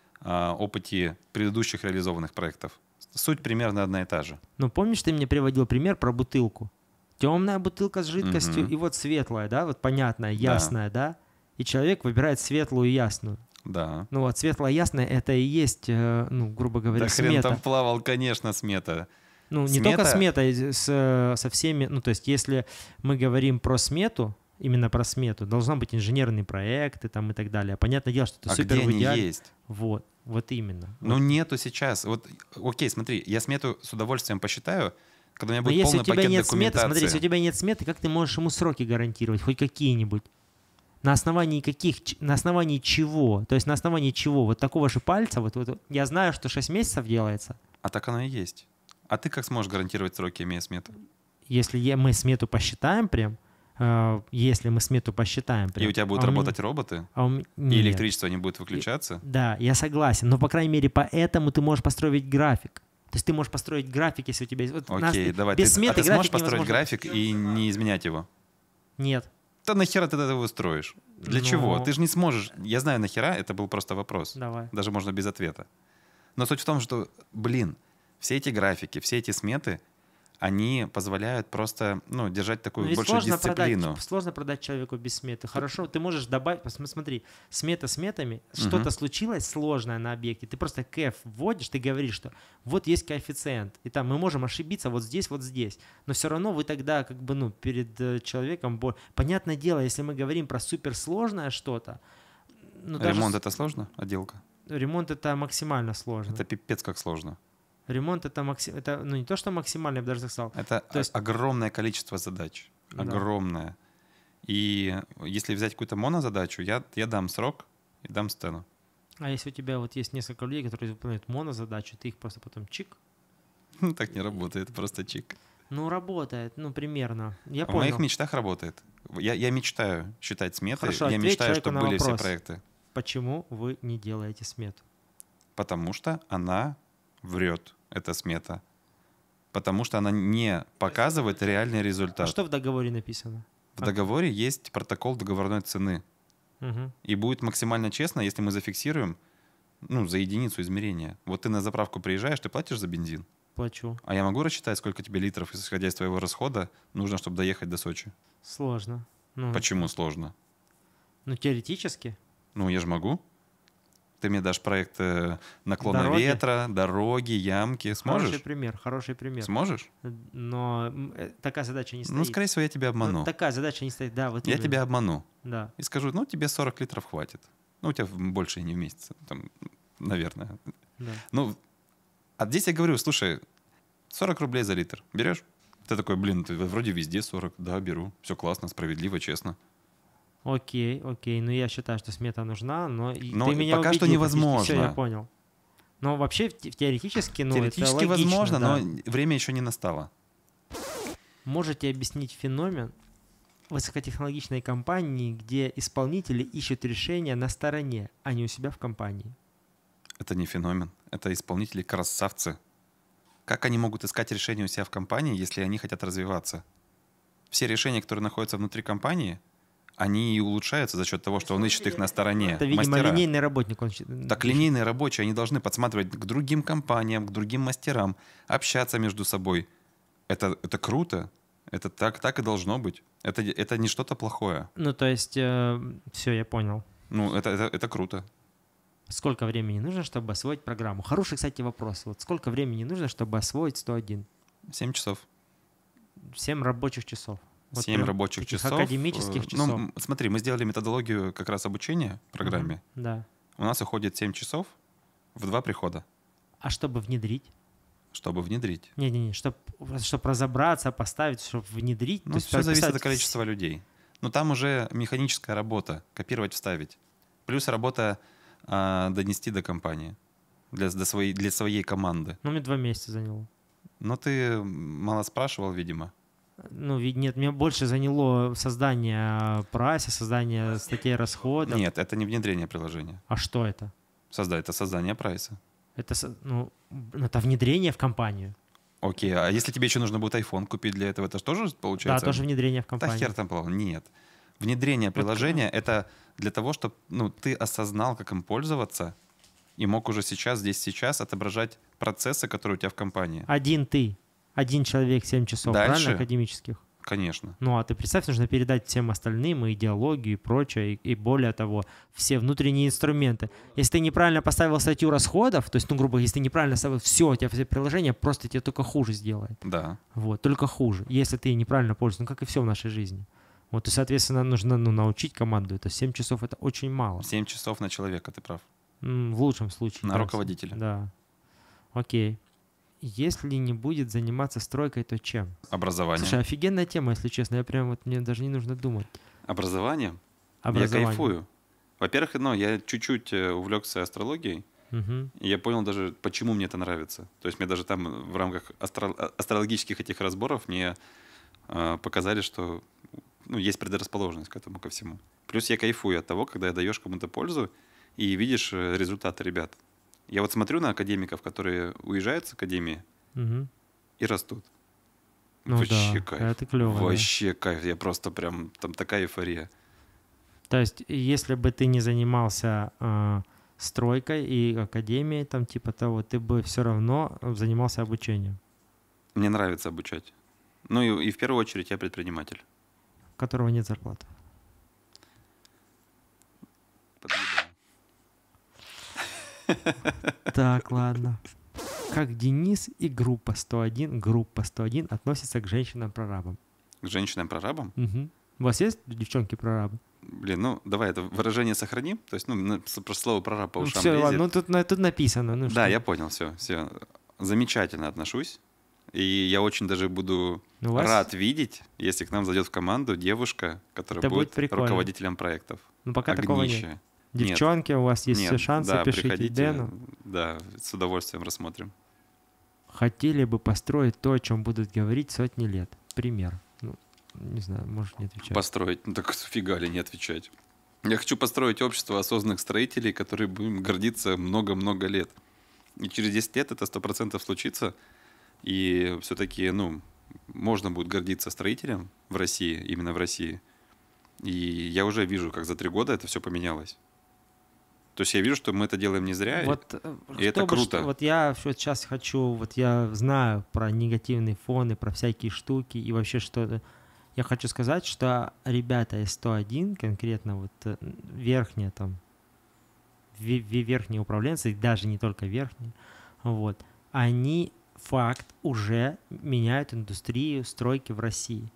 а, опыте предыдущих реализованных проектов. Суть примерно одна и та же. ну помнишь, ты мне приводил пример про бутылку? Темная бутылка с жидкостью Мгм. и вот светлая, да, вот понятная, Да. ясная, да? И человек выбирает светлую и ясную. Да. Ну вот светлая и ясная — это и есть, э, ну, грубо говоря, Да хрен смета. там плавал, конечно, смета. Ну, не Смета- только смета, и с, со всеми, ну, то есть если мы говорим про смету, именно про смету, должны быть инженерные проекты там и так далее. Понятное дело, что это А супер где в они идеале. есть? Вот, вот именно. Ну, Вот. нету сейчас. Вот, окей, смотри, я смету с удовольствием посчитаю, когда у меня Но будет если полный у тебя пакет нет сметы, документации. смотри, если у тебя нет сметы, как ты можешь ему сроки гарантировать, хоть какие-нибудь? На основании каких, ч- на основании чего? То есть на основании чего? Вот такого же пальца, вот, вот я знаю, что шесть месяцев делается. А так оно и есть. А ты как сможешь гарантировать сроки, имея смету? Если я- мы смету посчитаем прям, э, если мы смету посчитаем прям. И у тебя будут а меня- работать роботы, а у м- и нет. электричество не будет выключаться. Да, я согласен, но, по крайней мере, поэтому ты можешь построить график. То есть ты можешь построить график, если у тебя есть... Вот у нас Окей, давай. без Ты, сметы а ты сможешь график построить невозможно. график и не изменять его? Нет. Да нахера ты это устроишь? Для Ну. чего? Ты же не сможешь. Я знаю нахера, это был просто вопрос. Давай. Даже можно без ответа. Но суть в том, что, блин, все эти графики, все эти сметы, они позволяют просто, ну, держать Ну, такую ведь большую сложно дисциплину. продать, сложно продать человеку без сметы. Хорошо, ты можешь добавить, посм- смотри, смета сметами, что-то случилось сложное на объекте, ты просто кэф вводишь, ты говоришь, что вот есть коэффициент, и там мы можем ошибиться вот здесь, вот здесь, но все равно вы тогда как бы, ну, перед э, человеком, бо- понятное дело, если мы говорим про суперсложное что-то, ну, даже Ремонт с- это сложно? Отделка? ремонт это максимально сложно. Это пипец как сложно. Ремонт это, максим, это, ну, не то, что максимально, я бы даже так сказал. Это То есть- о- огромное количество задач. Да. Огромное. И если взять какую-то монозадачу, я, я дам срок и дам сцену. А если у тебя вот есть несколько людей, которые выполняют монозадачу, ты их просто потом чик. Так не работает, просто чик. Ну, работает, ну, примерно. Я В понял. моих мечтах работает. Я, я мечтаю считать сметы, Хорошо, я ответь мечтаю, человеку чтобы на были все вопрос. проекты. Почему вы не делаете смету? Потому что она врет, эта смета. Потому что она не показывает реальный А результат. что в договоре написано? В договоре есть протокол договорной цены. Мгм. И будет максимально честно, если мы зафиксируем, ну, за единицу измерения. Вот ты на заправку приезжаешь, ты платишь за бензин. Плачу. А я могу рассчитать, сколько тебе литров, исходя из твоего расхода, нужно, чтобы доехать до Сочи? Сложно. Ну, Почему сложно? ну, теоретически. Ну, я же могу. Ты мне дашь проект э, наклона Дороги? ветра, дороги, ямки. Хороший Сможешь? пример, хороший пример. Сможешь? Но м, э, такая задача не стоит. Ну, скорее всего, я тебя Ну, обману. такая задача не стоит, да, вот Я именно. тебя обману. Да. И скажу, ну, тебе сорок литров хватит. Ну, у тебя больше и не в месяц. Там, наверное. Да. Ну, а здесь я говорю, слушай, сорок рублей за литр. Берешь? Ты такой, блин, ты вроде везде сорок. Да, беру. Все классно, справедливо, честно. Окей, окей. Ну, я считаю, что смета нужна, но, и Но ты меня пока что убедил практически. невозможно. Всё, я понял. Но вообще в те- в теоретически, ну, это Теоретически логично, возможно, да. но время еще не настало. Можете объяснить феномен высокотехнологичной компании, где исполнители ищут решения на стороне, а не у себя в компании? Это не феномен. Это исполнители красавцы. Как они могут искать решения у себя в компании, если они хотят развиваться? Все решения, которые находятся внутри компании, они и улучшаются за счет того, что он ищет их на стороне. Это, видимо, Мастера. линейный работник. Он... щ- Так линейные рабочие, они должны подсматривать к другим компаниям, к другим мастерам, общаться между собой. Это, это круто. Это так, так и должно быть. Это, это не что-то плохое. Ну, то есть, все, я понял. Ну, это, это, это круто. Сколько времени нужно, чтобы освоить программу? Хороший, кстати, вопрос. Вот сколько времени нужно, чтобы освоить сто один? Семь часов. семь рабочих часов. Вот Семь прям рабочих таких часов. академических Э, часов. Ну, м, смотри, мы сделали методологию как раз обучения программе. Мгм, да. У нас уходит семь часов в два прихода, А чтобы внедрить? чтобы внедрить. Не-не-не, чтобы разобраться, поставить, чтобы внедрить. Ну, то есть все зависит прописать от количества людей. Но там уже механическая работа. Копировать, вставить. Плюс работа а, донести до компании. Для, для, своей, для своей команды. Ну, мне два месяца заняло. Но ты мало спрашивал, видимо. Ну, ведь нет, меня больше заняло создание прайса, создание статей расходов. Нет, это не внедрение приложения. А что это? Создать это создание прайса. Это, со- ну, это внедрение в компанию. Окей, а если тебе еще нужно будет iPhone купить для этого, это же тоже Да, получается? тоже внедрение в Да компанию. хер там плавал. Нет. Внедрение приложения — это для того, чтобы ну, ты осознал, как им пользоваться, и мог уже сейчас, здесь, сейчас отображать процессы, которые у тебя в компании. Один ты, один человек, семь часов, Дальше? правильно, академических? Конечно. Ну, а ты представь, нужно передать всем остальным и идеологию, и прочее, и, и более того, все внутренние инструменты. Если ты неправильно поставил статью расходов, то есть, ну, грубо говоря, если ты неправильно ставил все, у тебя все приложения просто тебе только хуже сделает. Да. Вот, только хуже, если ты неправильно пользуешься, ну, как и все в нашей жизни. Вот, и, соответственно, нужно ну, научить команду. Это семь часов, это очень мало. семь часов на человека, ты прав. М, В лучшем случае. На да. руководителя. Да. Окей. Если не будет заниматься стройкой, то чем? Образование. Слушай, офигенная тема, если честно. Я прям вот, мне даже не нужно думать. Образование? Образование. Я кайфую. Во-первых, ну, я чуть-чуть э, увлекся астрологией, Мгм. и я понял даже, почему мне это нравится. То есть мне даже там в рамках астро- а- астрологических этих разборов мне э, показали, что ну, есть предрасположенность к этому, ко всему. Плюс я кайфую от того, когда даешь кому-то пользу и видишь э, результаты ребят. Я вот смотрю на академиков, которые уезжают с академии Мгм. и растут. Ну Вообще да, кайф. это клево. да. Вообще кайф. Я просто прям, там такая эйфория. То есть, если бы ты не занимался э, стройкой и академией, там типа того, ты бы все равно занимался обучением, Мне нравится обучать. Ну и, и в первую очередь я предприниматель. у которого нет зарплаты. Подъебал. Так, ладно. Как Денис и группа сто один, группа сто один относятся к женщинам-прорабам? К женщинам-прорабам? Мгм. У вас есть девчонки-прорабы? Блин, ну давай это выражение сохраним. То есть, ну, на- с- просто слово прораб по Ну, ушам все, лезет. ладно, ну тут, на- тут написано. Ну, Да, что? я понял, все, все. Замечательно отношусь. И я очень даже буду Ну, у вас- рад видеть, если к нам зайдет в команду девушка, которая Это будет будет прикольно. руководителем проектов. Ну, пока такого нет. Огнище. Девчонки, у вас есть Нет, все шансы, да, пишите приходите, Дэну. да, с удовольствием рассмотрим. Хотели бы построить то, о чем будут говорить сотни лет. Пример. Ну, не знаю, можешь не отвечать. Построить, ну так фига ли не отвечать. Я хочу построить общество осознанных строителей, которые будем гордиться много-много лет. И через десять лет это сто процентов случится. И все-таки, ну, можно будет гордиться строителем в России, именно в России. И я уже вижу, как за три года это все поменялось. То есть я вижу, что мы это делаем не зря. и- Вот, э, и это чтобы круто. что- вот я вот сейчас хочу, вот я знаю про негативные фоны, про всякие штуки и вообще что-то. Я хочу сказать, что ребята из сто один, конкретно вот э, верхние там, ве- ве- верхние управленцы, и даже не только верхние, вот, они факт уже меняют индустрию стройки в России.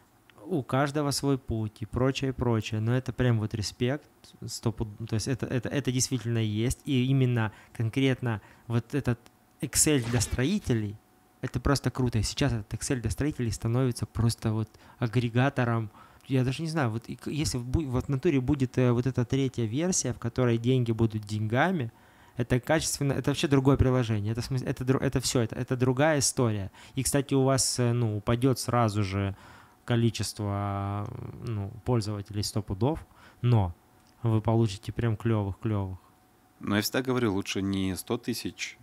У каждого свой путь и прочее, прочее. Но это прям вот респект. Стопу, то есть это, это, это действительно есть. И именно конкретно вот этот Excel для строителей, это просто круто. И сейчас этот Excel для строителей становится просто вот агрегатором. Я даже не знаю, вот и к- если в бу- вот в натуре будет э, вот эта третья версия, в которой деньги будут деньгами, это качественно, это вообще другое приложение. Это, в смысле- это, дру- это все, это, это другая история. И, кстати, у вас э, ну, упадет сразу же количество ну, пользователей сто пудов, но вы получите прям клевых-клевых. Но я всегда говорю, лучше не сто тысяч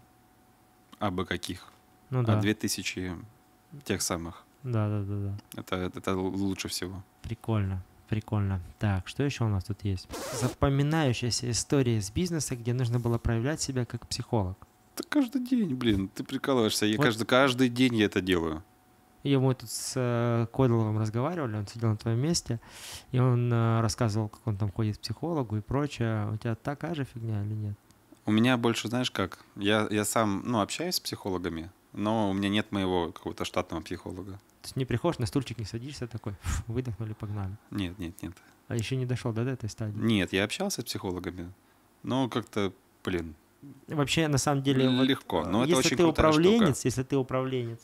абы каких, Ну а да, две тысячи тех самых. да, да, да, да. Это, это лучше всего. Прикольно, прикольно. Так, что еще у нас тут есть? Запоминающаяся история из бизнеса, где нужно было проявлять себя как психолог. Это каждый день, блин, ты прикалываешься. Я Вот. каждый, каждый день я это делаю. И мы тут с э, Кодловым разговаривали, он сидел на твоем месте, и он э, рассказывал, как он там ходит к психологу и прочее. У тебя такая же фигня или нет? У меня больше, знаешь как, я, я сам, ну, общаюсь с психологами, но у меня нет моего какого-то штатного психолога. То есть не приходишь, на стульчик не садишься такой, фу, выдохнули, погнали. Нет, нет, нет. А еще не дошел до этой стадии. Нет, я общался с психологами, но как-то, блин, Вообще, на самом деле, вот, легко. Но это если очень ты крутая управленец, штука. если ты управленец,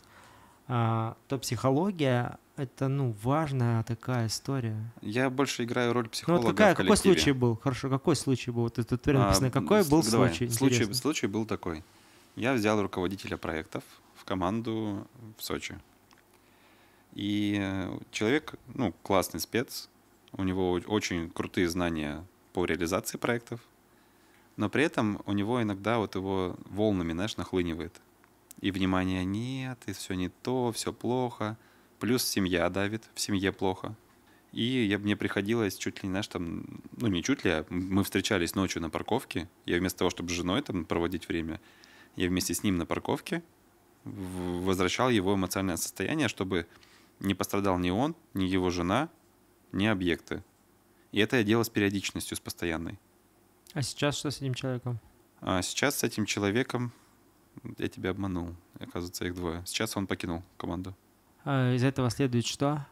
а, то психология — это, ну, важная такая история. Я больше играю роль Ну психолога вот какая, в какой коллективе. случай был? Хорошо, какой случай был? Вот тут прям А, написано, какой с- был давай, случай? случай? Интересно. Случай был такой. Я взял руководителя проектов в команду в Сочи. И э, человек, ну, классный спец, у него о- очень крутые знания по реализации проектов, но при этом у него иногда вот его волнами, знаешь, нахлынивает. И внимания нет, и все не то, все плохо. Плюс семья давит, в семье плохо. И я, мне приходилось чуть ли не, знаешь, там, ну не чуть ли, а мы встречались ночью на парковке. Я вместо того, чтобы с женой там проводить время, я вместе с ним на парковке в- возвращал его эмоциональное состояние, чтобы не пострадал ни он, ни его жена, ни объекты. И это я делал с периодичностью, с постоянной. А сейчас что с этим человеком? А сейчас с этим человеком я тебя обманул. Оказывается, их двое. Сейчас он покинул команду. А из этого следует что?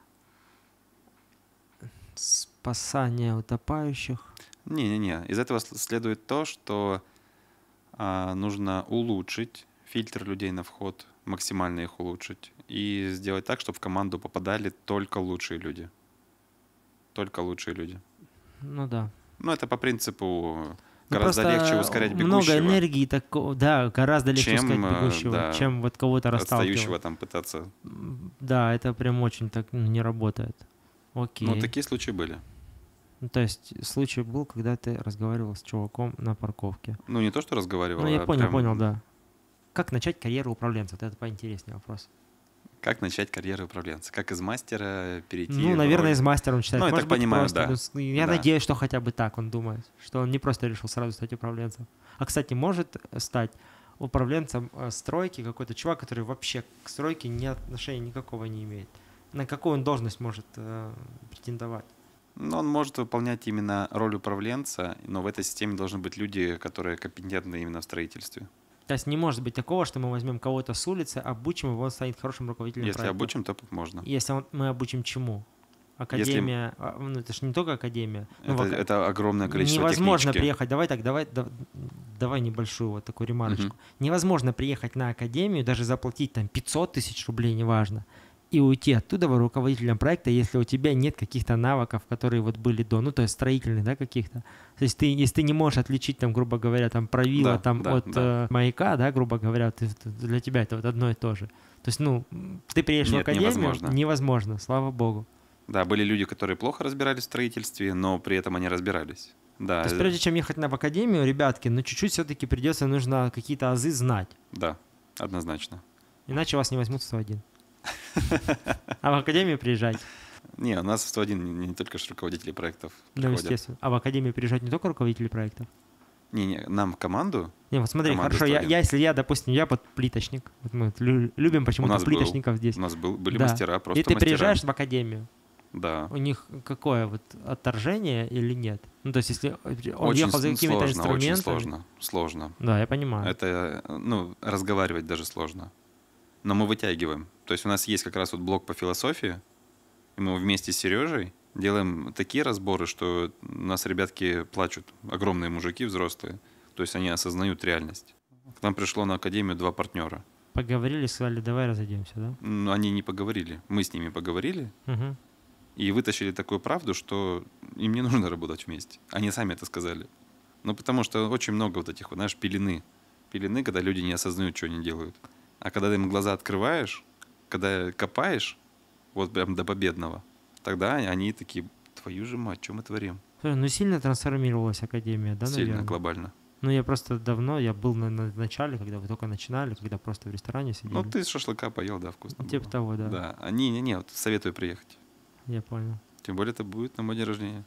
Спасание утопающих. Не-не-не. Из этого с- следует то, что а, нужно улучшить фильтр людей на вход, максимально их улучшить. И сделать так, чтобы в команду попадали только лучшие люди. Только лучшие люди. Ну да. Ну, это по принципу Ну, гораздо просто легче ускорять много бегущего, энергии, тако- да, гораздо легче чем, ускорять э, бегущего, да, чем вот кого-то расталкивать. отстающего там пытаться. М, Да, это прям очень так ну, не работает. Окей. Ну, такие случаи были. Ну, то есть случай был, когда ты разговаривал с чуваком на парковке. Ну, не то, что разговаривал, Ну, я а понял, прям понял, да. Как начать карьеру управленца? Вот это поинтереснее вопрос. как начать карьеру управленца. Как из мастера перейти Ну, в наверное, роль. из мастера он читает. Ну, я Может так быть, понимаю, просто, да. ну, с- я Да. надеюсь, что хотя бы так он думает, что он не просто решил сразу стать управленцем. А, кстати, может стать управленцем э, стройки какой-то чувак, который вообще к стройке ни отношения никакого не имеет. На какую он должность может э, претендовать? Ну, он может выполнять именно роль управленца, но в этой системе должны быть люди, которые компетентны именно в строительстве. То есть не может быть такого, что мы возьмем кого-то с улицы, обучим его, он станет хорошим руководителем Если проекта. обучим, то можно. Если он- мы обучим чему? Академия, а, ну это же не только академия. Ну, Это, в ак- это огромное количество Невозможно технички. приехать, давай так, давай, да- давай небольшую вот такую ремарочку. Мгм. Невозможно приехать на академию, даже заплатить там пятьсот тысяч рублей, неважно, и уйти оттуда руководителем проекта, если у тебя нет каких-то навыков, которые вот были до, ну то есть строительных, да, каких-то. То есть ты, если ты не можешь отличить там, грубо говоря, там правило Да, там да, от да. э, маяка, да, грубо говоря, ты- ты- для тебя это вот одно и то же. То есть, ну, ты приедешь в Нет, академию, невозможно. невозможно, слава богу. Да, были люди, которые плохо разбирались в строительстве, но при этом они разбирались. Да, То есть э, прежде чем ехать на в академию, ребятки, ну чуть-чуть все-таки придется, нужно какие-то азы знать. да, однозначно. Иначе вас не возьмут в сто один. А в академию приезжать. Не, у нас в сто один не, не только ж руководители проектов Ну, приходят. естественно. А в академию приезжать не только руководители проектов. Не, не, нам в команду. Не, вот смотри, Команда хорошо, я, сто один. я, если я, допустим, я под плиточник, вот мы вот лю- любим У почему-то нас был, плиточников здесь. у нас был, были Да. мастера, просто И ты мастера. приезжаешь в академию, Да. у них какое вот отторжение или нет? Ну, то есть, если он Очень ехал за с- какими-то сложно, очень инструментами. сложно, сложно. Да, я понимаю. Это, ну, разговаривать даже сложно. Но мы вытягиваем. То есть у нас есть как раз вот блок по философии, и мы вместе с Сережей делаем такие разборы, что у нас ребятки плачут, огромные мужики взрослые. То есть они осознают реальность. К нам пришло на академию два партнера. Поговорили, сказали, давай разойдемся, да? Но они не поговорили. Мы с ними поговорили Угу. и вытащили такую правду, что им не нужно работать вместе. Они сами это сказали. Ну, потому что очень много вот этих, вот, знаешь, пелены. Пелены, когда люди не осознают, что они делают. А когда ты им глаза открываешь, когда копаешь, вот прям до победного, тогда они такие, твою же мать, что мы творим? Слушай, ну сильно трансформировалась академия, да, Сильно, наверное? глобально. Ну, я просто давно, я был на, на начале, когда вы только начинали, когда просто в ресторане сидели. Ну, ты с шашлыка поел, да, вкусно Типа было. того, да. Да. А, не, не, не, вот советую приехать. Я понял. Тем более это будет на мой день рождения.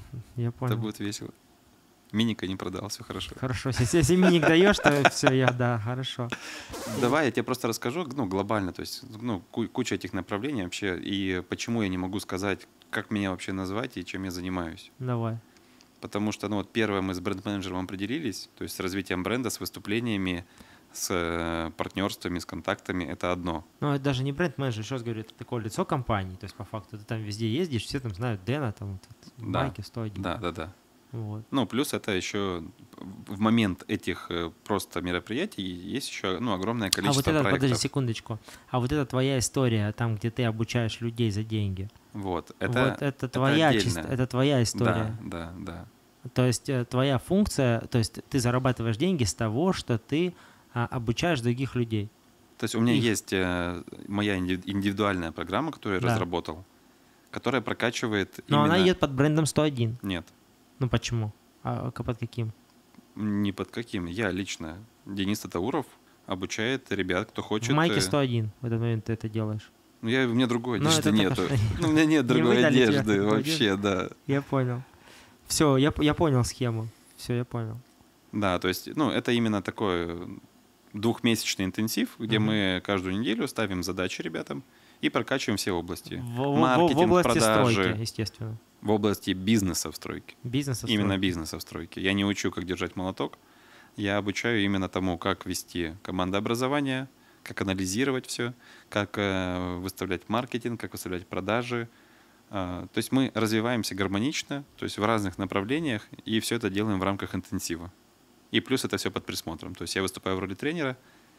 Я понял. Это будет весело. Миника не продал, все хорошо. Хорошо. Если, если миник даешь, то все, я, да, хорошо. Давай я тебе просто расскажу, ну, глобально, то есть, ну, ку- куча этих направлений вообще, и почему я не могу сказать, как меня вообще назвать и чем я занимаюсь. Давай. Потому что, ну, вот первое, мы с бренд-менеджером определились, то есть с развитием бренда, с выступлениями, с э, партнерствами, с контактами, это одно. Ну, это даже не бренд-менеджер, еще раз говорю, это такое лицо компании. То есть, по факту, ты там везде ездишь, все там знают Дэна, там, вот, вот, Да. Майки сто один. Да, да, да. Вот. Ну, плюс это еще в момент этих э, просто мероприятий есть еще, ну, огромное А вот количество это, проектов. подожди секундочку. А вот это твоя история, там, где ты обучаешь людей за деньги. Вот, это, вот это твоя, отдельно. чисто, это твоя история. Да, да, да. То есть э, твоя функция, то есть ты зарабатываешь деньги с того, что ты а, обучаешь других людей. То То есть у меня Их. есть э, моя инди- индивидуальная программа, которую я Да. разработал, которая прокачивает Но именно... она едет под брендом сто один. Нет, Ну почему? А к- под каким? ни под каким. Я лично, Денис Татауров, обучает ребят, кто хочет... В майке э, сто один в этот момент ты это делаешь. Ну, я, у меня другой Ну, одежды это нету. только что- Ну, у меня нет Не другой выдали тебе одежды другую вообще, да. Я понял. Все, я, п- я понял схему. Все, я понял. Да, то есть, ну, это именно такой двухмесячный интенсив, где Мгм. мы каждую неделю ставим задачи ребятам и прокачиваем все области. В, в- в- Маркетинг, в области продажи, стройки, естественно. в области бизнеса в стройке. Бизнеса Именно стройки. бизнеса в стройке. Я не учу, как держать молоток. Я обучаю именно тому, как вести командообразование, как анализировать все, как э, выставлять маркетинг, как выставлять продажи. А, то есть мы развиваемся гармонично, то есть в разных направлениях, и все это делаем в рамках интенсива. И плюс это все под присмотром. То есть я выступаю в роли тренера,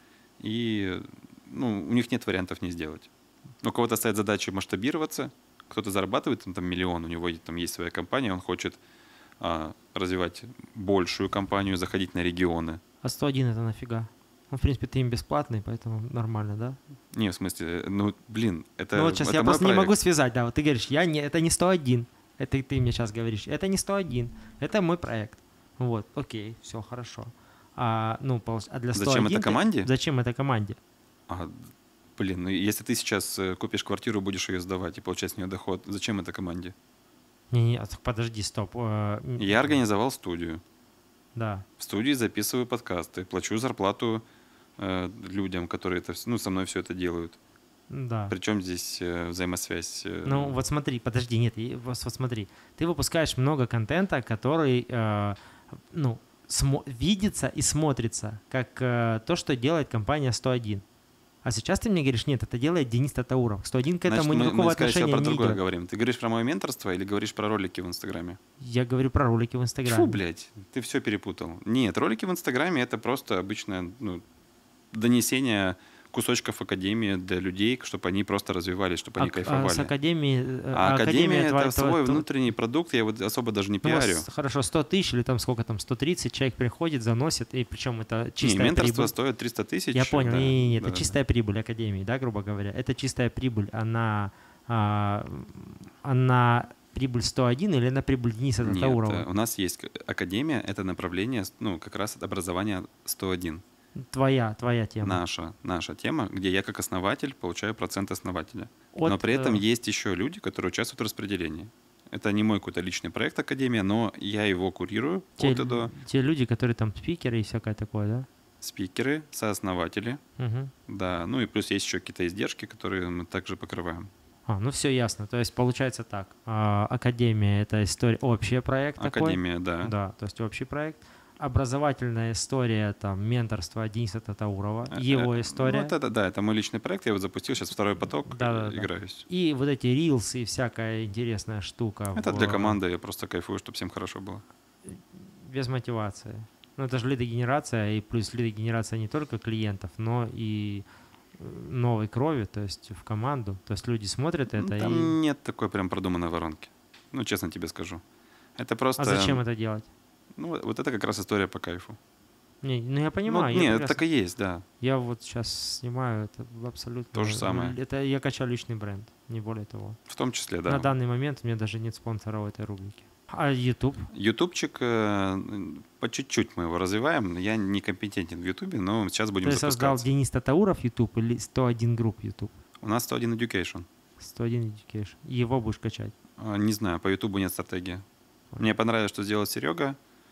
и ну, у них нет вариантов не сделать. У кого-то стоят задачи масштабироваться, кто-то зарабатывает там, там миллион, у него там есть своя компания, он хочет а, развивать большую компанию, заходить на регионы. А сто один это нафига? Ну, в принципе, ты им бесплатный, поэтому нормально, да? Не, в смысле, ну, блин, это ну вот сейчас это я мой просто не проект. могу связать, да, вот ты говоришь, я не, это не сто один, это ты мне сейчас говоришь, это не сто один, это мой проект. Вот, окей, все хорошо. А, ну, полос- а для сто один Зачем это ты- команде? Зачем это команде? А, блин, ну если ты сейчас э, купишь квартиру, будешь ее сдавать и получать с нее доход, зачем это команде? Не-не, а, подожди, стоп. э, м, Я организовал студию. Да. В студии записываю подкасты, плачу зарплату э, людям, которые это, вс- ну, со мной все это делают. Да. Причем здесь э, взаимосвязь. э, Ну вот смотри, подожди, нет, и вот, вот смотри, ты выпускаешь много контента, который, э, ну, смо- видится и смотрится как э, то, что делает компания сто один. А сейчас ты мне говоришь, нет, это делает Денис Татауров. сто один к этому Значит, мы, никакого мы, скорее всего, отношения про не другое идет. говорим. Ты говоришь про мое менторство или говоришь про ролики в Инстаграме? Я говорю про ролики в Инстаграме. Фу, блядь, ты все перепутал. Нет, ролики в Инстаграме — это просто обычное ну, донесение кусочков академии для людей, чтобы они просто развивались, чтобы они А, кайфовали. а с академии... э, А Академия — это твоя- свой твоя- внутренний продукт, я его особо даже не Ну, у вас, пиарю. хорошо, сто тысяч или там сколько там, сто тридцать человек приходит, заносит, и причем это Не, чистая менторство прибыль. стоит триста тысяч. Я понял, да, не, не, не, да, это да. чистая прибыль академии, да, грубо говоря. Это чистая прибыль, она, а, она прибыль сто один или она прибыль Дениса Нет, Татаурова? э, у нас есть к- академия, это направление, ну, как раз от образования сто один. Твоя, твоя тема. Наша, наша тема, где я как основатель получаю процент основателя. От, Но при этом э, есть еще люди, которые участвуют в распределении. Это не мой какой-то личный проект Академия, но я его курирую те, от и до. те люди, которые там спикеры и всякое такое, да? Спикеры, сооснователи, Мгм. да. Ну и плюс есть еще какие-то издержки, которые мы также покрываем. А, ну все ясно. То есть получается так. а, Академия — это история, общий проект такой. Академия, да. Да, то есть общий проект. Образовательная история, там, менторство Дениса Татаурова, Э, его э, история. Ну, это, да, это мой личный проект, я его запустил, сейчас второй поток, Да, да, э, да. играюсь. И вот эти рилсы и всякая интересная штука. Это в- для команды, я просто кайфую, чтобы всем хорошо было. Без мотивации. Ну, это же лидогенерация, и плюс лидогенерация не только клиентов, но и э, новой крови, то есть в команду. То есть люди смотрят Ну, это Там и... нет такой прям продуманной воронки. Ну, честно тебе скажу. Это просто... А зачем это делать? Ну, вот- вот это как раз история по кайфу. Не, ну я понимаю. Ну, я, нет, прекрасно- так и есть, да. я вот сейчас снимаю это абсолютно... То же самое. Это я качаю личный бренд, не более того. В том числе, На да. данный момент у меня даже нет спонсора в этой рубрике. А YouTube? Ютубчик, э, по чуть-чуть мы его развиваем. Я не компетентен в Ютубе, но сейчас будем Ты создал запускаться. Денис Татауров YouTube или сто один Group YouTube? У нас сто один Education. сто один Education. Его будешь качать? А, Не знаю, по Ютубу нет стратегии. Мне понравилось, что сделал Серега.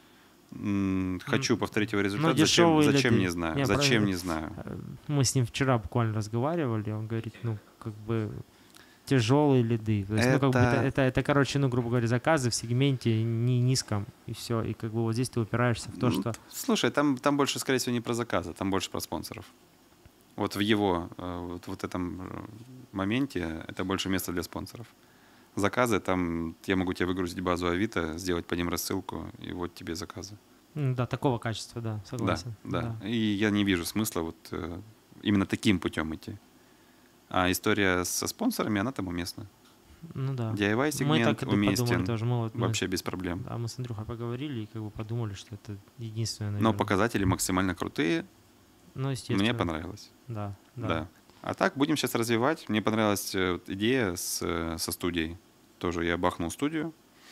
М, Хочу повторить его результат. Зачем, дешевые зачем лиды. не знаю. Не, Зачем правильно. не знаю. Э, Мы с ним вчера буквально разговаривали, он говорит, ну, как бы тяжелые лиды. То есть, ну, как бы Это- это, это, это, короче, ну, грубо говоря, заказы в сегменте не низком, и все. И как бы вот здесь ты упираешься в то, Ну, что... Слушай, там, там больше, скорее всего, не про заказы, там больше про спонсоров. Вот в его э, вот, вот этом э, моменте это больше место для спонсоров. Заказы, там я могу тебе выгрузить базу Авито, сделать по ним рассылку, и вот тебе заказы. М, Да, такого качества, да, согласен. Да, да. И я не вижу смысла вот э, именно таким путем идти. А история со спонсорами, она там уместна. Ну да. ди ай Мы вай-сегмент так и подумали уместен, тоже. Мы, вот, мы- вообще без проблем. да, мы с Андрюхой поговорили и как бы подумали, что это единственное, Но наверное. показатели максимально крутые, Ну, естественно. Мне понравилось. Да, да. Да. А так будем сейчас развивать. Мне понравилась э, вот идея с, э, со студией. Тоже я бахнул студию,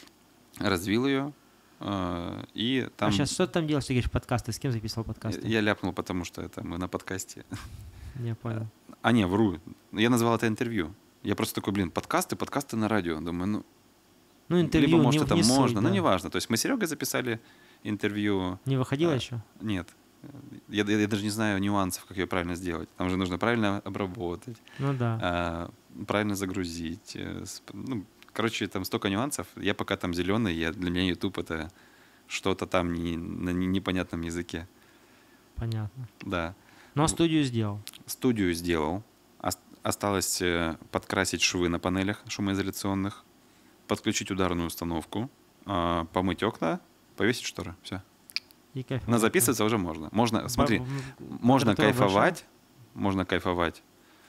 развил ее. э, И там... А сейчас что ты там делаешь? Ты говоришь, подкасты. С кем записывал подкасты? Я ляпнул, потому что это мы на подкасте. Я понял. А, не, вру. Я назвал это интервью. Я просто такой, блин, подкасты, подкасты на радио. Думаю, ну, Ну, интервью либо, может, не, это не суть, можно, да. но неважно. То есть мы с Серегой записали интервью. Не выходило а, еще? Нет. Я, я, я даже не знаю нюансов, как ее правильно сделать. Там же нужно правильно обработать, Ну да. а, правильно загрузить. э, сп- Ну, короче, там столько нюансов. Я пока там зеленый, я, для меня YouTube это что-то там не, на не- непонятном языке. Понятно. Да. Но студию сделал. Студию сделал. Ос- Осталось э, подкрасить швы на панелях шумоизоляционных, подключить ударную установку, а, помыть окна, повесить шторы. Все. И кайф. Но записываться уже можно. Можно, смотри, можно квадратура кайфовать, можно кайфовать.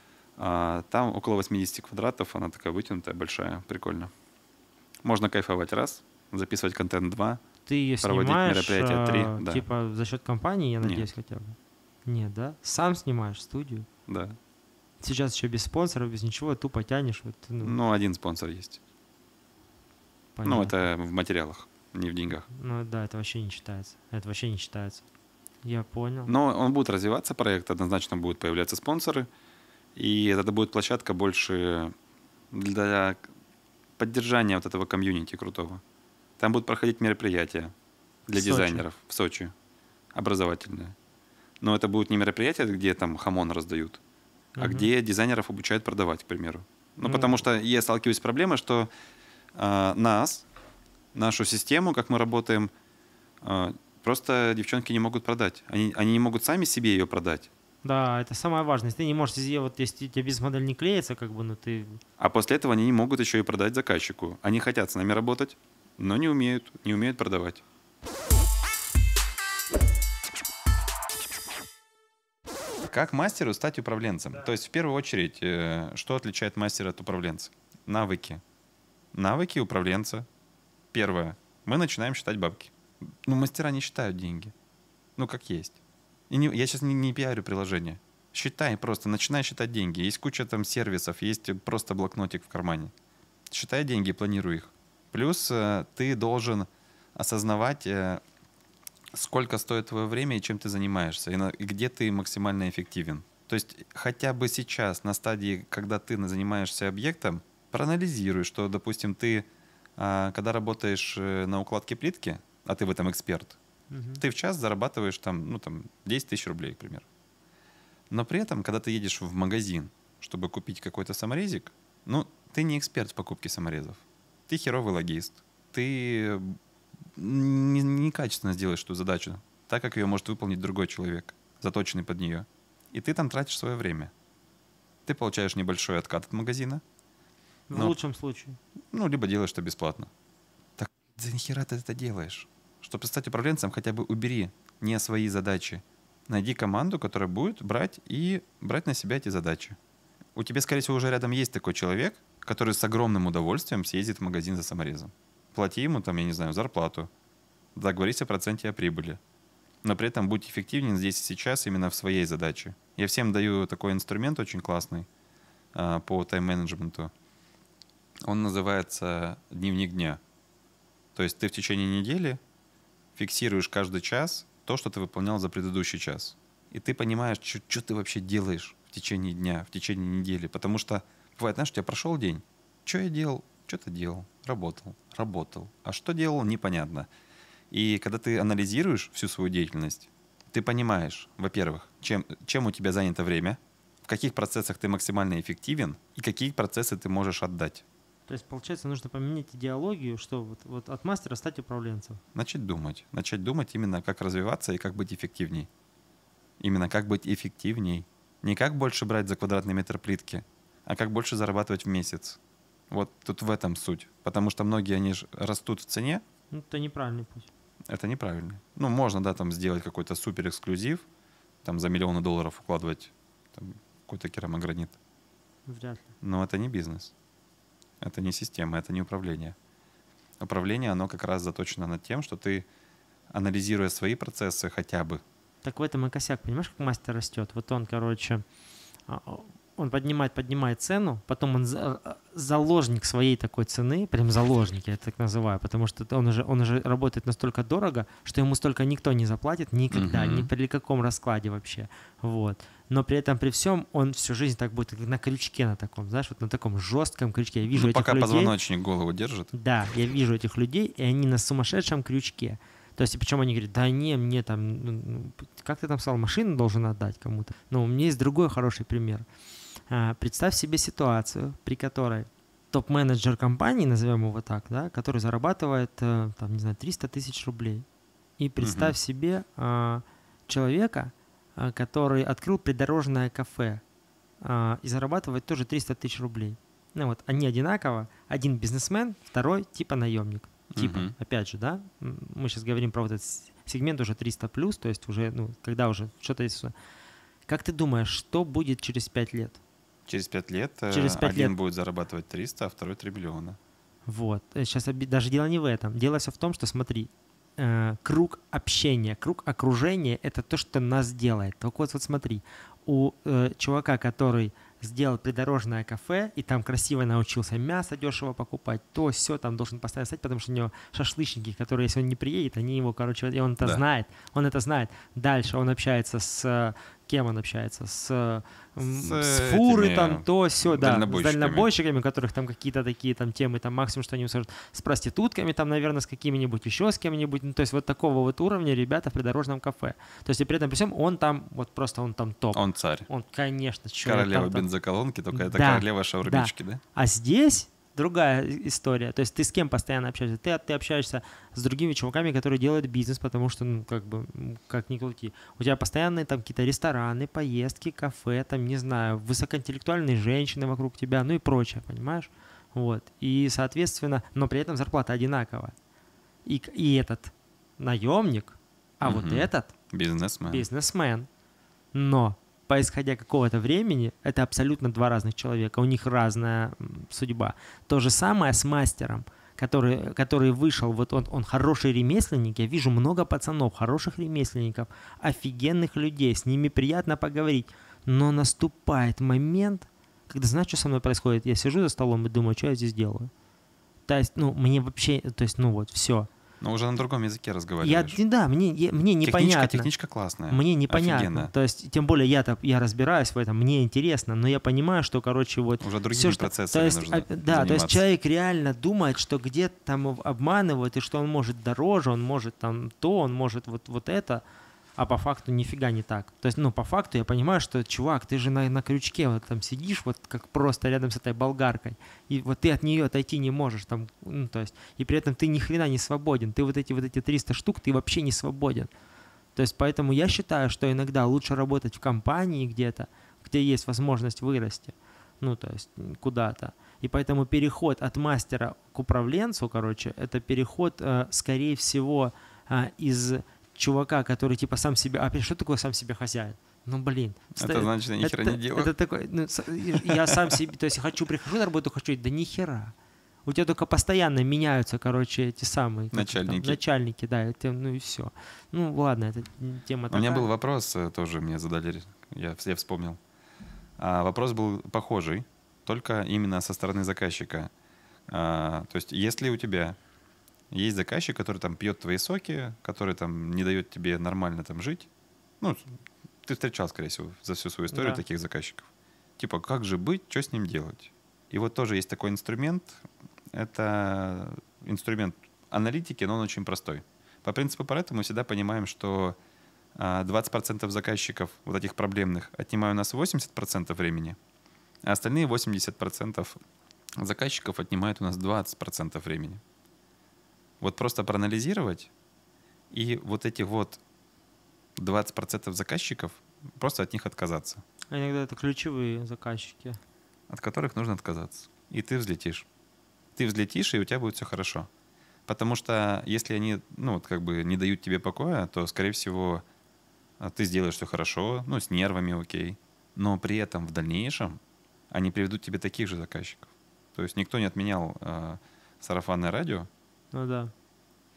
А, там около восемьдесят квадратов, она такая вытянутая, большая, прикольно. Можно кайфовать раз, записывать контент два. Ты ее проводить снимаешь, мероприятия три, э, да. типа за счет компании, я Нет. надеюсь, хотя бы? Нет, да? Сам снимаешь студию? Да. Сейчас еще без спонсоров, без ничего, тупо тянешь. Вот, ну, Ну, один спонсор есть. понятно. Ну, это в материалах, не в деньгах. Ну да, это вообще не считается. Это вообще не считается. Я понял. Но он будет развиваться, проект, однозначно будут появляться спонсоры. И это будет площадка больше для поддержания вот этого комьюнити крутого. Там будут проходить мероприятия для В Сочи. дизайнеров в Сочи, образовательные. Но это будут не мероприятия, где там хамон раздают, а Мгм. где дизайнеров обучают продавать, к примеру. Ну, Ну. потому что я сталкиваюсь с проблемой, что а, нас, нашу систему, как мы работаем, а, просто девчонки не могут продать. Они, они не могут сами себе ее продать. Да, это самое важное. Если ты не можешь сделать, вот если у тебя бизнес-модель не клеится, как бы, ну ты... А после этого они не могут еще и продать заказчику. Они хотят с нами работать, но не умеют, не умеют продавать. Как мастеру стать управленцем? То есть в первую очередь, э, что отличает мастера от управленца? Навыки. Навыки управленца. Первое. Мы начинаем считать бабки. Ну, мастера не считают деньги. Ну, как есть. И не- я сейчас не, не пиарю приложение. Считай просто, начинай считать деньги. Есть куча там сервисов, есть просто блокнотик в кармане. Считай деньги, планируй их. Плюс э, ты должен осознавать, э, сколько стоит твое время и чем ты занимаешься, и, на- и где ты максимально эффективен. То есть хотя бы сейчас, на стадии, когда ты на- занимаешься объектом, проанализируй, что, допустим, ты, а, когда работаешь э, на укладке плитки, а ты в этом эксперт, Мгм. ты в час зарабатываешь там, ну, там десять тысяч рублей, к примеру. Но при этом, когда ты едешь в магазин, чтобы купить какой-то саморезик, ну, ты не эксперт в покупке саморезов. Ты херовый логист. Ты не- некачественно сделаешь эту задачу, так как ее может выполнить другой человек, заточенный под нее. И ты там тратишь свое время. Ты получаешь небольшой откат от магазина, В Ну. лучшем случае. ну, либо делаешь это бесплатно. Так за нахера ты это делаешь? Чтобы стать управленцем, хотя бы убери не свои задачи. Найди команду, которая будет брать и брать на себя эти задачи. У тебя, скорее всего, уже рядом есть такой человек, который с огромным удовольствием съездит в магазин за саморезом. Плати ему, там, я не знаю, зарплату. Договорись о проценте о прибыли. Но при этом будь эффективнее здесь и сейчас именно в своей задаче. Я всем даю такой инструмент очень классный а, по тайм-менеджменту. Он называется «Дневник дня». То есть ты в течение недели фиксируешь каждый час то, что ты выполнял за предыдущий час. И ты понимаешь, что ты вообще делаешь в течение дня, в течение недели. Потому что бывает, знаешь, у тебя прошел день. Что я делал? Что-то делал. Работал. Работал. А что делал? Непонятно. И когда ты анализируешь всю свою деятельность, ты понимаешь, во-первых, чем, чем у тебя занято время, в каких процессах ты максимально эффективен и какие процессы ты можешь отдать. То есть, получается, нужно поменять идеологию, что вот, вот от мастера стать управленцем. Начать думать. Начать думать именно, как развиваться и как быть эффективней. Именно как быть эффективней. Не как больше брать за квадратный метр плитки, а как больше зарабатывать в месяц. Вот тут в этом суть. Потому что многие, они же растут в цене, Ну, это неправильный путь. это неправильно. Ну, можно, да, там сделать какой-то супер эксклюзив, там за миллионы долларов укладывать там, какой-то керамогранит. Вряд ли. Но это не бизнес. Это не система, это не управление. Управление, оно как раз заточено над тем, что ты, анализируя свои процессы хотя бы, Так в этом и косяк. Понимаешь, как мастер растет? Вот он, короче, он поднимает, поднимает цену, потом он за, заложник своей такой цены, прям заложник, я это так называю, потому что он уже, он уже работает настолько дорого, что ему столько никто не заплатит никогда, Мгм. ни при каком раскладе вообще. Вот. Но при этом, при всем, он всю жизнь так будет, как на крючке на таком, знаешь, вот на таком жестком крючке. Я вижу Ну, этих пока людей. позвоночник голову держит. Да, я вижу этих людей, и они на сумасшедшем крючке. То есть, причем они говорят, да не, мне там, ну, как ты там сказал, машину должен отдать кому-то. Но у меня есть другой хороший пример. А, представь себе ситуацию, при которой топ-менеджер компании, назовем его так, да, который зарабатывает, э, там, не знаю, триста тысяч рублей. И представь Мгм. себе а, человека, а, который открыл придорожное кафе а, и зарабатывает тоже триста тысяч рублей. Ну вот, они одинаково. Один бизнесмен, второй типа наемник. Типа, Мгм. опять же, да, м, мы сейчас говорим про вот этот с- сегмент уже триста плюс, то есть уже, ну, когда уже что-то есть. Как ты думаешь, что будет через пять лет? Через пять лет э, Через пять один лет. будет зарабатывать триста, а второй три миллиона. Вот. Сейчас даже дело не в этом. Дело все в том, что, смотри, э, круг общения, круг окружения — это то, что нас делает. Так вот, вот смотри, у э, чувака, который сделал придорожное кафе и там красиво научился мясо дешево покупать, то все там должен постоянно стать, потому что у него шашлычники, которые, если он не приедет, они его, короче, и он это Да. знает, он это знает. Дальше он общается с... Кем он общается? С, м, С с фуры этими там, то все, да, с дальнобойщиками. дальнобойщиками, у которых там какие-то такие там темы, там максимум, что они скажут, с проститутками там, наверное, с какими-нибудь, еще с кем-нибудь. Ну, то есть вот такого вот уровня ребята в придорожном кафе. То есть и при этом, при всем, он там, вот просто он там топ. Он царь. Он, конечно, человек Королева там, там. бензоколонки, только это Да, королева шаурмички, да? А здесь другая история. То есть ты с кем постоянно общаешься? Ты, ты общаешься с другими чуваками, которые делают бизнес, потому что, ну, как бы, м, как ни крути. У тебя постоянные там какие-то рестораны, поездки, кафе, там, не знаю, высокоинтеллектуальные женщины вокруг тебя, ну и прочее, понимаешь? Вот. И, соответственно, но при этом зарплата одинаковая. И, к- и этот наемник, а вот Мгм. этот Бизнесмен. бизнесмен. Но по исходя какого-то времени, это абсолютно два разных человека, у них разная м, судьба. То же самое с мастером, который, который вышел, вот он, он хороший ремесленник, я вижу много пацанов, хороших ремесленников, офигенных людей, с ними приятно поговорить, но наступает момент, когда, знаешь, что со мной происходит? Я сижу за столом и думаю, что я здесь делаю? То есть, ну, мне вообще, то есть, ну вот, все. Но уже на другом языке Я, разговариваешь. да, мне, я- мне Техничка, непонятно. техничка классная. Мне непонятно. Офигенно. То есть, тем более я-то я разбираюсь в этом, мне интересно, но я понимаю, что, короче, вот Уже другими всё, что- процессами то есть, нужно а, да, то есть заниматься. человек реально думает, что где-то там его обманывают, и что он может дороже, он может там то, он может вот, вот это, а по факту нифига не так. То есть, ну, по факту я понимаю, что, чувак, ты же на, на крючке вот там сидишь, вот как просто рядом с этой болгаркой, и вот ты от нее отойти не можешь, там, ну, то есть, и при этом ты ни хрена не свободен, ты вот эти вот эти триста штук, ты вообще не свободен. То есть поэтому я считаю, что иногда лучше работать в компании где-то, где есть возможность вырасти, ну, то есть м, куда-то. И поэтому переход от мастера к управленцу, короче, это переход, э, скорее всего, э, из чувака, который типа сам себе... А что такое сам себе хозяин? Ну, блин. Это значит, я ни хера это, не делаю. это такой, ну, с- я сам себе, то есть хочу, прихожу на работу, хочу, да ни хера. У тебя только постоянно меняются, короче, эти самые... как их там, Начальники. начальники, да, это, ну и все. Ну, ладно, это тема У такая. меня был вопрос, э, тоже мне задали, я, я вспомнил. А, вопрос был похожий, только именно со стороны заказчика. А, то есть, если у тебя есть заказчик, который там пьет твои соки, который там не дает тебе нормально там жить, ну, ты встречал, скорее всего, за всю свою историю Да. таких заказчиков. Типа, как же быть, что с ним делать? И вот тоже есть такой инструмент. Это инструмент аналитики, но он очень простой. По принципу Паретто мы всегда понимаем, что а, двадцать процентов заказчиков вот этих проблемных отнимают у нас восемьдесят процентов времени, а остальные восемьдесят процентов заказчиков отнимают у нас двадцать процентов времени. Вот просто проанализировать и вот этих вот двадцать процентов заказчиков, просто от них отказаться, А иногда это ключевые заказчики. от которых нужно отказаться. И ты взлетишь. Ты взлетишь, и у тебя будет все хорошо. Потому что если они, ну, вот как бы не дают тебе покоя, то, скорее всего, а, ты сделаешь все хорошо, ну, с нервами окей. Но при этом в дальнейшем они приведут тебе таких же заказчиков. То есть никто не отменял э, сарафанное радио, Ну да.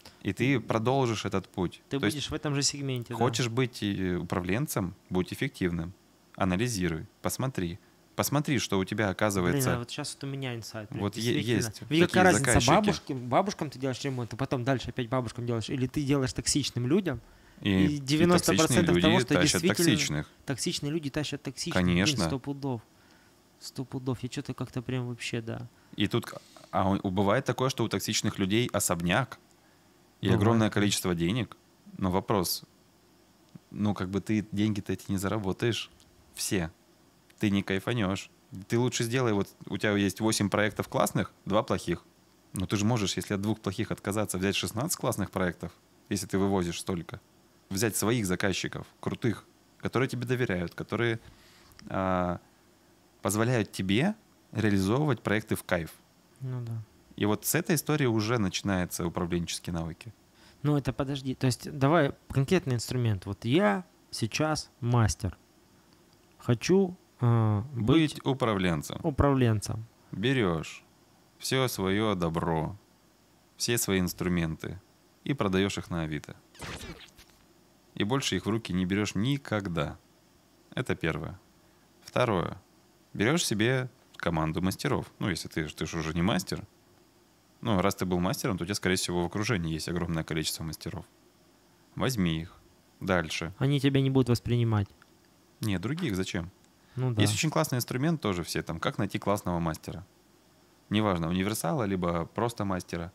И ты продолжишь этот путь. Ты То будешь есть в этом же сегменте. да. хочешь быть э, управленцем, будь эффективным. Анализируй, посмотри. Посмотри, что у тебя Блин, оказывается. а вот сейчас вот у меня инсайт. блин, Вот е- действительно. есть Ведь какая такие разница, заказчики. бабушкам, бабушкам ты делаешь ремонт, а потом дальше опять бабушкам делаешь, или ты делаешь токсичным людям, И, и и девяносто процентов токсичные того, люди что тащат действительно токсичных. токсичные люди тащат токсичных. Конечно. Блин, сто пудов. Сто пудов. Я что-то как-то прям вообще, да. И тут а у- бывает такое, что у токсичных людей особняк и Бывает, огромное конечно. количество денег. Но вопрос, ну как бы ты деньги-то эти не заработаешь все. Ты не кайфанешь. Ты лучше сделай, вот у тебя есть восемь проектов классных, два плохих. Но ты же можешь, если от двух плохих отказаться, взять шестнадцать классных проектов, если ты вывозишь столько. Взять своих заказчиков, крутых, которые тебе доверяют, которые а, позволяют тебе реализовывать проекты в кайф. Ну да. И вот с этой истории уже начинаются управленческие навыки. Ну это подожди. То есть давай конкретный инструмент. Вот я сейчас мастер. Хочу э, быть, Быть управленцем. управленцем. Берешь все свое добро, все свои инструменты и продаешь их на Авито. И больше их в руки не берешь никогда. Это первое. Второе. Берешь себе команду мастеров. Ну, если ты, ты же уже не мастер. Ну, раз ты был мастером, то у тебя, скорее всего, в окружении есть огромное количество мастеров. Возьми их. Дальше. Они тебя не будут воспринимать. Нет, других зачем? Ну да. Есть очень классный инструмент тоже все там. Как найти классного мастера? Неважно, универсала, либо просто мастера.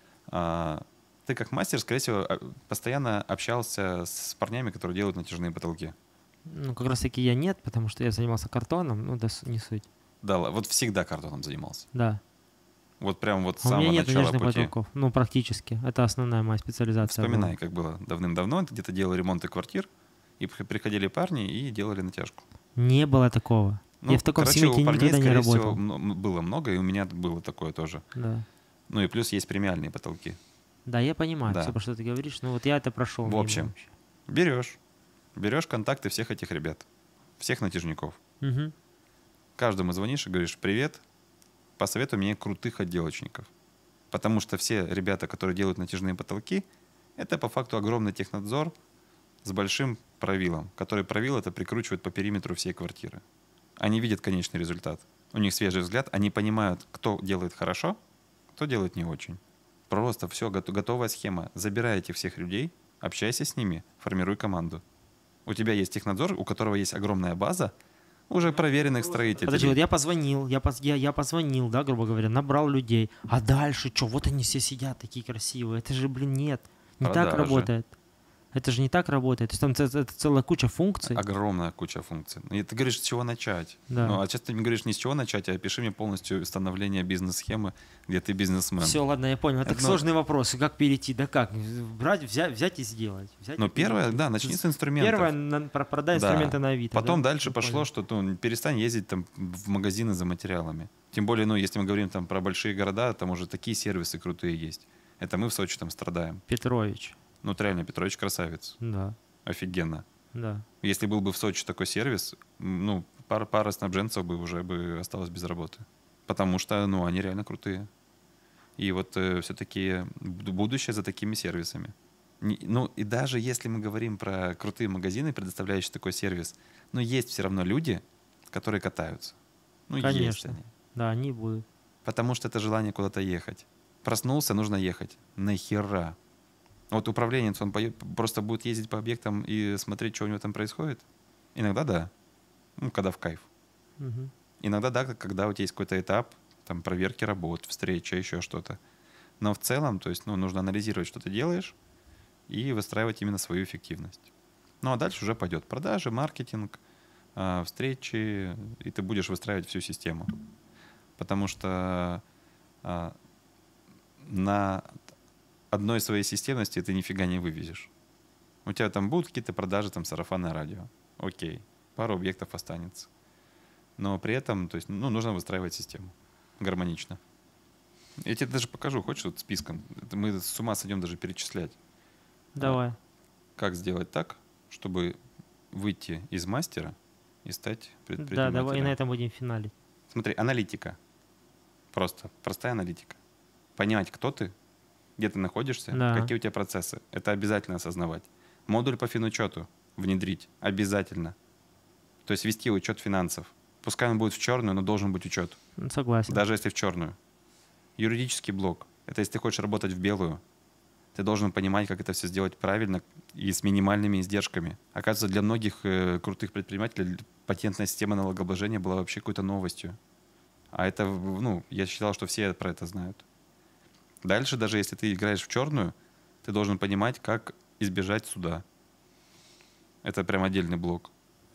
А, ты как мастер, скорее всего, а, постоянно общался с парнями, которые делают натяжные потолки. Ну, как раз таки я нет, потому что я занимался картоном, ну, да, с- не суть. Да, ла- вот всегда картоном занимался. Да. Вот прям вот с А у меня самого нет начала натяжных пути. потолков. Ну, практически. Это основная моя специализация. была. Вспоминай, как было давным-давно. Ты где-то делал ремонты квартир, и при- приходили парни и делали натяжку. Не было такого. Ну, я в таком короче, сегменте у парней, никогда не скорее работал. всего, мно- м- было много, и у меня было такое тоже. Да. Ну и плюс есть премиальные потолки. Да, я понимаю Да. все, про что ты говоришь. Но вот я это прошел. В мимо общем. вообще. Берешь, берешь контакты всех этих ребят, всех натяжников. Мгм. Каждому звонишь и говоришь: привет, посоветуй мне крутых отделочников. Потому что все ребята, которые делают натяжные потолки, это по факту огромный технадзор с большим правилом, который правило это прикручивает по периметру всей квартиры. Они видят конечный результат. У них свежий взгляд, они понимают, кто делает хорошо, кто делает не очень. Просто все, готовая схема. Забирай этих всех людей, общайся с ними, формируй команду. У тебя есть технадзор, у которого есть огромная база уже проверенных строителей. Подожди, вот я позвонил, я, поз- я, я позвонил, да, грубо говоря, набрал людей. А дальше что? Вот они все сидят такие красивые. Это же, блин, нет. Не так Продажи. работает. Это же не так работает. То есть там ц- это целая куча функций. Огромная куча функций. И ты говоришь, с чего начать. Да. Ну, а часто ты мне говоришь не с чего начать, а опиши мне полностью становление бизнес-схемы, где ты бизнесмен. Все, ладно, я понял. Это Это, ну- сложный вопрос. Как перейти? Да как? Брать, взять, взять и сделать. Взять Но и первое, перейти. да, начни с инструментов. Первое, на- про- продай Да. инструменты на Авито. Потом да? дальше Я пошло, понял. что ну, перестань ездить там в магазины за материалами. Тем более, ну, если мы говорим там про большие города, там уже такие сервисы крутые есть. Это мы в Сочи там страдаем. Петрович. Ну, вот реально, Петрович красавец. Да, Офигенно. да. Если был бы в Сочи такой сервис, м, ну, пара, пара снабженцев бы уже бы осталась без работы. Потому что, ну, они реально крутые. И вот э, все-таки будущее за такими сервисами. Не- ну, и даже если мы говорим про крутые магазины, предоставляющие такой сервис, но есть все равно люди, которые катаются. Ну, есть Конечно. они. Да, они будут. Потому что это желание куда-то ехать. Проснулся, нужно ехать. Нахера? Вот управленец, он пое- просто будет ездить по объектам и смотреть, что у него там происходит? Иногда да. Ну, когда в кайф. Мгм. Иногда да, когда у тебя есть какой-то этап, там, проверки работ, встреча, еще что-то. Но в целом, то есть, ну, нужно анализировать, что ты делаешь, и выстраивать именно свою эффективность. Ну, а дальше уже пойдет продажи, маркетинг, а, встречи, и ты будешь выстраивать всю систему. Потому что а, на одной своей системности ты нифига не вывезешь. У тебя там будут какие-то продажи, там, сарафанное радио. Окей, пару объектов останется. Но при этом, то есть, ну, нужно выстраивать систему гармонично. Я тебе даже покажу, хочешь, вот списком. Это мы с ума сойдем даже перечислять. Давай. Как сделать так, чтобы выйти из мастера и стать Да, предпринимателем. давай и на этом будем финалить. Смотри, аналитика. Просто простая аналитика. Понимать, кто ты, где ты находишься, Да. какие у тебя процессы. Это обязательно осознавать. Модуль по финучету внедрить обязательно. То есть вести учет финансов. Пускай он будет в черную, но должен быть учет. Согласен. Даже если в черную. Юридический блок. Это если ты хочешь работать в белую, ты должен понимать, как это все сделать правильно и с минимальными издержками. Оказывается, для многих э, крутых предпринимателей патентная система налогообложения была вообще какой-то новостью. А это, ну, я считал, что все про это знают. Дальше, даже если ты играешь в черную, ты должен понимать, как избежать суда. Это прям отдельный блок.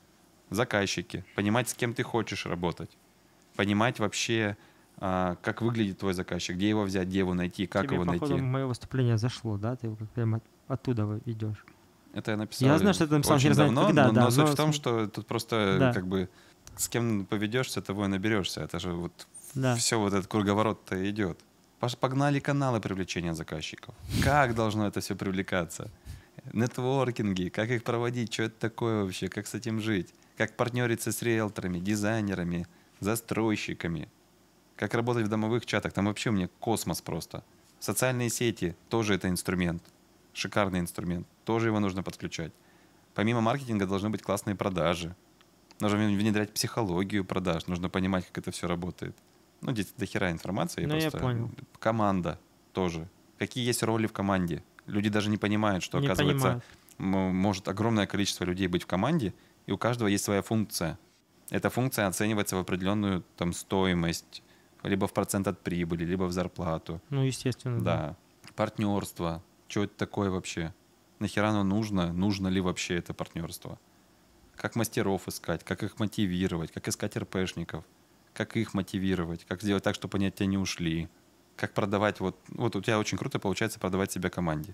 Заказчики. Понимать, с кем ты хочешь работать. Понимать вообще, а, как выглядит твой заказчик, где его взять, где его найти, как Тебе, его походу, найти. мое выступление зашло, да? Ты как прямо оттуда вы идешь. Это я написал. Я знаю, что ты написал, очень не знаю, давно, когда, но, да, но суть но в том, с- что тут просто Да. как бы с кем поведешься, того и наберешься. Это же вот Да. все вот этот круговорот-то идет. Паш- Погнали каналы привлечения заказчиков. Как должно это все привлекаться? Нетворкинги, как их проводить, что это такое вообще, как с этим жить, как партнериться с риэлторами, дизайнерами, застройщиками, как работать в домовых чатах. Там вообще у меня космос просто. Социальные сети тоже это инструмент, шикарный инструмент, тоже его нужно подключать. Помимо маркетинга должны быть классные продажи. Нужно внедрять психологию продаж, нужно понимать, как это все работает. Ну, здесь до хера информации. Ну, я просто... понял. Команда тоже. Какие есть роли в команде? Люди даже не понимают, что, Не оказывается, понимают. м- может огромное количество людей быть в команде, и у каждого есть своя функция. Эта функция оценивается в определенную там, стоимость, либо в процент от прибыли, либо в зарплату. Ну, естественно, да. Да. Партнерство. Что это такое вообще? Нахера оно нужно? Нужно ли вообще это партнерство? Как мастеров искать, как их мотивировать, как искать РПшников, как их мотивировать, как сделать так, чтобы они от тебя не ушли, как продавать. Вот, вот у тебя очень круто получается продавать себя команде.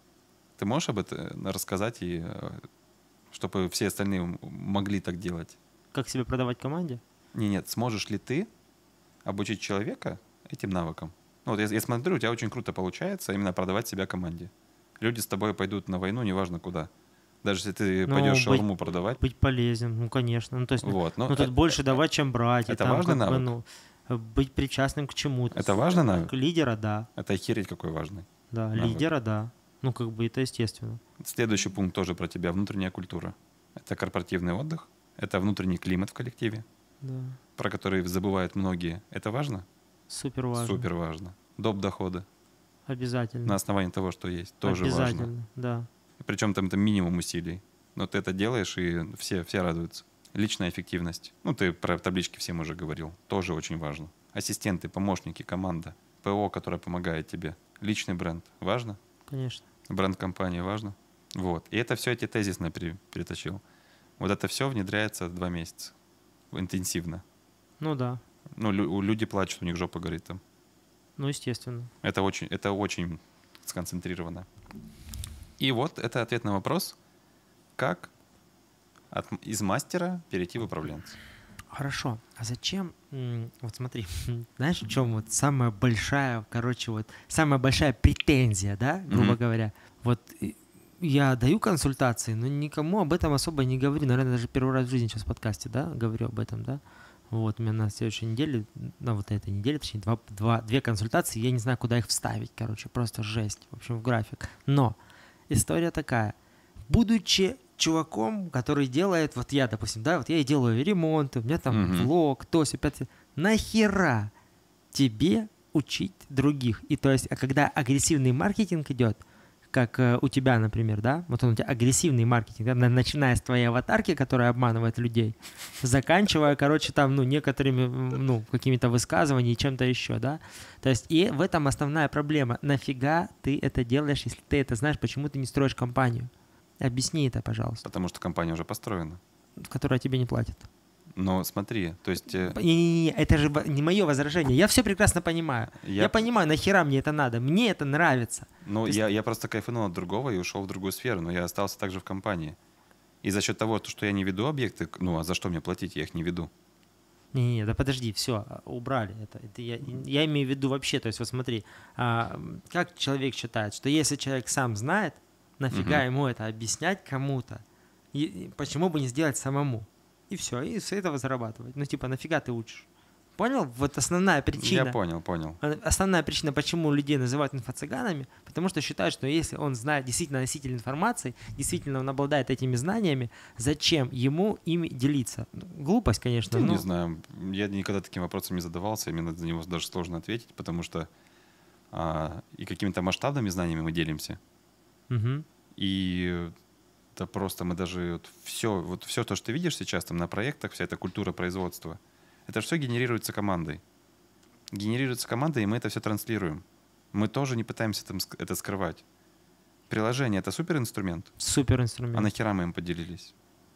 Ты можешь об этом рассказать, и, э, чтобы все остальные м- могли так делать? Как себе продавать команде? Не, нет, сможешь ли ты обучить человека этим навыкам? Ну, вот я, я смотрю, у тебя очень круто получается именно продавать себя команде. Люди с тобой пойдут на войну, неважно куда. Даже если ты Ну, пойдешь быть- шаурму продавать. Быть полезен, ну, конечно. Ну, то есть, ну, Вот, но ну, тут это- больше давать, чем брать. и это там важный как бы, навык? ну, быть причастным к чему-то. Это важный навык? К лидера, да. Это охереть какой важный. Да, Навык. лидера, да. Ну, как бы это естественно. Следующий пункт тоже про тебя. Внутренняя культура. Это корпоративный отдых. Это внутренний климат в коллективе, Да. про который забывают многие. Это важно? Супер важно. Супер важно. Доп. Дохода. Обязательно. На основании того, что есть. Тоже важно. Обязательно, да. Причем там это минимум усилий. Но ты это делаешь, и все, все радуются. Личная эффективность. Ну, ты про таблички всем уже говорил. Тоже очень важно. Ассистенты, помощники, команда. ПО, которая помогает тебе. Личный бренд. Важно? Конечно. Бренд компании важно. Вот. И это все я тебе тезисно пере- перетащил. Вот это все внедряется два месяца. Интенсивно. Ну да. Ну, лю- люди плачут, у них жопа горит там. Ну, естественно. Это очень, это очень сконцентрировано. И вот это ответ на вопрос, как от, из мастера перейти в управленца. Хорошо. А зачем? м, Вот смотри, знаешь, в чем вот самая большая, короче, вот самая большая претензия, да, грубо Мгм. говоря. Вот и- я даю консультации, но никому об этом особо не говорю. Наверное, даже первый раз в жизни сейчас в подкасте, да, говорю об этом, да. Вот, у меня на следующей неделе, на вот этой неделе, точнее, два, два, две консультации, я не знаю, куда их вставить, короче, просто жесть, в общем, в график. Но история такая. Будучи чуваком, который делает, вот я, допустим, да, вот я и делаю ремонт, у меня там Мгм. влог, то все пятое. Нахера тебе учить других? И то есть, а когда агрессивный маркетинг идет, как э, у тебя, например, да, вот он у тебя агрессивный маркетинг, да, на- начиная с твоей аватарки, которая обманывает людей, заканчивая, короче, там, ну, некоторыми, м, ну, какими-то высказываниями и чем-то еще, да. То есть, и в этом основная проблема. Нафига ты это делаешь, если ты это знаешь, почему ты не строишь компанию? Объясни это, пожалуйста, Потому что компания уже построена. которая тебе не платит. Но смотри, то есть э, Не-не-не, это же во- не мое возражение. Я все прекрасно понимаю. Я, я, понимаю, нахера мне это надо. Мне это нравится. ну, то есть- я, я просто кайфанул от другого и ушел в другую сферу, но я остался также в компании. И за счет того, что я не веду объекты, ну а за что мне платить, я их не веду. Не-не-не, да подожди, все, убрали это. Это я, я имею в виду вообще, то есть вот смотри, а, как человек считает, что если человек сам знает, нафига Мгм. ему это объяснять кому-то, и, и почему бы не сделать самому? И все, и с этого зарабатывать. Ну типа, нафига ты учишь? Понял? Вот основная причина. Я понял, понял. Основная причина, почему людей называют инфо-цыганами, потому что считают, что если он знает, действительно носитель информации, действительно он обладает этими знаниями, зачем ему ими делиться? Глупость, конечно. Я но... не знаю. Я никогда таким вопросом не задавался, именно за него даже сложно ответить, потому что а, и какими-то масштабными знаниями мы делимся. Угу. И это просто мы даже вот все, вот все то, что ты видишь сейчас там на проектах, вся эта культура производства, это все генерируется командой. Генерируется командой, и мы это все транслируем. Мы тоже не пытаемся там это скрывать. Приложение — это суперинструмент. Суперинструмент. А нахера мы им поделились?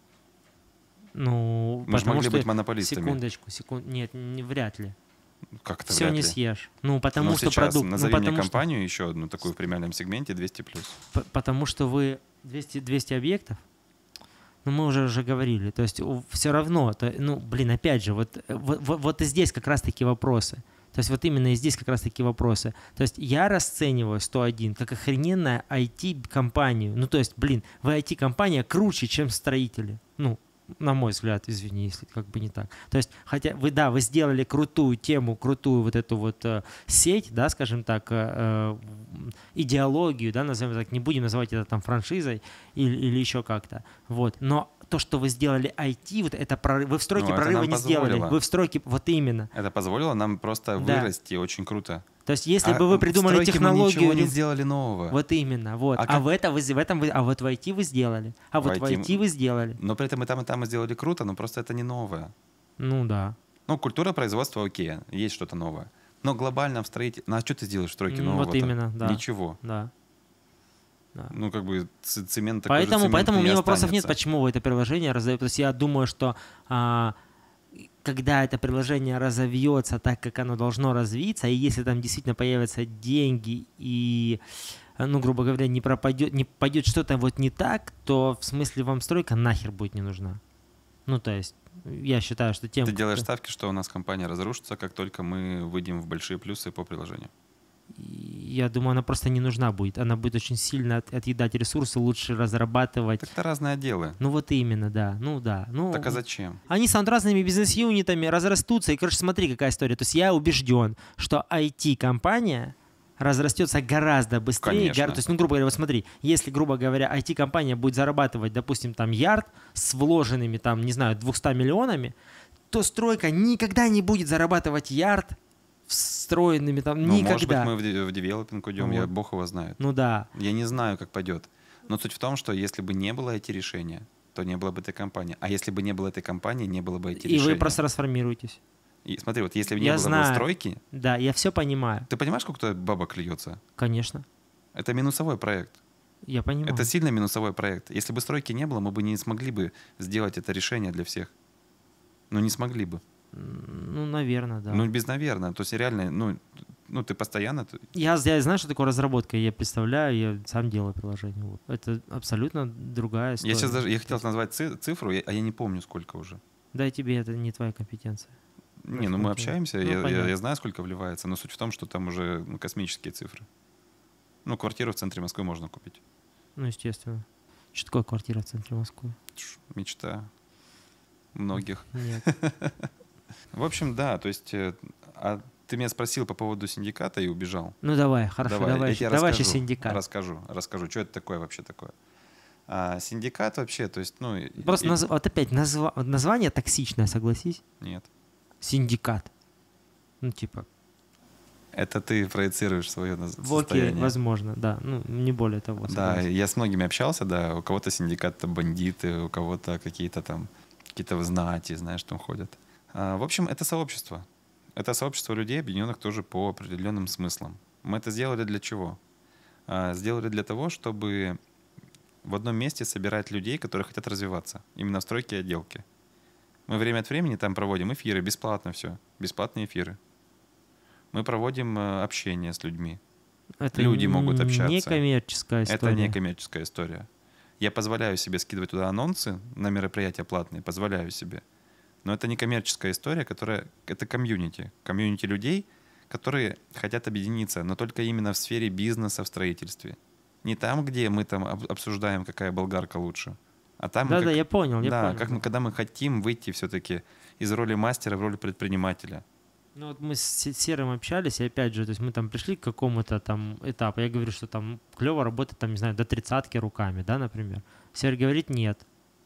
Ну, мы же могли что... быть монополистами. Секундочку, секунд... Нет, не, вряд ли. Как это все вряд не ли? съешь. Ну, потому Но что сейчас продукт... назови ну, мне потому компанию что... еще одну такую в премиальном сегменте двести плюс. П- потому что вы двести, двести объектов, ну, мы уже уже говорили. То есть все равно, то, ну, блин, опять же, вот, вот, вот, вот и здесь как раз-таки вопросы. То есть вот именно и здесь как раз-таки вопросы. То есть я расцениваю сто один как охрененная ай ти-компанию. Ну, то есть, блин, вы ай ти-компания круче, чем строители. Ну, на мой взгляд, извини, если как бы не так. То есть, хотя вы, да, вы сделали крутую тему, крутую вот эту вот э, сеть, да, скажем так, э, э, идеологию, да, назовем так, не будем называть это там франшизой или, или еще как-то. Вот. Но то, что вы сделали ай ти, вот это прорыв, вы в стройке Ну, это прорыва нам не сделали. позволило. Вы в стройке, вот именно. Это позволило нам просто Да. вырасти очень круто. То есть, если А бы вы в придумали стройке технологию, мы ничего не не- сделали нового. вот именно, вот. А А, как- в это вы, в этом вы, а вот в ай ти вы сделали, а В вот в ай ти ай ти вы сделали. Но при этом и там, и там мы сделали круто, но просто это не новое. Ну да. Ну, культура производства окей, есть что-то новое. Но глобально в строительстве... Ну, а что ты сделаешь в стройке М, нового? вот именно, да. Ничего. Да. Да. Ну, как бы ц- цемент такой же Поэтому, цемент поэтому у и меня вопросов нет, останется. почему вы это приложение разовьете. То есть я думаю, что а, когда это приложение разовьется так, как оно должно развиться, и если там действительно появятся деньги и, ну, грубо говоря, не пропадет, не пойдет что-то вот не так, то в смысле вам стройка нахер будет не нужна. Ну, то есть я считаю, что тем... Ты делаешь кто- ставки, что у нас компания разрушится, как только мы выйдем в большие плюсы по приложению. Я думаю, она просто не нужна будет. Она будет очень сильно от- отъедать ресурсы, лучше разрабатывать. Так это разные отделы. Ну вот именно, да. Ну да. Ну, Так а зачем? они станут разными бизнес-юнитами, разрастутся. И, короче, смотри, какая история. То есть я убежден, что ай ти-компания разрастется гораздо быстрее. Конечно. гора- То есть, ну, грубо говоря, вот смотри, если, грубо говоря, ай ти-компания будет зарабатывать, допустим, там, ярд с вложенными, там, не знаю, двумястами миллионами, то стройка никогда не будет зарабатывать ярд встроенными там Ну, никогда. может быть, мы в, де- в девелопинг уйдем, я, Вот. бог его знает. Ну да. Я не знаю, как пойдет. Но суть в том, что если бы не было эти решения, то не было бы этой компании. А если бы не было этой компании, не было бы эти И решения. вы просто расформируетесь. И смотри, вот если бы не Я было бы знаю. стройки, Да, я все понимаю. ты понимаешь, сколько туда бабок льется? Конечно. Это минусовой проект. Я понимаю. Это сильно минусовой проект. Если бы стройки не было, мы бы не смогли бы сделать это решение для всех. Ну, не смогли бы. Ну, наверное, да. Ну, без наверное. То есть реально, ну, ну ты постоянно... ты- Я, я знаю, что такое разработка. Я представляю, я сам делаю приложение. Вот. Это абсолютно другая история. Я сейчас даже, я хотел назвать ци- цифру, я- а я не помню, сколько уже. Да, и тебе это не твоя компетенция. Не, ну мы Окей. общаемся, Ну, я, я- понятно. я знаю, сколько вливается, но суть в том, что там уже ну, космические цифры. Ну, квартиру в центре Москвы можно купить. Ну, естественно. Что такое квартира в центре Москвы? Тш, Мечта многих. Нет. В общем, да, то есть э, а ты меня спросил по поводу синдиката и убежал. Ну, давай, хорошо, давай, я тебе давай еще расскажу, синдикат. Расскажу, расскажу, что это такое вообще такое. А, синдикат вообще, то есть, ну... и- Просто и- наз- вот опять назва- вот название токсичное, согласись. Нет. Синдикат. Ну, типа, Это ты проецируешь свое наз- в окей, состояние. возможно, да. Ну, не более того. Да, согласен. я с многими общался, да, у кого-то синдикат это бандиты, у кого-то какие-то там, какие-то в знати, знаешь, там ходят. А, в общем, это сообщество. Это сообщество людей, объединенных тоже по определенным смыслам. Мы это сделали для чего? А, сделали для того, чтобы в одном месте собирать людей, которые хотят развиваться, именно в стройке и отделке. Мы время от времени там проводим эфиры, бесплатно все, бесплатные эфиры. Мы проводим э, общение с людьми. Это люди могут н- общаться. Не коммерческая история. Это не коммерческая история. Я позволяю себе скидывать туда анонсы на мероприятия платные, позволяю себе. Но это не коммерческая история, которая... Это комьюнити. Комьюнити людей, которые хотят объединиться, но только именно в сфере бизнеса, в строительстве. Не там, где мы там об- обсуждаем, какая болгарка лучше, а там, Да-да, как- я понял, я да, понял. как мы, когда мы хотим выйти все-таки из роли мастера в роль предпринимателя. Ну вот мы с Се- Серым общались, и опять же, то есть мы там пришли к какому-то там этапу. Я говорю, что там клево работать, там, не знаю, до тридцатки руками, да, например. Серый говорит, нет.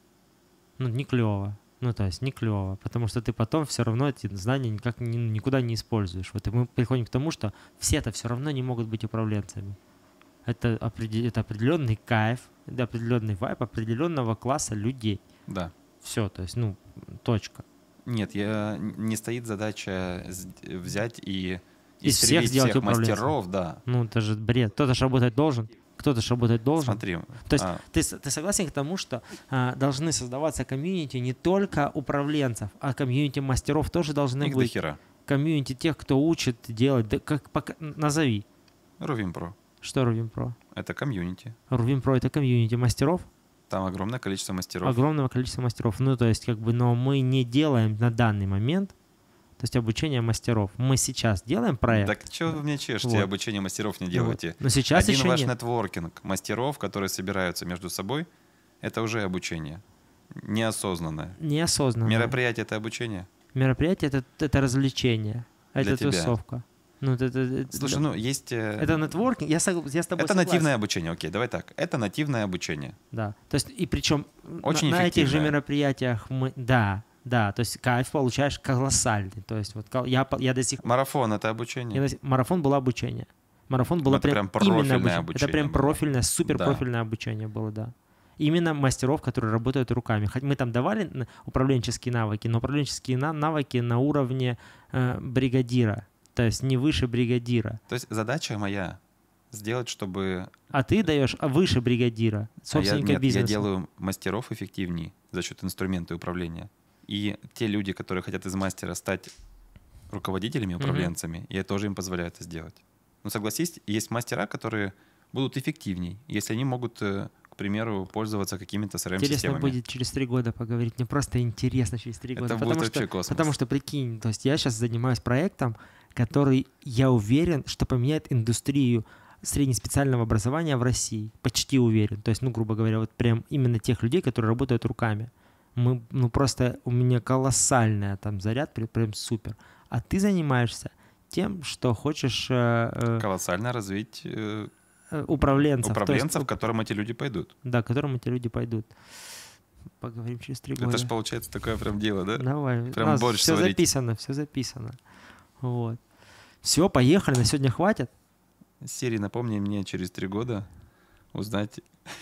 Ну, не клево. Ну, то есть не клево, потому что ты потом все равно эти знания никак ни- никуда не используешь. Вот и мы приходим к тому, что все-то все равно не могут быть управленцами. Это, опреде- это определенный кайф, это определенный вайб определенного класса людей. Да. Все, то есть, ну, точка. Нет, я, не стоит задача с- взять и Из всех истребить сделать всех управленцем. мастеров, да. Ну, это же бред. Кто-то же работать должен, кто-то же работать должен. Смотри. То есть а, ты, с- ты согласен к тому, что а, должны создаваться комьюнити не только управленцев, а комьюнити мастеров тоже должны их до быть. хера. Комьюнити тех, кто учит делать. Да как, пока- назови, Рувим Про. что Рувим Про. Это комьюнити. Рувим Про — это комьюнити мастеров, Там огромное количество мастеров. огромного количества мастеров. Ну, то есть, как бы, но мы не делаем на данный момент, то есть обучение мастеров. Мы сейчас делаем проект. Так что вы мне чешете, Вот. обучение мастеров не Вот. делаете? Но сейчас Один еще ваш нет. нетворкинг мастеров, которые собираются между собой, это уже обучение. Неосознанное. Неосознанно. Мероприятие — это обучение. Мероприятие — это, это развлечение, Для это тебя. тусовка. Ну, это, это, Слушай, да. ну есть... э, Это нетворкинг, я, сог- я с тобой это согласен. нативное обучение, окей, давай так. Это нативное обучение. Да. То есть, и причем Очень на, на этих же эффективное. мероприятиях мы... Да, да, то есть кайф получаешь колоссальный. То есть вот кол- я, по- я до сих Марафон — это я обучение. до сих- марафон было обучение. Марафон было Это прям прям, именно профильное обучение. обучение Это прям было. профильное, супер Да. профильное обучение было, да. Именно мастеров, которые работают руками. Хоть мы там давали н- управленческие навыки, но управленческие на- навыки на уровне э, бригадира. То есть не выше бригадира. То есть задача моя сделать, чтобы... А ты даешь а выше бригадира, А я, собственника нет, бизнеса. я делаю мастеров эффективнее за счет инструмента управления. И те люди, которые хотят из мастера стать руководителями, управленцами, я тоже им позволяю это сделать. Ну, согласись, есть мастера, которые будут эффективней, если они могут, э, к примеру, пользоваться какими-то си ар Интересно эм-системами. будет через три года поговорить. Мне просто интересно через три года. Это будет потому, вообще что, космос. потому что, прикинь, то есть я сейчас занимаюсь проектом, который, я уверен, что поменяет индустрию среднеспециального образования в России. Почти уверен. То есть, ну, грубо говоря, вот прям именно тех людей, которые работают руками. Мы, ну, просто у меня колоссальный там заряд, прям, прям супер. А ты занимаешься тем, что хочешь э, э, Колоссально развить э, э, управленцев. То есть, управленцев, к которым эти люди пойдут. да, к которым эти люди пойдут. Поговорим через три года. Это же получается такое прям дело, да? Давай. Прям У нас борщ все сварить. записано, все записано. Вот. Все, поехали, на сегодня хватит. Сири, напомни мне через три года узнать,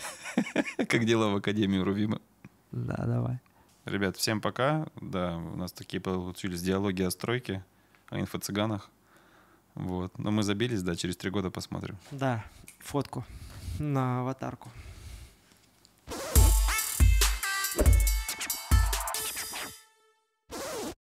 как дела в Академии Рувима. Да, давай. Ребят, всем пока. Да, у нас такие получились диалоги о стройке, о инфо-цыганах. Вот. Но мы забились, да, через три года посмотрим. Да, фотку на аватарку.